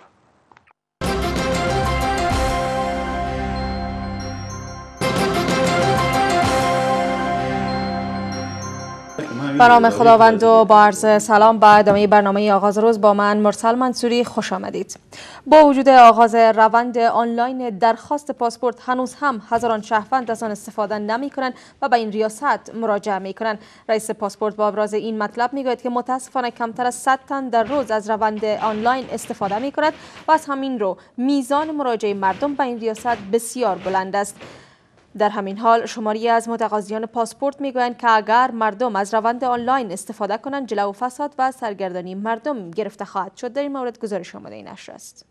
به نام خداوند و با عرض سلام به ادامه برنامه آغاز روز با من مرسل منصوری خوش آمدید. با وجود آغاز روند آنلاین درخواست پاسپورت هنوز هم هزاران شهروند از آن استفاده نمی کنند و به این ریاست مراجعه می کنند. رئیس پاسپورت با ابراز این مطلب می گوید که متاسفانه کمتر از 100 تن در روز از روند آنلاین استفاده می کند و از همین رو میزان مراجعه مردم به این ریاست بسیار بلند است. در همین حال شماری از متقاضیان پاسپورت میگویند که اگر مردم از روند آنلاین استفاده کنند جلو فساد و سرگردانی مردم گرفته خواهد شد. در این مورد گزارش آمده این نشر است.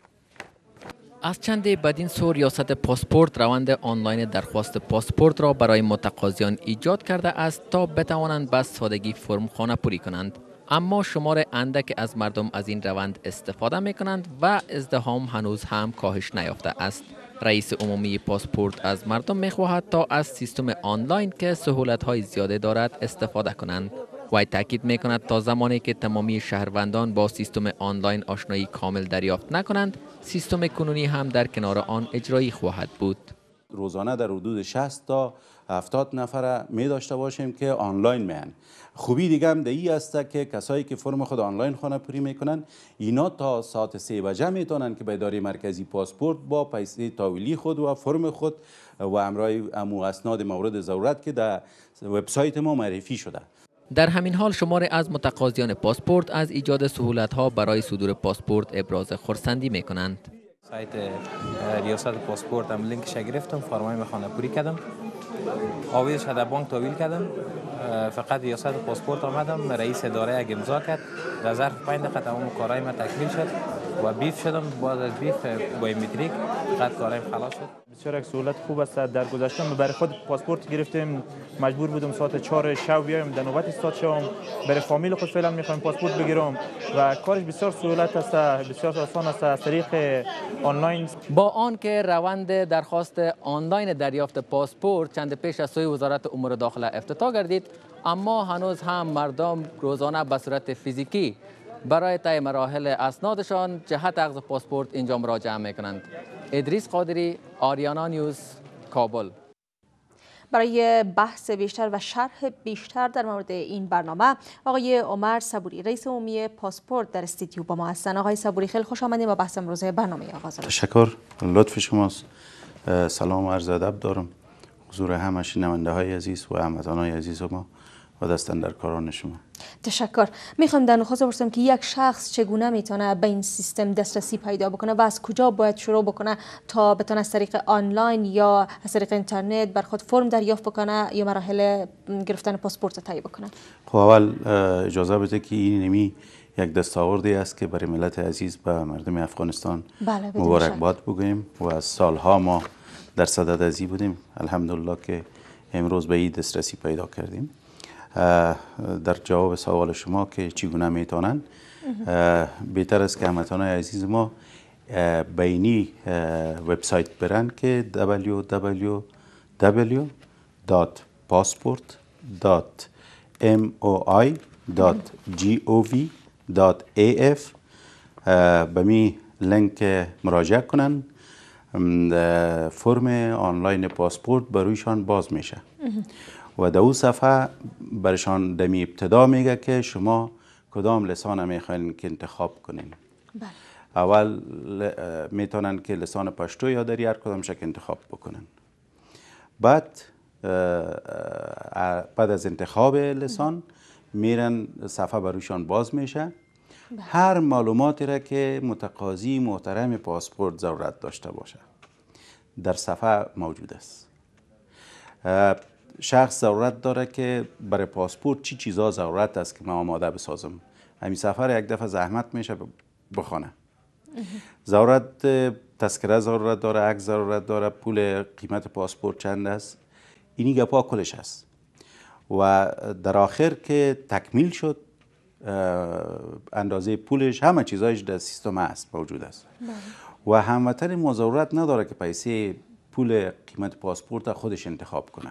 از چند بدین سو ریاست پاسپورت روند آنلاین درخواست پاسپورت را برای متقاضیان ایجاد کرده است تا بتوانند به سادگی فرم خانه پوری کنند. اما شمار اندک از مردم از این روند استفاده می کنند و ازدحام هنوز هم کاهش نیافته است. رئیس عمومی پاسپورت از مردم می‌خواهد تا از سیستم آنلاین که سهولت‌های زیاده دارد استفاده کنند. وی تاکید می‌کند تا زمانی که تمامی شهروندان با سیستم آنلاین آشنایی کامل دریافت نکنند، سیستم کنونی هم در کنار آن اجرایی خواهد بود. روزانه در حدود 60 تا 70 نفر می داشته باشیم که آنلاین میان. خوبی دیگه هم این است که کسایی که فرم خود آنلاین خانه پوری میکنن اینا تا ساعت 3 بجه میتونن که به اداره مرکزی پاسپورت با پیسه تحویلی خود و فرم خود و همراه امو اسناد مورد ضرورت که در وبسایت ما معرفی شده. در همین حال شمار از متقاضیان پاسپورت از ایجاد سهولت‌ها برای صدور پاسپورت ابراز خرسندی میکنند. سایت ریاست پاسپورت هم لینکش گرفتم، فرمای خانه پوری کردم، آویزش در بانک تحویل کردم، فقط ریاست پاسپورت آمدم، رئیس اداره اگه امضا کرد، در ظرف 5 دقیقه تمام کارهای من تکمیل شد و بیف شدم. بعد از بیف بایومتریک فقط کارهایم خلاص شد. بسیار یک سهولت خوب است. در گذشته برای خود پاسپورت گرفتیم، مجبور بودم ساعت 4 شب بیایم در نوبت استاد شوم، برای فامیل خود فعلا میخوایم پاسپورت بگیرم و کارش بسیار سهولت است، بسیار آسان است از طریق آنلاین. با آنکه روند درخواست آنلاین دریافت پاسپورت چند پیش از سوی وزارت امور داخله افتتاح گردید، اما هنوز هم مردم روزانه به صورت فیزیکی برای طی مراحل اسنادشان جهت اخذ پاسپورت اینجا مراجعه میکنند. ادریس قادری، آریانا نیوز، کابل. برای بحث بیشتر و شرح بیشتر در مورد این برنامه آقای عمر صبوری رئیس عمومی پاسپورت در استودیو با ما هستند. آقای صبوری خیلی خوش آمدید با بحث امروز برنامه آغاز. تشکر، لطف شماست. سلام و عرض ادب دارم حضور همه شنونده‌های عزیز و هموطنان عزیز ما و دستن در کاران شما. تشکر. میخوام در نخست بپرسم که یک شخص چگونه میتونه به این سیستم دسترسی پیدا بکنه و از کجا باید شروع بکنه تا بتونه از طریق آنلاین یا از طریق اینترنت بر خود فرم دریافت بکنه یا مراحل گرفتن پاسپورت طی بکنه؟ خب اول اجازه بده که این یک دستاوردی است که برای ملت عزیز به مردم افغانستان مبارکباد بگوییم و از سالها ما در صدد ازی بودیم. الحمدلله که امروز به این دسترسی پیدا کردیم. در جواب سوال شما که چگونه میتونن، بهتر است که هموطنان عزیز ما بینی وبسایت برن که www.passport.moi.gov.af به می لینک مراجعه کنن. فرم آنلاین پاسپورت برویشان باز میشه و در اون صفحه برشان دمی ابتدا میگه که شما کدام لسان میخواین که انتخاب کنین. اول میتونن که لسان پشتو یا دری هر کدام شک انتخاب بکنن. بعد از انتخاب لسان میرن صفحه بروشان باز میشه. هر معلوماتی را که متقاضی محترم پاسپورت ضرورت داشته باشه در صفحه موجود است. شخص ضرورت داره که برای پاسپورت چی چیزا ضرورت است که من آماده بسازم. همین سفر یک دفعه زحمت میشه بخونه. ضرورت تذکره ضرورت داره، عکس ضرورت داره، پول قیمت پاسپورت چند است، اینی گپا کلش است. و در آخر که تکمیل شد اندازه پولش همه چیزایش در سیستم است، موجود است. و هموطن ما ضرورت نداره که پیسه پول قیمت پاسپورت خودش انتخاب کنه.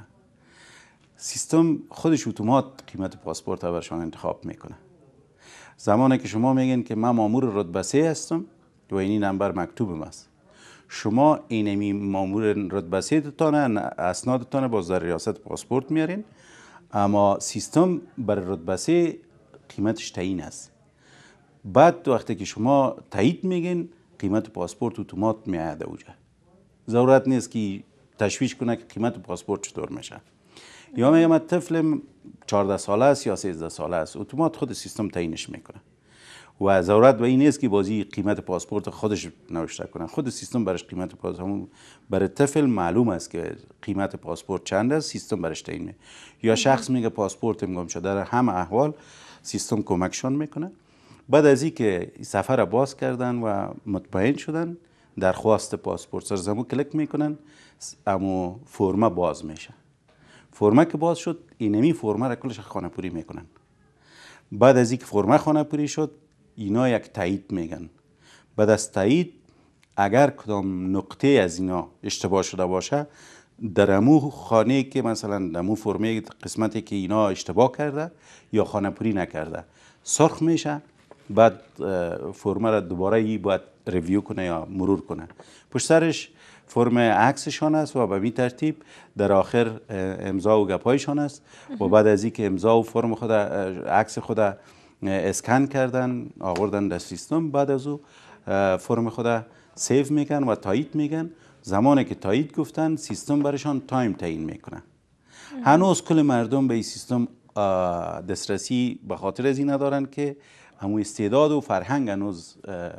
سیستم خودش اتومات قیمت پاسپورت برشان انتخاب میکنه. زمانی که شما میگین که من مامور رتبه 3 هستم و اینی نمبر مکتوبم است، شما اینمی مامور رتبه 3 تانه اسنادتان باز در ریاست پاسپورت میارین، اما سیستم بر رتبه 3 قیمتش تعیین است. بعد وقتی که شما تایید میگین قیمت پاسپورت اتومات میاد اوجه. ضرورت نیست که تشویش کنه که قیمت پاسپورت چطور میشه. یا میگم طفلم 14 ساله است یا 13 ساله است، اتومات خود سیستم تعیینش میکنه. و ضرورت به این نیست که بازی قیمت پاسپورت خودش نوشته کنه، خود سیستم برش قیمت پاسپورت برای طفل معلوم است که قیمت پاسپورت چند است، سیستم برش تعیین میکنه. یا شخص میگه پاسپورتم گم شده، در همه احوال سیستم کمکشان میکنه. بعد از اینکه سفر باز کردن و مطمئن شدن، درخواست پاسپورت سرزمو کلیک میکنن، اما فرمه باز میشه. فرمه که باز شد، اینمی فرمه را کلش خانه پوری میکنن. بعد از اینکه فرمه خانه پوری شد، اینا یک تایید میگن. بعد از تایید اگر کدام نقطه از اینا اشتباه شده باشه، در امو خانه که مثلا در امو فرمه قسمتی که اینا اشتباه کرده یا خانه پوری نکرده سرخ میشه. بعد فرمه را دوباره باید ریویو کنه یا مرور کنه. پشت سرش فرم عکسشان است و به این ترتیب در آخر امضا و گپایشان است. و بعد از اینکه امضا و فرم خود عکس خود اسکن کردن آوردن در سیستم، بعد از او فرم خود سیو میگن و تایید میگن. زمانی که تایید گفتن سیستم برشان تایم تعیین میکنه. هنوز کل مردم به این سیستم دسترسی به خاطر از این ندارن که همون استعداد و فرهنگ هنوز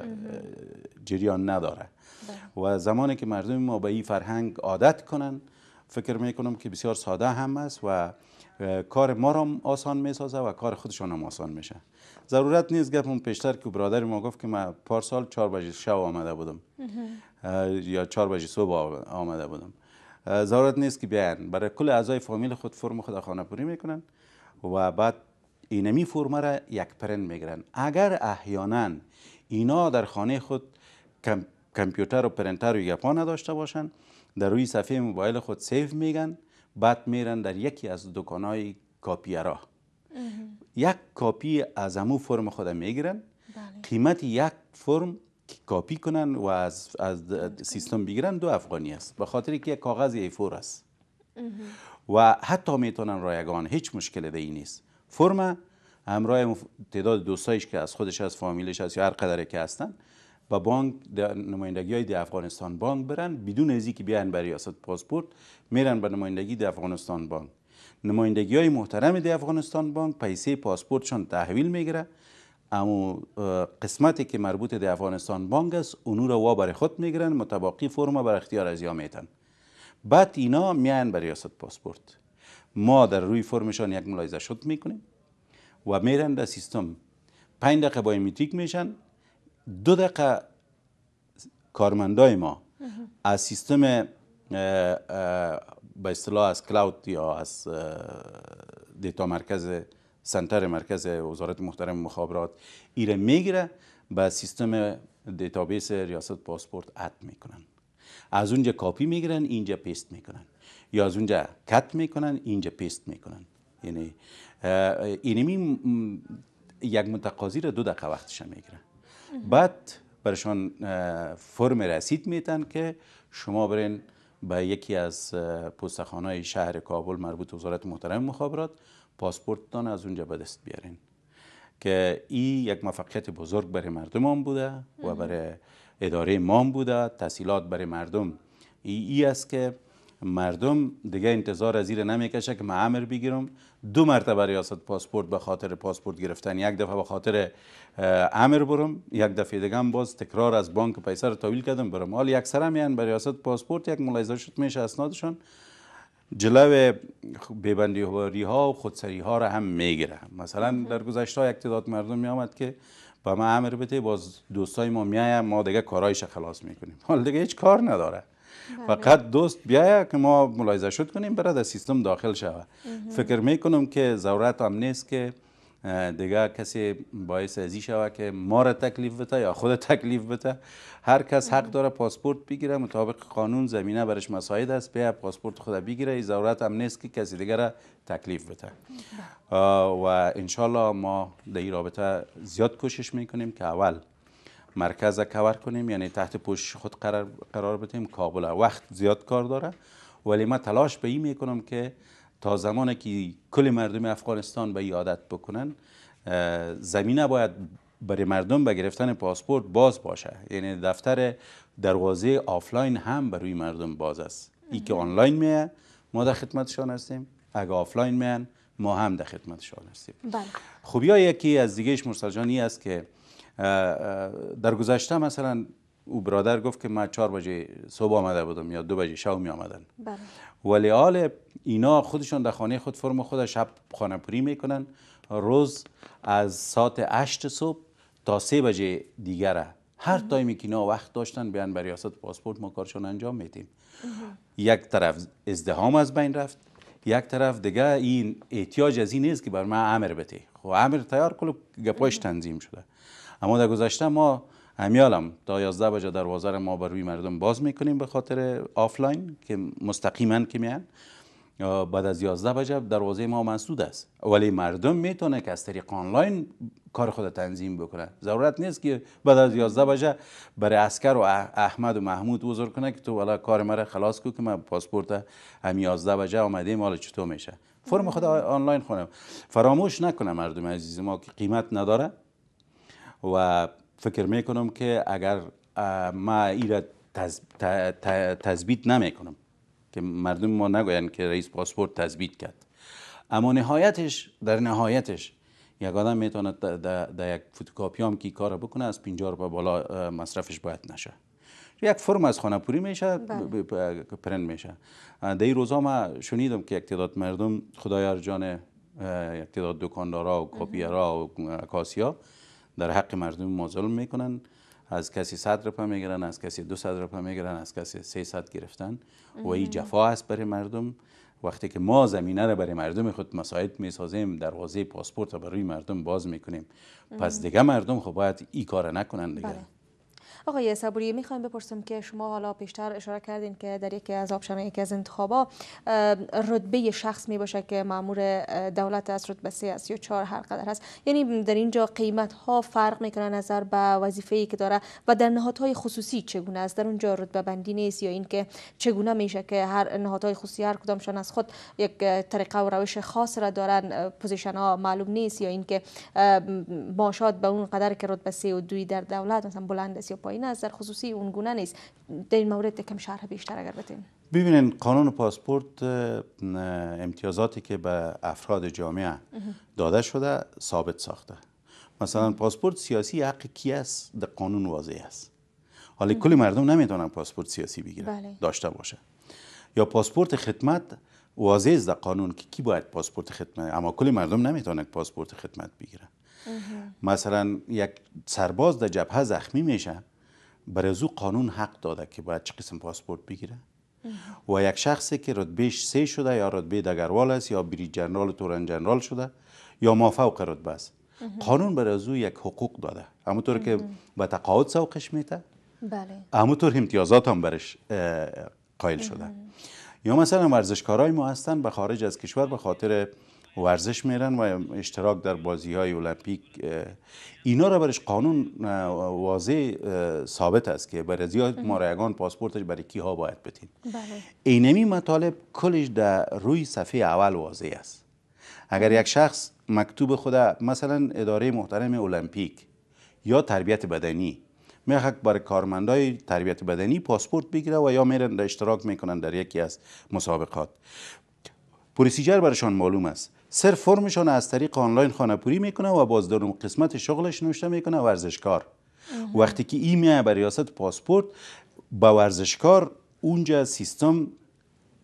جریان نداره. و زمانی که مردم ما به این فرهنگ عادت کنن، فکر میکنم که بسیار ساده هم است و کار ما را آسان میسازه و کار خودشان هم آسان میشه. ضرورت نیست گفتم پیشتر که برادر ما گفت که من پارسال 4 بجه شب آمده بودم یا 4 بجه صبح آمده بودم. ضرورت نیست که بیان، برای کل اعضای فامیل خود فرم خود خانه پوری میکنن و بعد اینمی فرم را یک پرنت میگیرن. اگر احیانا اینا در خانه خود کامپیوتر و پرنتر و یپا نداشته باشن، در روی صفحه موبایل خود سیو میگن، بعد میرن در یکی از دکانهای کاپیرا یک کاپی از همون فرم خود میگیرن. قیمت یک فرم کاپی کنن و از سیستم بگیرن 2 افغانی است، به خاطر که یک کاغذ A4 است و حتی میتونن رایگان، هیچ مشکل دیگه نیست. فرم همراه تعداد دوستایش که از خودش از فامیلش از یا هر قدری که هستن با بانک نمایندگی های دی افغانستان بانک برن، بدون ازی که بیان برای ریاست پاسپورت میرن به نمایندگی دی افغانستان بانک. نمایندگی های محترم دی افغانستان بانک پیسه پاسپورتشان تحویل میگیره، اما قسمتی که مربوط دی افغانستان بانک است اونو رو وا برای خود میگیرن، متباقی فرم بر اختیار از یا میتن. بعد اینا میان برای ریاست پاسپورت. ما در روی فرمشان یک ملاحظه شد میکنیم و میرن در سیستم. 5 دقیقه بایومتریک میشن، 2 دقیقه کارمندای ما از سیستم به اصطلاح از کلاود یا از دیتا مرکز سنتر مرکز وزارت محترم مخابرات ایره میگیره، به سیستم دیتابیس ریاست پاسپورت اد میکنن. از اونجا کاپی میگیرن، اینجا پیست میکنن، یا از اونجا کت میکنن، اینجا پیست میکنن. یعنی اینمی یک متقاضی را 2 دقیقه وقتش میگیره. بعد برشان فرم رسید میتن که شما برین به یکی از پستخانه‌های شهر کابل مربوط به وزارت محترم مخابرات پاسپورتتان از اونجا به دست بیارین. که این یک موفقیت بزرگ برای مردم هم بوده و برای اداره ما هم بوده. تسهیلات برای مردم ای است که مردم دیگه انتظار از این نمیکشه که من امر بگیرم 2 مرتبه ریاست پاسپورت به خاطر پاسپورت گرفتن، یک دفعه به خاطر امر برم، یک دفعه دیگه هم باز تکرار از بانک پیسه رو تحویل کردم برم. حال یک سره میان به ریاست پاسپورت یک ملاحظه شد میشه اسنادشون جلو بیبندی‌هایی ها و خودسری ها را هم میگیره. مثلا در گذشته یک تعداد مردم می آمد که با ما امر بده، باز دوستای ما میایه، ما دیگه کارایش خلاص میکنیم. حال دیگه هیچ کار نداره، فقط دوست بیایه که ما ملاحظه شد کنیم برای در سیستم داخل شود. فکر میکنم که ضرورت هم نیست که دیگه کسی باعث ازی شود که ما را تکلیف بده یا خود تکلیف بده. هر کس حق داره پاسپورت بگیره، مطابق قانون زمینه برش مساعد است، بیا پاسپورت خود بگیره. این ضرورت هم نیست که کسی دیگه را تکلیف بده. و انشالله ما در این رابطه زیاد کوشش میکنیم که اول مرکز کور کنیم، یعنی تحت پوشش خود قرار بدیم. کابل وقت زیاد کار داره، ولی من تلاش به این میکنم که تا زمانی که کل مردم افغانستان به این عادت بکنن، زمینه باید برای مردم به گرفتن پاسپورت باز باشه. یعنی دفتر دروازه آفلاین هم برای مردم باز است. ای که آنلاین میه ما در خدمتشان هستیم، اگه آفلاین میان ما هم در خدمتشان هستیم. بله. خوبی ها یکی از دیگهش مرسل جان این است که در گذشته مثلا او برادر گفت که من 4 بجه صبح آمده بودم یا 2 بجه شب می آمدن. بله. ولی حال اینا خودشون در خانه خود فرم خود شب خانه پوری میکنن. روز از ساعت 8 صبح تا 3 بجه دیگره هر تایمی که اینا وقت داشتن بیان برای ریاست پاسپورت ما کارشون انجام میدیم. یک طرف ازدحام از بین رفت، یک طرف دیگه این احتیاج از این نیست که بر من امر بده. خب امر تیار کلو گپاش تنظیم شده. اما در گذشته ما همیالم تا 11 بجه دروازه ما بر روی مردم باز میکنیم به خاطر آفلاین که مستقیما که میان. بعد از 11 بجه دروازه ما مسدود است، ولی مردم میتونه که از طریق آنلاین کار خود تنظیم بکنه. ضرورت نیست که بعد از 11 بجه برای عسکر و احمد و محمود بزرگ کنه که تو والا کار مرا خلاص کو که من پاسپورت هم 11 بجه آمدیم حالا چطور میشه. فرم خود آنلاین خونم. فراموش نکنه مردم عزیز ما که قیمت نداره و فکر میکنم که اگر ما ایرا تثبیت نمیکنم که مردم ما نگوین که رئیس پاسپورت تثبیت کرد، اما در نهایتش یک آدم میتونه در یک فتوکاپی هم که کار بکنه از 50 روپیه بالا مصرفش باید نشه. یک فرم از خانه پوری میشه، پرنت میشه. در این روزا ما شنیدم که یک تعداد مردم خدایار جان یک تعداد دکاندارا و کاپیرا و عکاسیا در حق مردم ما ظلم میکنن. از کسی 100 روپیه میگیرن، از کسی 200 روپیه میگیرن، از کسی 300 گرفتن و این جفا است برای مردم. وقتی که ما زمینه را برای مردم خود مساعد میسازیم، دروازه پاسپورت را برای مردم باز میکنیم، پس دیگه مردم خب باید این کار نکنن دیگه. بله. آقای صبوری میخوایم بپرسم که شما حالا پیشتر اشاره کردین که در یکی از آپشن یکی از انتخابات رتبه شخص می باشه که مامور دولت از رتبه 3 است یا 4 هر قدر هست، یعنی در اینجا قیمت ها فرق میکنه نظر به وظیفه‌ای که داره و در نهادهای خصوصی چگونه است؟ در اونجا رتبه بندی نیست یا اینکه چگونه میشه که هر نهادهای خصوصی هر کدامشان از خود یک طریقه و روش خاص را دارن، پوزیشن ها معلوم نیست یا اینکه معاشات به اون قدر که رتبه 3 و 2 در دولت مثلا بلند است یا پایین است، در خصوصی اون گونه نیست. در این مورد کم شرح بیشتر اگر بتین. ببینین قانون پاسپورت امتیازاتی که به افراد جامعه داده شده ثابت ساخته. مثلا پاسپورت سیاسی حق کی است در قانون واضح است. حالا کل مردم نمیتونن پاسپورت سیاسی بگیرن داشته باشه. یا پاسپورت خدمت واضح است در قانون که کی باید پاسپورت خدمت، اما کل مردم نمیتونن پاسپورت خدمت بگیرن. مثلا یک سرباز در جبهه زخمی میشه، برای از او قانون حق داده که باید چه قسم پاسپورت بگیره. و یک شخصی که رتبهش 3 شده یا رتبه دگروال است یا بریج جنرال و تورن جنرال شده یا مافوق رتبه است، قانون برای از او یک حقوق داده. همونطور که به تقاعد سوقش میده، بله، همونطور امتیازات هم برش قائل شده. یا مثلا ورزشکارای ما هستن به خارج از کشور به خاطر ورزش میرن و اشتراک در بازی‌های المپیک، اینا را برش قانون واضح ثابت است که برای زیاد مارایگان پاسپورتش برای کیها باید بدین. بله. اینمی مطالب کلش در روی صفحه اول واضح است. اگر یک شخص مکتوب خود مثلا اداره محترم المپیک یا تربیت بدنی میخواد برای کارمندای تربیت بدنی پاسپورت بگیره و یا میرن اشتراک میکنن در یکی از مسابقات، پروسیجر برشان معلوم است. صرف فرمشان از طریق آنلاین خانه‌پوری میکنه و باز در قسمت شغلش نوشته میکنه ورزشکار. وقتی که این میاد به ریاست پاسپورت با ورزشکار، اونجا سیستم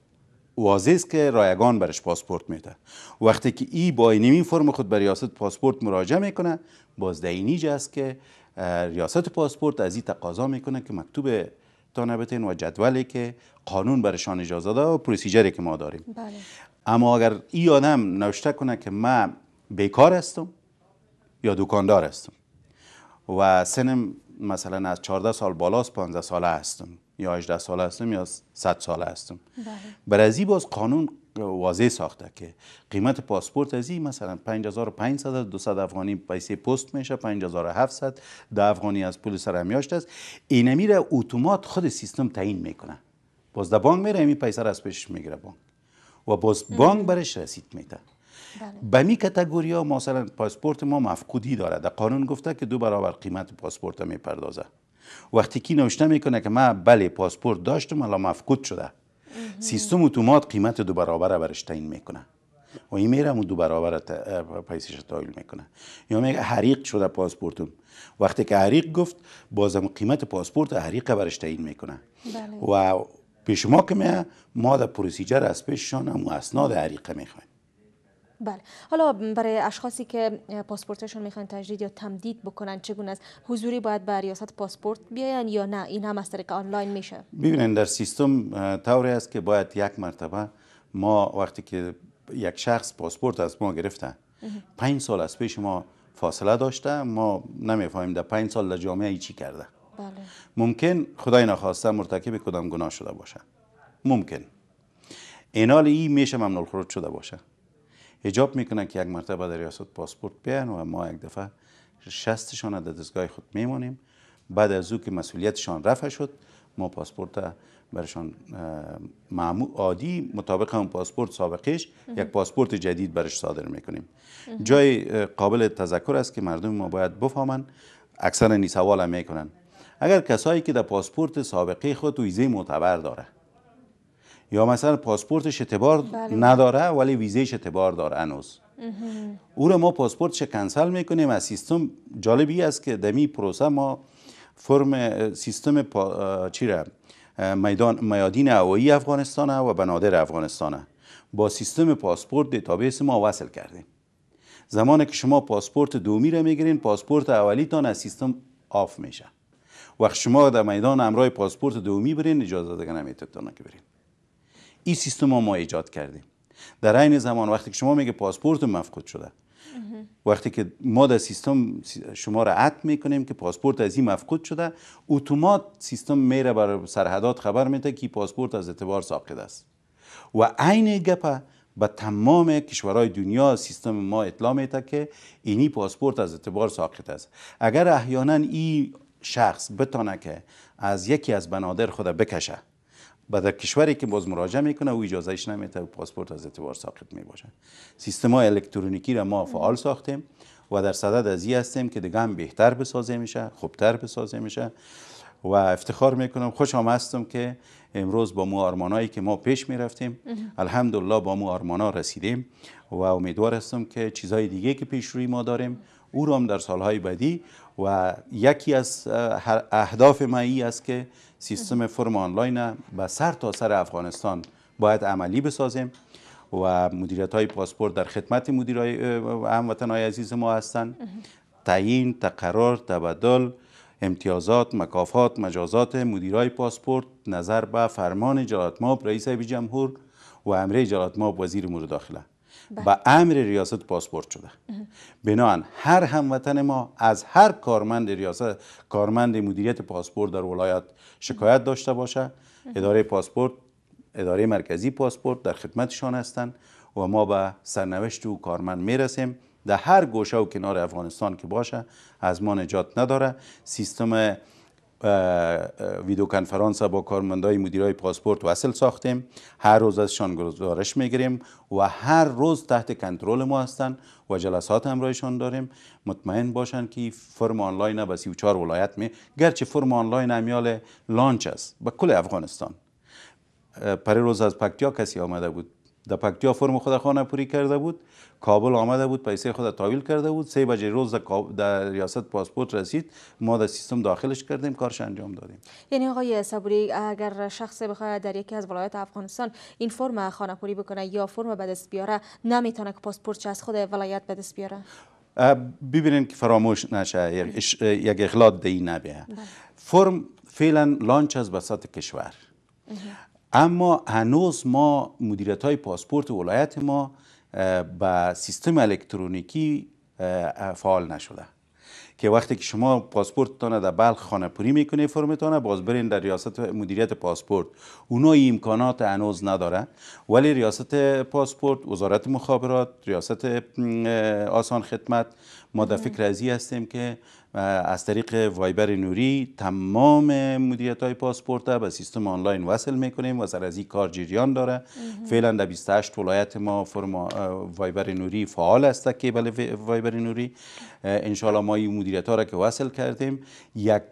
واضح است که رایگان برش پاسپورت میده. وقتی که ای با اینمی فرم خود به ریاست پاسپورت مراجعه میکنه، باز در اینجا است که ریاست پاسپورت از این تقاضا میکنه که مکتوب تانه بتین و جدولی که قانون برشان اجازه داده و پروسیجری که ما داریم. بله. اما اگر این آدم نوشته کنه که من بیکار هستم یا دکاندار هستم و سنم مثلا از 14 سال بالاست، 15 ساله هستم یا 18 ساله هستم یا 100 ساله هستم، برای ازی باز قانون واضح ساخته که قیمت پاسپورت ازی مثلا 5500 200 افغانی پیسه پست میشه، 5700 10 افغانی از پول سرمیاشت است. این میره اتومات خود سیستم تعیین میکنه، باز در بانک میره این پیسه را از پیش میگیره بانک و باز بانک برش رسید میده. به می کاتگوری ها مثلا پاسپورت ما مفقودی داره، در قانون گفته که 2 برابر قیمت پاسپورت میپردازه. وقتی کی نوشته میکنه که من بله پاسپورت داشتم الان مفقود شده، سیستم اتومات قیمت 2 برابر برش تعیین میکنه و این میره اون 2 برابر پیسش تعیین میکنه. یا میگه حریق شده پاسپورتم، وقتی که حریق گفت بازم قیمت پاسپورت حریق برش تعیین میکنه. و پیش ما که ما در پروسیجر از پیششان هم اسناد حریقه میخوایم. بله. حالا برای اشخاصی که پاسپورتشون میخوان تجدید یا تمدید بکنن چگونه است؟ حضوری باید به ریاست پاسپورت بیاین یا نه این هم از طریق آنلاین میشه؟ ببینید در سیستم طوری است که باید یک مرتبه ما وقتی که یک شخص پاسپورت از ما گرفته 5 سال از پیش ما فاصله داشته، ما نمیفهمیم در 5 سال در جامعه چی کرده. بله. ممکن خدای نخواسته مرتکب کدام گناه شده باشه، ممکن اینال میشه ممنوع الخروج شده باشه. اجاب میکنن که یک مرتبه در ریاست پاسپورت بیان و ما یک دفعه شستشان در دستگاه خود میمونیم. بعد از او که مسئولیتشان رفع شد ما پاسپورت برشان عادی مطابق هم پاسپورت سابقش یک پاسپورت جدید برش صادر میکنیم. جای قابل تذکر است که مردم ما باید بفهمن، اکثر این سوال هم میکنن اگر کسایی که در پاسپورت سابقه خود ویزه معتبر داره یا مثلا پاسپورتش اعتبار نداره ولی ویزهش اعتبار داره هنوز، او را ما پاسپورتش کنسل میکنیم. از سیستم جالبی است که دمی پروسه ما فرم سیستم میادین هوایی افغانستان و بنادر افغانستان با سیستم پاسپورت دیتابیس ما وصل کردیم. زمانی که شما پاسپورت دومی را میگیرین پاسپورت اولیتان از سیستم آف میشه. وقت شما در میدان همراه پاسپورت دومی برین اجازه دیگه نمیتونن که برین. این سیستم ما ایجاد کردیم. در عین زمان وقتی که شما میگه پاسپورت مفقود شده، وقتی که ما در سیستم شما را عد میکنیم که پاسپورت از این مفقود شده، اتومات سیستم میره برای سرحدات خبر میده که پاسپورت از اعتبار ساقط است و عین گپ به تمام کشورهای دنیا سیستم ما اطلاع میده که اینی پاسپورت از اعتبار ساقط است. اگر احیانا این شخص بتونه که از یکی از بنادر خود بکشه و در کشوری که باز مراجعه میکنه او اجازهش نمیده و پاسپورت از اعتبار ساقط میباشه. سیستم الکترونیکی را ما فعال ساختیم و در صدد از این هستیم که دیگه هم بهتر بسازه میشه، خوبتر بسازه میشه و افتخار میکنم، خوشم هستم که امروز با مو آرمانایی که ما پیش میرفتیم الحمدلله با مو آرمانا رسیدیم و امیدوار هستم که چیزهای دیگه که پیش روی ما داریم او را هم در سالهای بعدی و یکی از اهداف ما ای است که سیستم فرم آنلاین به سر تا سر افغانستان باید عملی بسازیم و مدیریت های پاسپورت در خدمت مدیرای هموطنهای عزیز ما هستند. تعیین، تقرر، تبدل، امتیازات، مکافات، مجازات مدیرای پاسپورت نظر به فرمان جلالتمآب رئیس جمهور و امر جلالتمآب وزیر امور داخله با امر ریاست پاسپورت شده. بنابراین هر هموطن ما از هر کارمند مدیریت پاسپورت در ولایت شکایت داشته باشه، اداره پاسپورت، اداره مرکزی پاسپورت در خدمتشان هستند و ما به سرنوشت و کارمند میرسیم. در هر گوشه و کنار افغانستان که باشه از ما نجات نداره. سیستم ویدیو کنفرانس با کارمندای مدیرای پاسپورت وصل ساختیم، هر روز ازشان گزارش میگیریم و هر روز تحت کنترل ما هستند و جلسات همراهشان داریم. مطمئن باشند که فرم آنلاین به 34 ولایت گرچه فرم آنلاین امیال لانچ است به کل افغانستان. پر روز از پکتیا کسی آمده بود در پکتیا فرم خود خانه پوری کرده بود، کابل آمده بود پیسه خود تحویل کرده بود، 3 بجه روز در ریاست پاسپورت رسید، ما در سیستم داخلش کردیم، کارش انجام دادیم. یعنی آقای صبوری اگر شخص بخواد در یکی از ولایات افغانستان این فرم خانه پوری بکنه یا فرم به دست بیاره، نمیتونه که پاسپورتش از خود ولایت به دست بیاره؟ ببینید که فراموش نشه یک اغلاط دی نبیه. فرم فعلا لانچ از بساط کشور، اما هنوز ما مدیریت های پاسپورت ولایت ما با سیستم الکترونیکی فعال نشده که وقتی که شما پاسپورتتان در بلخ خانه پوری میکنه فرمتان، باز برین در ریاست مدیریت پاسپورت، اونا این امکانات هنوز نداره، ولی ریاست پاسپورت، وزارت مخابرات، ریاست آسان خدمت، ما در فکر ازی هستیم که از طریق وایبر نوری تمام مدیریت های پاسپورت به سیستم آنلاین وصل میکنیم و سر از این کار جریان داره. فعلا در 28 ولایت ما فرم وایبر نوری فعال است، کیبل وایبر نوری. انشالله ما این مدیریت ها را که وصل کردیم، یک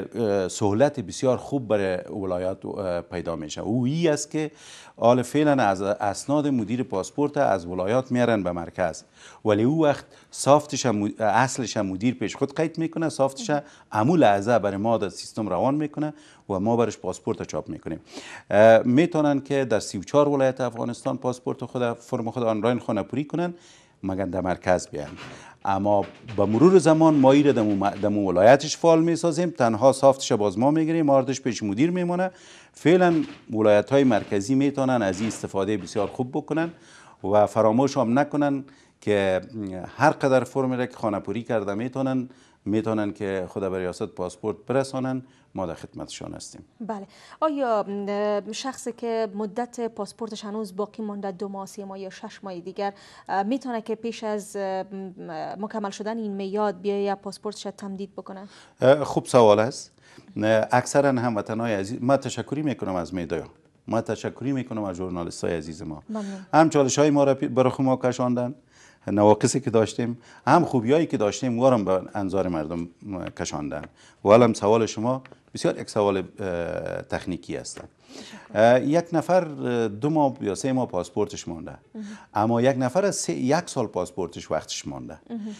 سهولت بسیار خوب برای ولایات پیدا میشه. او ای است که حال فعلا از اسناد مدیر پاسپورت از ولایات میارن به مرکز، ولی او وقت سافتش اصلش مدیر پیش خود قید میکنه، سافتش عمو لحظه برای ما در سیستم روان میکنه و ما برش پاسپورت چاپ میکنیم. میتونن که در 34 ولایت افغانستان پاسپورت خود فرم خود آنلاین خانه پوری کنن، مگر در مرکز بیان. اما با مرور زمان ما ایره دمو ولایتش فعال میسازیم، تنها سافتش باز ما میگیریم، آردش پیش مدیر میمونه. فعلا ولایت های مرکزی میتونن از این استفاده بسیار خوب بکنن و فراموش هم نکنن که هر قدر فرم را که خانه پوری کرده میتونن که خود به ریاست پاسپورت برسانن، ما در خدمتشان هستیم. بله. آیا شخصی که مدت پاسپورتش هنوز باقی مانده 2 ماه 3 ماه یا 6 ماه دیگر میتونه که پیش از مکمل شدن این میاد بیاید پاسپورتش تمدید بکنه؟ خوب سوال است. اکثرا هموطنای عزیز، ما تشکری میکنم از میدیا، ما تشکری میکنم از ژورنالیستای عزیز ما. هم چالش های ما را برای ما کشاندن، نواقصی که داشتیم، هم خوبیایی که داشتیم و هم به انظار مردم کشاندن. و هم سوال شما بسیار یک سوال تکنیکی است. یک نفر 2 ماه یا 3 ماه پاسپورتش مانده، اما یک نفر از 1 سال پاسپورتش وقتش مانده.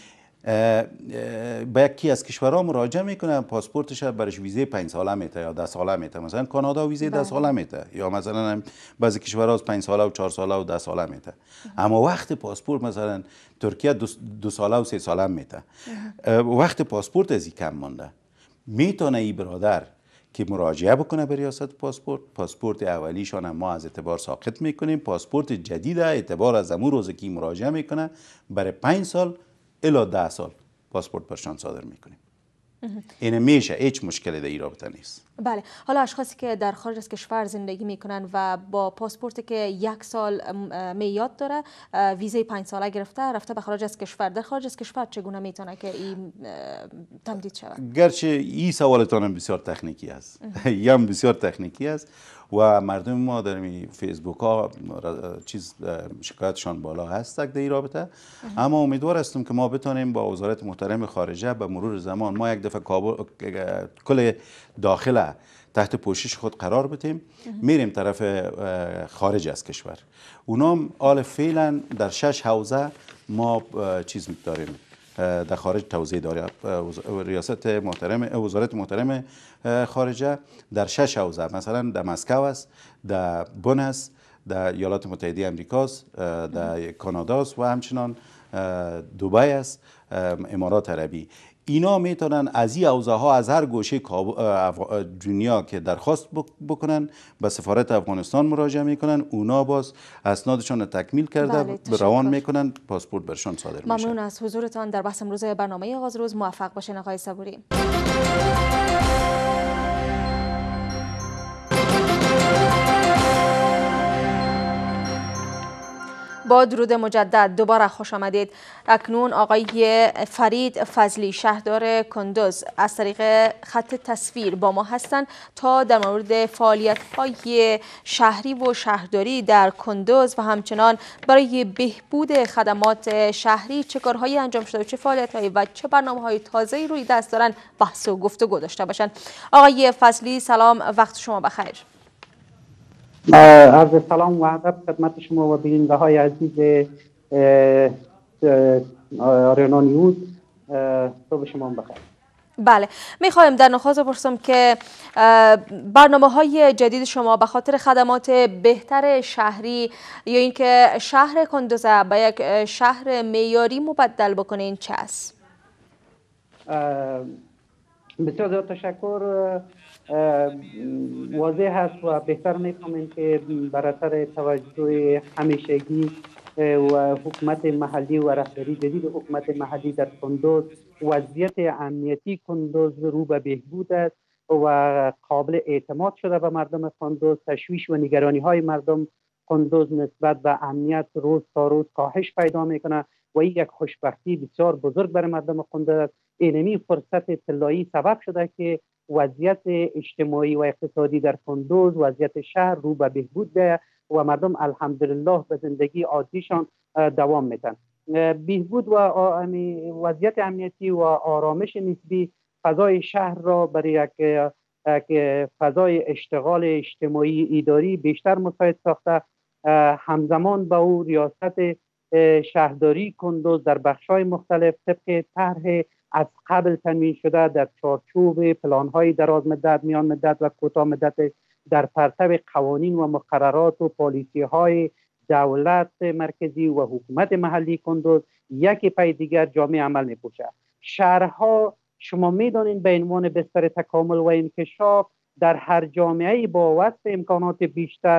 به یکی از کشورها مراجعه میکنه، پاسپورتش برش ویزه 5 ساله میته یا 10 ساله میته. مثلا کانادا ویزه 10 ساله میته، یا مثلا بعضی کشورها از 5 ساله و 4 ساله و 10 ساله میته. اما وقت پاسپورت مثلا ترکیه 2 ساله و 3 ساله میته. وقت پاسپورت از کم مانده. میتونه ای برادر که مراجعه بکنه به ریاست پاسپورت اولیشان ما از اعتبار ساقط میکنیم، پاسپورت جدید اعتبار از امون روز که مراجعه میکنه برای 5 سال الی 10 سال پاسپورت برشان صادر میکنیم. این میشه، هیچ مشکلی در این رابطه نیست. بله. حالا اشخاصی که در خارج از کشور زندگی میکنن و با پاسپورتی که 1 سال میاد داره، ویزه 5 ساله گرفته رفته به خارج از کشور، در خارج از کشور چگونه میتونه که این تمدید شود؟ گرچه این سوالتان بسیار تکنیکی است، هم بسیار تکنیکی است و مردم ما در فیسبوک ها شکایتشان بالا هست در این رابطه. اما امیدوار هستم که ما بتونیم با وزارت محترم خارجه به مرور زمان ما یک دفعه کل داخله تحت پوشش خود قرار بدیم، میریم طرف خارج از کشور. اونام حال فعلا در 6 حوزه ما چیز داریم، در خارج توزیع داره ریاست محترم وزارت محترم خارجه در 6 حوزه، مثلا در مسکو است، در بن است، در ایالات متحده امریکا است، در کانادا است و همچنان دبی است، امارات عربی. اینا میتونن از این حوزه ها از هر گوشه دنیا که درخواست بکنن به سفارت افغانستان مراجعه میکنن، اونا باز اسنادشون تکمیل کرده روان میکنن، پاسپورت برشان صادر میشه. ممنون از حضورتان در بحث امروز برنامه آغاز روز. موفق باشین آقای صبوری. با درود مجدد دوباره خوش آمدید. اکنون آقای فرید فضلی شهردار کندوز از طریق خط تصویر با ما هستند تا در مورد فعالیت‌های شهری و شهرداری در کندوز و همچنان برای بهبود خدمات شهری چه کارهایی انجام شده و چه فعالیت‌هایی و چه برنامه‌های تازه‌ای روی دست دارن بحث و گفتگو داشته باشند. آقای فضلی سلام، وقت شما بخیر. عرض سلام و ادب خدمت شما و بیننده های عزیز آریانا نیوز. صبح شما بخیر. بله، میخوایم در نخست بپرسم که برنامه های جدید شما به خاطر خدمات بهتر شهری یا اینکه شهر کندوز به یک شهر معیاری مبدل بکنین چه است؟ بسیار زیاد تشکر. واضح هست و بهتر میفهمیم که بر اثر توجه همیشگی و حکومت محلی و رهبری جدید حکومت محلی در کندوز، وضعیت امنیتی کندوز رو به بهبود است و قابل اعتماد شده به مردم کندوز. تشویش و نگرانی های مردم کندوز نسبت به امنیت روز تا روز کاهش پیدا میکنه و این یک خوشبختی بسیار بزرگ برای مردم کندوز است. اینمی فرصت طلایی سبب شده که وضعیت اجتماعی و اقتصادی در کندوز، وضعیت شهر رو به بهبود بیاید و مردم الحمدلله به زندگی عادیشان دوام میتن. بهبود و وضعیت امنیتی و آرامش نسبی فضای شهر را برای یک فضای اشتغال اجتماعی اداری بیشتر مساعد ساخته. همزمان با او ریاست شهرداری کندوز در بخش‌های مختلف طبق طرح از قبل تنظیم شده در چارچوب پلان‌های دراز مدت، میان مدت و کوتاه مدت در پرتو قوانین و مقررات و پالیسی‌های دولت مرکزی و حکومت محلی کندوز یکی پی دیگر جامع عمل می‌پوشد. شهرها شما می‌دانید به عنوان بستر تکامل و انکشاف در هر جامعه با وصف امکانات بیشتر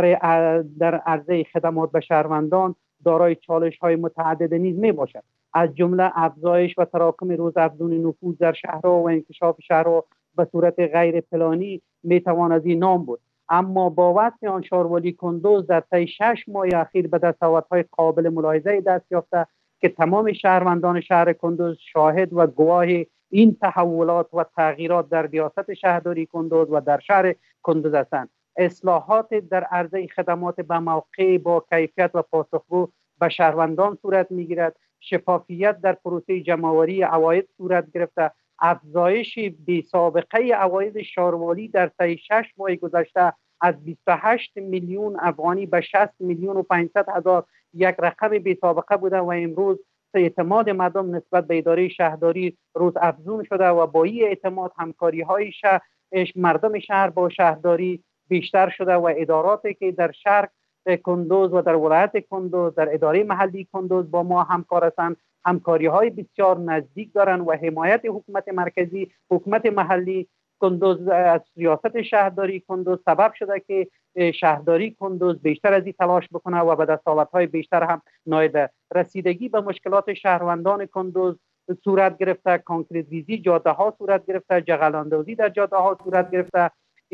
در عرضه خدمات به شهروندان دارای چالش‌های متعدد نیز میباشد. از جمله افزایش و تراکم روزافزون نفوذ در شهرها و انکشاف شهرها به صورت غیر پلانی میتوان از این نام بود. اما با وصف آن شاروالی کندوز در طی 6 ماه اخیر به دستاوردهای قابل ملاحظه دست یافته که تمام شهروندان شهر کندوز شاهد و گواه این تحولات و تغییرات در ریاست شهرداری کندوز و در شهر کندوز هستند. اصلاحات در عرضه خدمات به موقع با کیفیت و پاسخگو به شهروندان صورت میگیرد. شفافیت در پروسه جمع‌آوری عواید صورت گرفته. افزایش بی سابقه عواید شاروالی در طی 6 ماه گذشته از 28 میلیون افغانی به 60 میلیون و 500 هزار یک رقم بی سابقه بوده و امروز اعتماد مردم نسبت به اداره شهرداری روز افزون شده و با این اعتماد همکاری های مردم شهر با شهرداری بیشتر شده و اداراتی که در شهر کندوز و در ولایت کندوز در اداره محلی کندوز با ما همکار هستند، همکاری های بسیار نزدیک دارند و حمایت حکومت مرکزی، حکومت محلی کندوز از ریاست شهرداری کندوز سبب شده که شهرداری کندوز بیشتر از این تلاش بکنه و به دستاوردهای بیشتر هم نایده. رسیدگی به مشکلات شهروندان کندوز صورت گرفته، کانکریت ریزی جاده ها صورت گرفته، جغلاندازی در جاده ها صورت گرفته،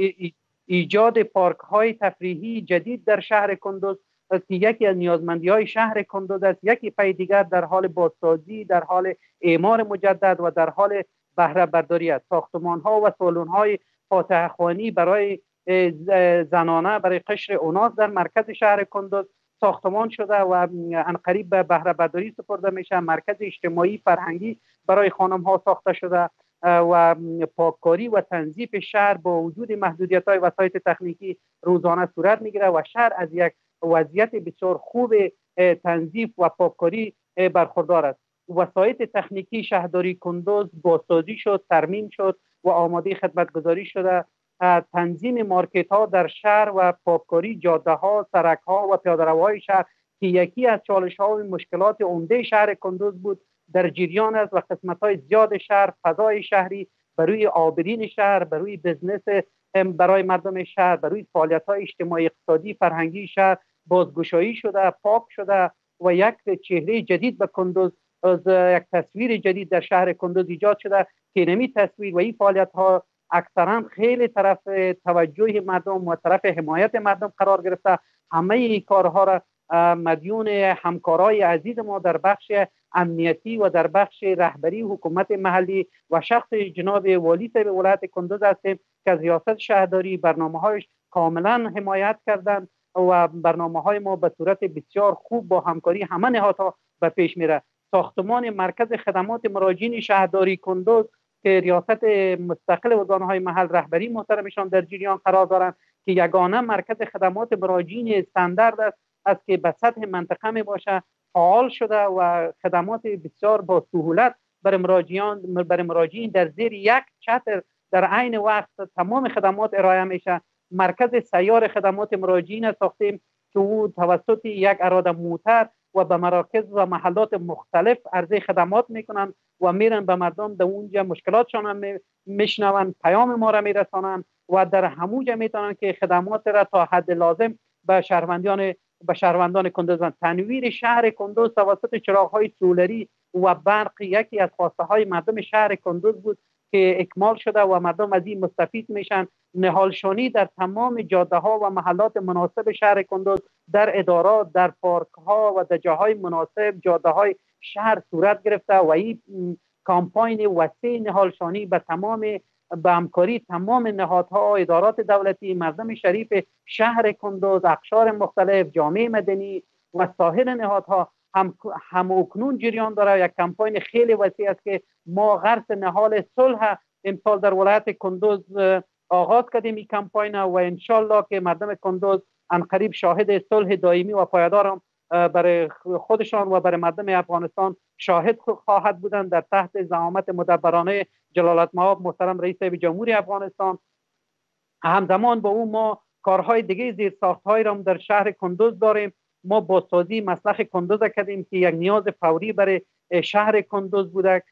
ایجاد پارک های تفریحی جدید در شهر کندوز که یکی از نیازمندی های شهر کندوز است. یکی پی دیگر در حال بازسازی، در حال اعمار مجدد و در حال بهره برداری است. ساختمان ها و سالن های فاتحه خوانی برای زنانه، برای قشر اوناث در مرکز شهر کندوز ساختمان شده و عنقریب به بهره برداری سپرده میشه. مرکز اجتماعی فرهنگی برای خانم ها ساخته شده و پاککاری و تنظیف شهر با وجود محدودیت‌های وسایل تکنیکی روزانه صورت میگیره و شهر از یک وضعیت بسیار خوب تنظیف و پاککاری برخوردار است. وسایل تکنیکی شهرداری کندوز بازسازی شد، ترمیم شد و آماده خدمتگزاری شده. تنظیم مارکت ها در شهر و پاککاری جاده ها، سرک ها و پیاده‌روهای شهر که یکی از چالش ها و مشکلات عمده شهر کندوز بود در جریان است و قسمت های زیاد شهر فضای شهری برای عابرین شهر، برای بزنس برای مردم شهر، برای فعالیت های اجتماعی اقتصادی فرهنگی شهر بازگشایی شده، پاک شده و یک چهره جدید به کندوز، یک تصویر جدید در شهر کندوز ایجاد شده که نمی تصویر و این فعالیت ها اکثرا خیلی طرف توجه مردم و طرف حمایت مردم قرار گرفته. همه این کارها را مدیون همکارای عزیز ما در بخش امنیتی و در بخش رهبری حکومت محلی و شخص جناب والی صاحب ولایت کندوز هستیم که از ریاست شهرداری برنامه‌هایش کاملا حمایت کردند و برنامه‌های ما به صورت بسیار خوب با همکاری همه نهادها به پیش میره. ساختمان مرکز خدمات مراجعین شهرداری کندوز که ریاست مستقل ارگان‌های محل رهبری محترمشان در جریان قرار دارند که یگانه مرکز خدمات مراجعین استاندارد است که به سطح منطقه می باشه فعال شده و خدمات بسیار با سهولت برای مراجعین در زیر یک چتر در عین وقت تمام خدمات ارائه میشه. مرکز سیار خدمات مراجعین ساختیم که او توسط یک اراده موتر و به مراکز و محلات مختلف عرضه خدمات میکنن و میرن به مردم در اونجا مشکلاتشان میشنون، پیام ما را میرسانن و در همونجا میتونن که خدمات را تا حد لازم به شهروندان کندوز. تنویر شهر کندوز توسط چراغ‌های سولری و برق یکی از خواسته های مردم شهر کندوز بود که اکمال شده و مردم از این مستفید میشن. نهالشانی در تمام جاده ها و محلات مناسب شهر کندوز، در ادارات، در پارک ها و در جاهای مناسب جاده های شهر صورت گرفته و این کامپاین وسیع نهالشانی به همکاری تمام نهادها، ادارات دولتی، مردم شریف شهر کندوز، اقشار مختلف، جامعه مدنی و سایر نهادها هم اکنون جریان داره. یک کمپاین خیلی وسیع است که ما غرس نهال صلح امسال در ولایت کندوز آغاز کردیم این کمپاین و انشالله که مردم کندوز عنقریب شاهد صلح دائمی و پایدار برای خودشان و برای مردم افغانستان شاهد خواهد بودند در تحت زعامت مدبرانه جلالتمآب محترم رئیس جمهوری افغانستان. همزمان با او ما کارهای دیگه زیرساخت‌هایی را در شهر کندوز داریم. ما بازسازی مسلخ کندوز کردیم که یک نیاز فوری برای شهر کندوز بوده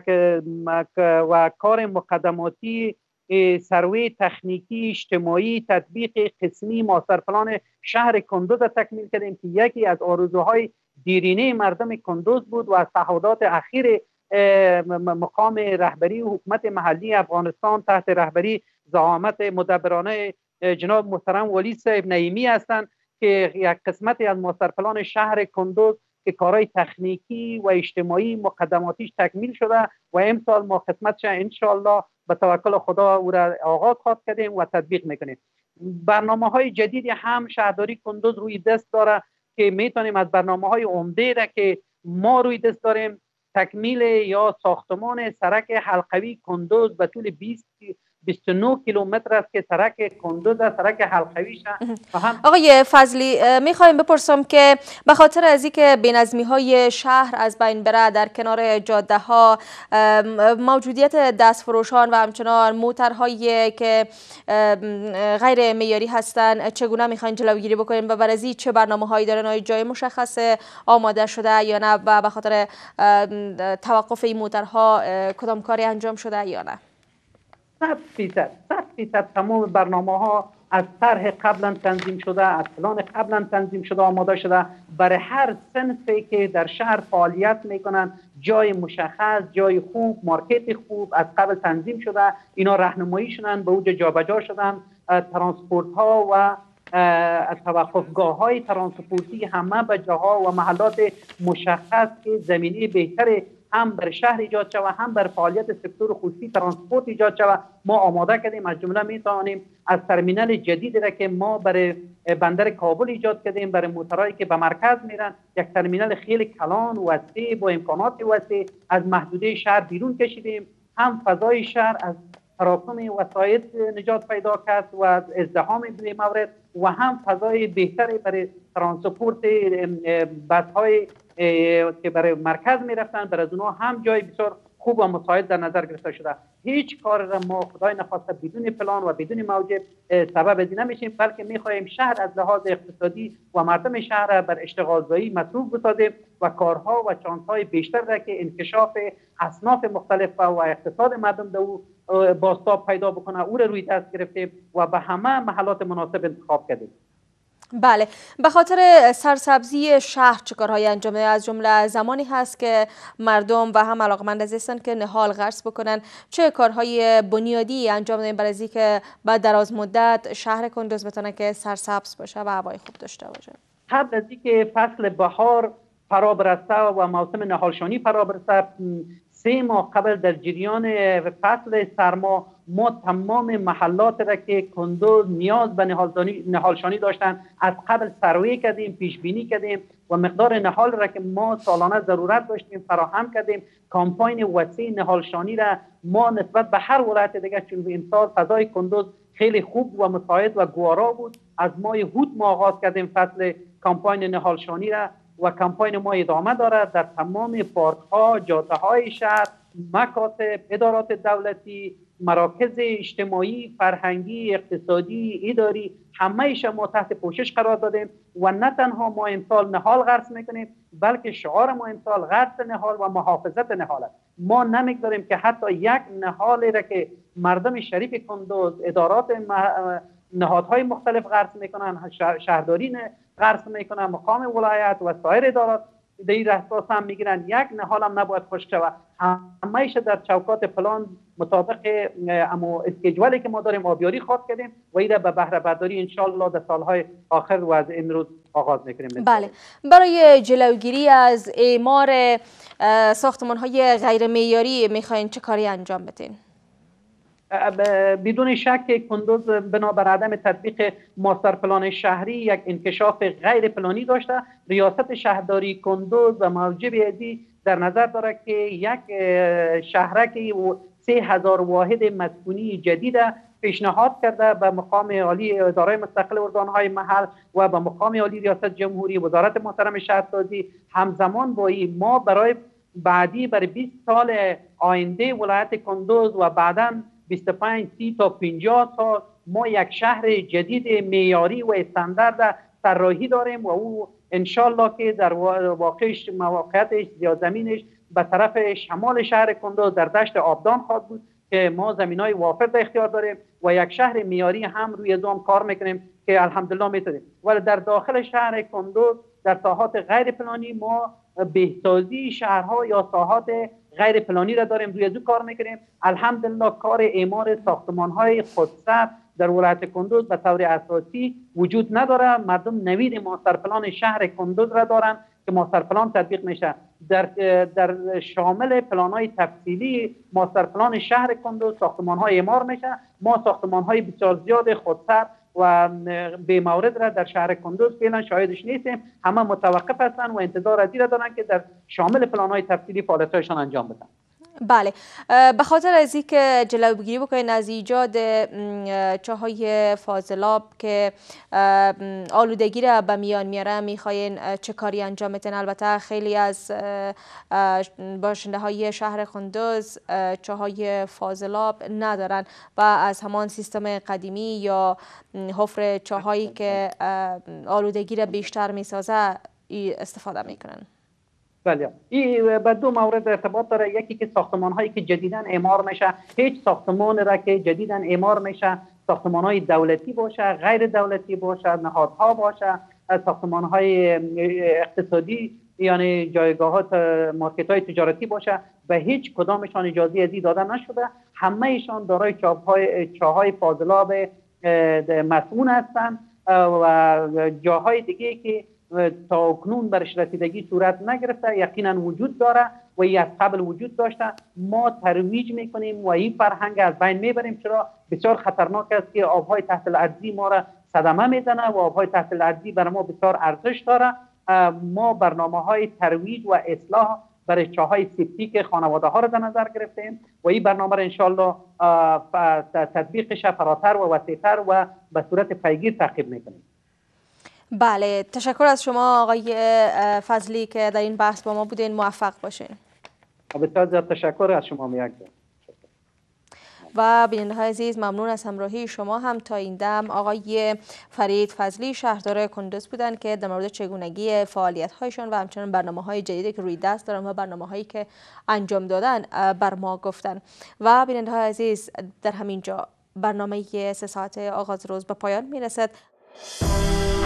و کار مقدماتی سروی تکنیکی اجتماعی تطبیق قسمی ماستر پلان شهر کندوز تکمیل کردیم که یکی از آرزوهای دیرینه مردم کندوز بود و از تعهدات اخیر مقام رهبری حکومت محلی افغانستان تحت رهبری زعامت مدبرانه جناب محترم ولی صاحب نعیمی هستند که یک قسمتی از ماستر پلان شهر کندوز که کارهای تکنیکی و اجتماعی مقدماتیش تکمیل شده و امسال ما قسمتش انشالله به توکل خدا او را آغاز خواهد کردیم و تطبیق میکنیم. برنامه‌های جدیدی هم شهرداری کندوز روی دست داره که میتونیم از برنامه‌های عمده را که ما روی دست داریم تکمیل یا ساختمان سرک حلقوی کندوز به طول 29 کیلومتر است که سرک کندوز سرک حلقوی آقای فضلی میخوایم بپرسم که به خاطر از اینکه بی‌نظمی های شهر از بین بره در کنار جاده ها، موجودیت دستفروشان و همچنان موترهایی که غیر معیاری هستند، چگونه میخواین جلوگیری بکنیم و برای چه برنامه هایی دارن؟ جای مشخص آماده شده یا نه؟ به خاطر توقف این موترها کدام کاری انجام شده یا نه؟ 100% تمام برنامه ها از طرح قبلا تنظیم شده، از پلان قبلا تنظیم شده، آماده شده. برای هر صنفی که در شهر فعالیت میکنن جای مشخص، جای خوب، مارکت خوب از قبل تنظیم شده. اینا راهنمایی شدن، به اوج جابجا شدن. ترانسپورت ها و توقفگاه های ترانسپورتی همه به جاها و محلات مشخص که زمینه بهتری هم بر شهر ایجاد شود هم بر فعالیت سکتور خصوصی ترانسپورت ایجاد شود ما آماده کردیم. از جمله میتوانیم از ترمینال جدیدی را که ما برای بندر کابل ایجاد کردیم برای موترهایی که به مرکز میرن، یک ترمینال خیلی کلان وسیع با امکانات وسیع از محدوده شهر بیرون کشیدیم. هم فضای شهر از تراکم وسایط نجات پیدا کرد و از ازدحام بدون مورد و هم فضای بهتری برای ترانسپورت بس‌های که برای مرکز میرفتن برای از اونها هم جای بسیار خوب و مساعد در نظر گرفته شده. هیچ کار را ما خدای نخواسته بدون پلان و بدون موجب سبب ازی نمیشیم، بلکه میخواهیم شهر از لحاظ اقتصادی و مردم شهر را بر اشتغالزایی مصروف بسازیم و کارها و چانس‌های بیشتر را که انکشاف اصناف مختلف و اقتصاد مردم در او بازتاب پیدا بکنه او را روی دست گرفتیم و به همه محلات مناسب انتخاب کردیم. بله، به خاطر سرسبزی شهر چه کارهایی انجام میده؟ از جمله زمانی هست که مردم و هم علاقمند هستند که نهال غرس بکنن، چه کارهای بنیادی انجام میدن برای که بعد دراز مدت شهر کندوز بتونه که سرسبز باشه و هوای خوب داشته باشه؟ قبل از اینکه فصل بهار فرا برسه و موسم نهالشانی فرا برسه 3 ماه قبل در جریان فصل سرما ما تمام محلات را که کندوز نیاز به نهالشانی داشتن از قبل سروی کردیم، پیش بینی کردیم و مقدار نهال را که ما سالانه ضرورت داشتیم فراهم کردیم. کامپاین وسیع نهالشانی را ما نسبت به هر ولایت دیگه، چون امسال فضای کندوز خیلی خوب و مساعد و گوارا بود. از ماه هوت ما آغاز کردیم فصل کمپاین نهالشانی را و کمپاین ما ادامه دارد. در تمام پارک ها، جاده های شهر، مکاتب، ادارات دولتی، مراکز اجتماعی، فرهنگی، اقتصادی، اداری، همه‌اش ما تحت پوشش قرار دادیم و نه تنها ما امسال نهال غرس میکنیم، بلکه شعار ما امسال غرس نهال و محافظت نهال است. ما نمیگذاریم که حتی یک نهالی را که مردم شریف کندوز، ادارات نهادهای مختلف غرس میکنن، شهرداری غرس میکنن، مقام ولایت و سایر ادارات در اساس هم میگیرن، یک نهال هم نباید خشک شود. همه‌اش در چوکات پلان مطابق اما اسکیجولی که ما داریم آبیاری خواهد کردیم و این به بهره برداری انشالله در سالهای آخر و از امروز آغاز میکنیم. بله، برای جلوگیری از اعمار ساختمان‌های غیر معیاری میخواین چه کاری انجام بدین؟ بدون شک کندوز بنابر عدم تطبیق ماستر پلان شهری یک انکشاف غیر پلانی داشته. ریاست شهرداری کندوز و موجب ازی در نظر دارد که یک شهرک 3000 واحد مسکونی جدید پیشنهاد کرده به مقام عالی اداره مستقل ارگان‌های محل و به مقام عالی ریاست جمهوری، وزارت محترم شهرسازی. همزمان با این ما برای بعدی برای 20 سال آینده ولایت کندوز و بعداً 25 30 تا 50 سال ما یک شهر جدید معیاری و استاندارد طراحی داریم و او انشالله که در واقعش موقعیتش یا زمینش به طرف شمال شهر کندوز در دشت آبدان خواهد بود که ما زمینای وافر در اختیار داریم و یک شهر معیاری هم روی دوم کار میکنیم که الحمدلله میتونیم. ولی در داخل شهر کندوز در ساحات غیر پلانی ما بهسازی شهرها یا ساحات غیر پلانی را داریم، روی دو کار میکنیم. الحمدلله کار اعمار ساختمان‌های خودسر در ولایت کندوز به طور اساسی وجود نداره. مردم نوید ماستر پلان شهر کندوز را دارن که ماستر پلان تطبیق میشه. در شامل پلان‌های تفصیلی ماستر پلان شهر کندوز ساختمان‌های اعمار میشه. ما ساختمان‌های بسیار زیاد خودسر و به مورد را در شهر کندوز فعلا شاهدش نیستیم. همه متوقف هستند و انتظار از این دارن که در شامل پلان‌های تفصیلی فعالیت‌هایشان انجام بدن. بله، به خاطر از اینکه جلوگیری بکنین از ایجاد چاهای فاضلاب که آلودگی را به میان میاره میخواین چه کاری انجام بدین؟ البته خیلی از باشنده های شهر کندوز چاهای فاضلاب ندارن و از همان سیستم قدیمی یا حفر چاهایی که آلودگی را بیشتر میسازه استفاده میکنن. بله، این به دو مورد ارتباط داره. یکی که ساختمان هایی که جدیداً اعمار میشه، هیچ ساختمان را که جدیداً اعمار میشه ساختمان های دولتی باشه، غیر دولتی باشه، نهادها باشه، ساختمان های اقتصادی یعنی جایگاهات مارکت های تجارتی باشه، به هیچ کدامشان اجازه ازی داده نشده. همه ایشان دارای چاهای فاضلاب مسئول هستند و جاهای دیگه که تا اکنون برش رسیدگی صورت نگرفته یقینا وجود داره و از قبل وجود داشته. ما ترویج میکنیم و این فرهنگ از بین میبریم، چرا بسیار خطرناک است که آبهای تحت الارضی ما را صدمه میزنه و آبهای تحت الارضی برای ما بسیار ارزش داره. ما برنامه‌های ترویج و اصلاح برای چاهای سپتیک خانواده ها را در نظر گرفتیم و این برنامه را انشالله تطبیقش فراتر و وسیع‌تر و به صورت پیگیر تعقیب میکنیم. بله، تشکر از شما آقای فضلی که در این بحث با ما بودین. موفق باشین. بسیار زیاد تشکر از شما می‌کنم. و بیننده‌های عزیز ممنون از همراهی شما هم. تا این دم آقای فرید فضلی شهردار کندوز بودند که در مورد چگونگی فعالیت‌هایشان و همچنین برنامه‌های جدیدی که روی دست دارن و برنامه‌هایی که انجام دادن بر ما گفتن. و بیننده‌های عزیز در همین جا برنامه 3 ساعته آغاز روز به پایان میرسد.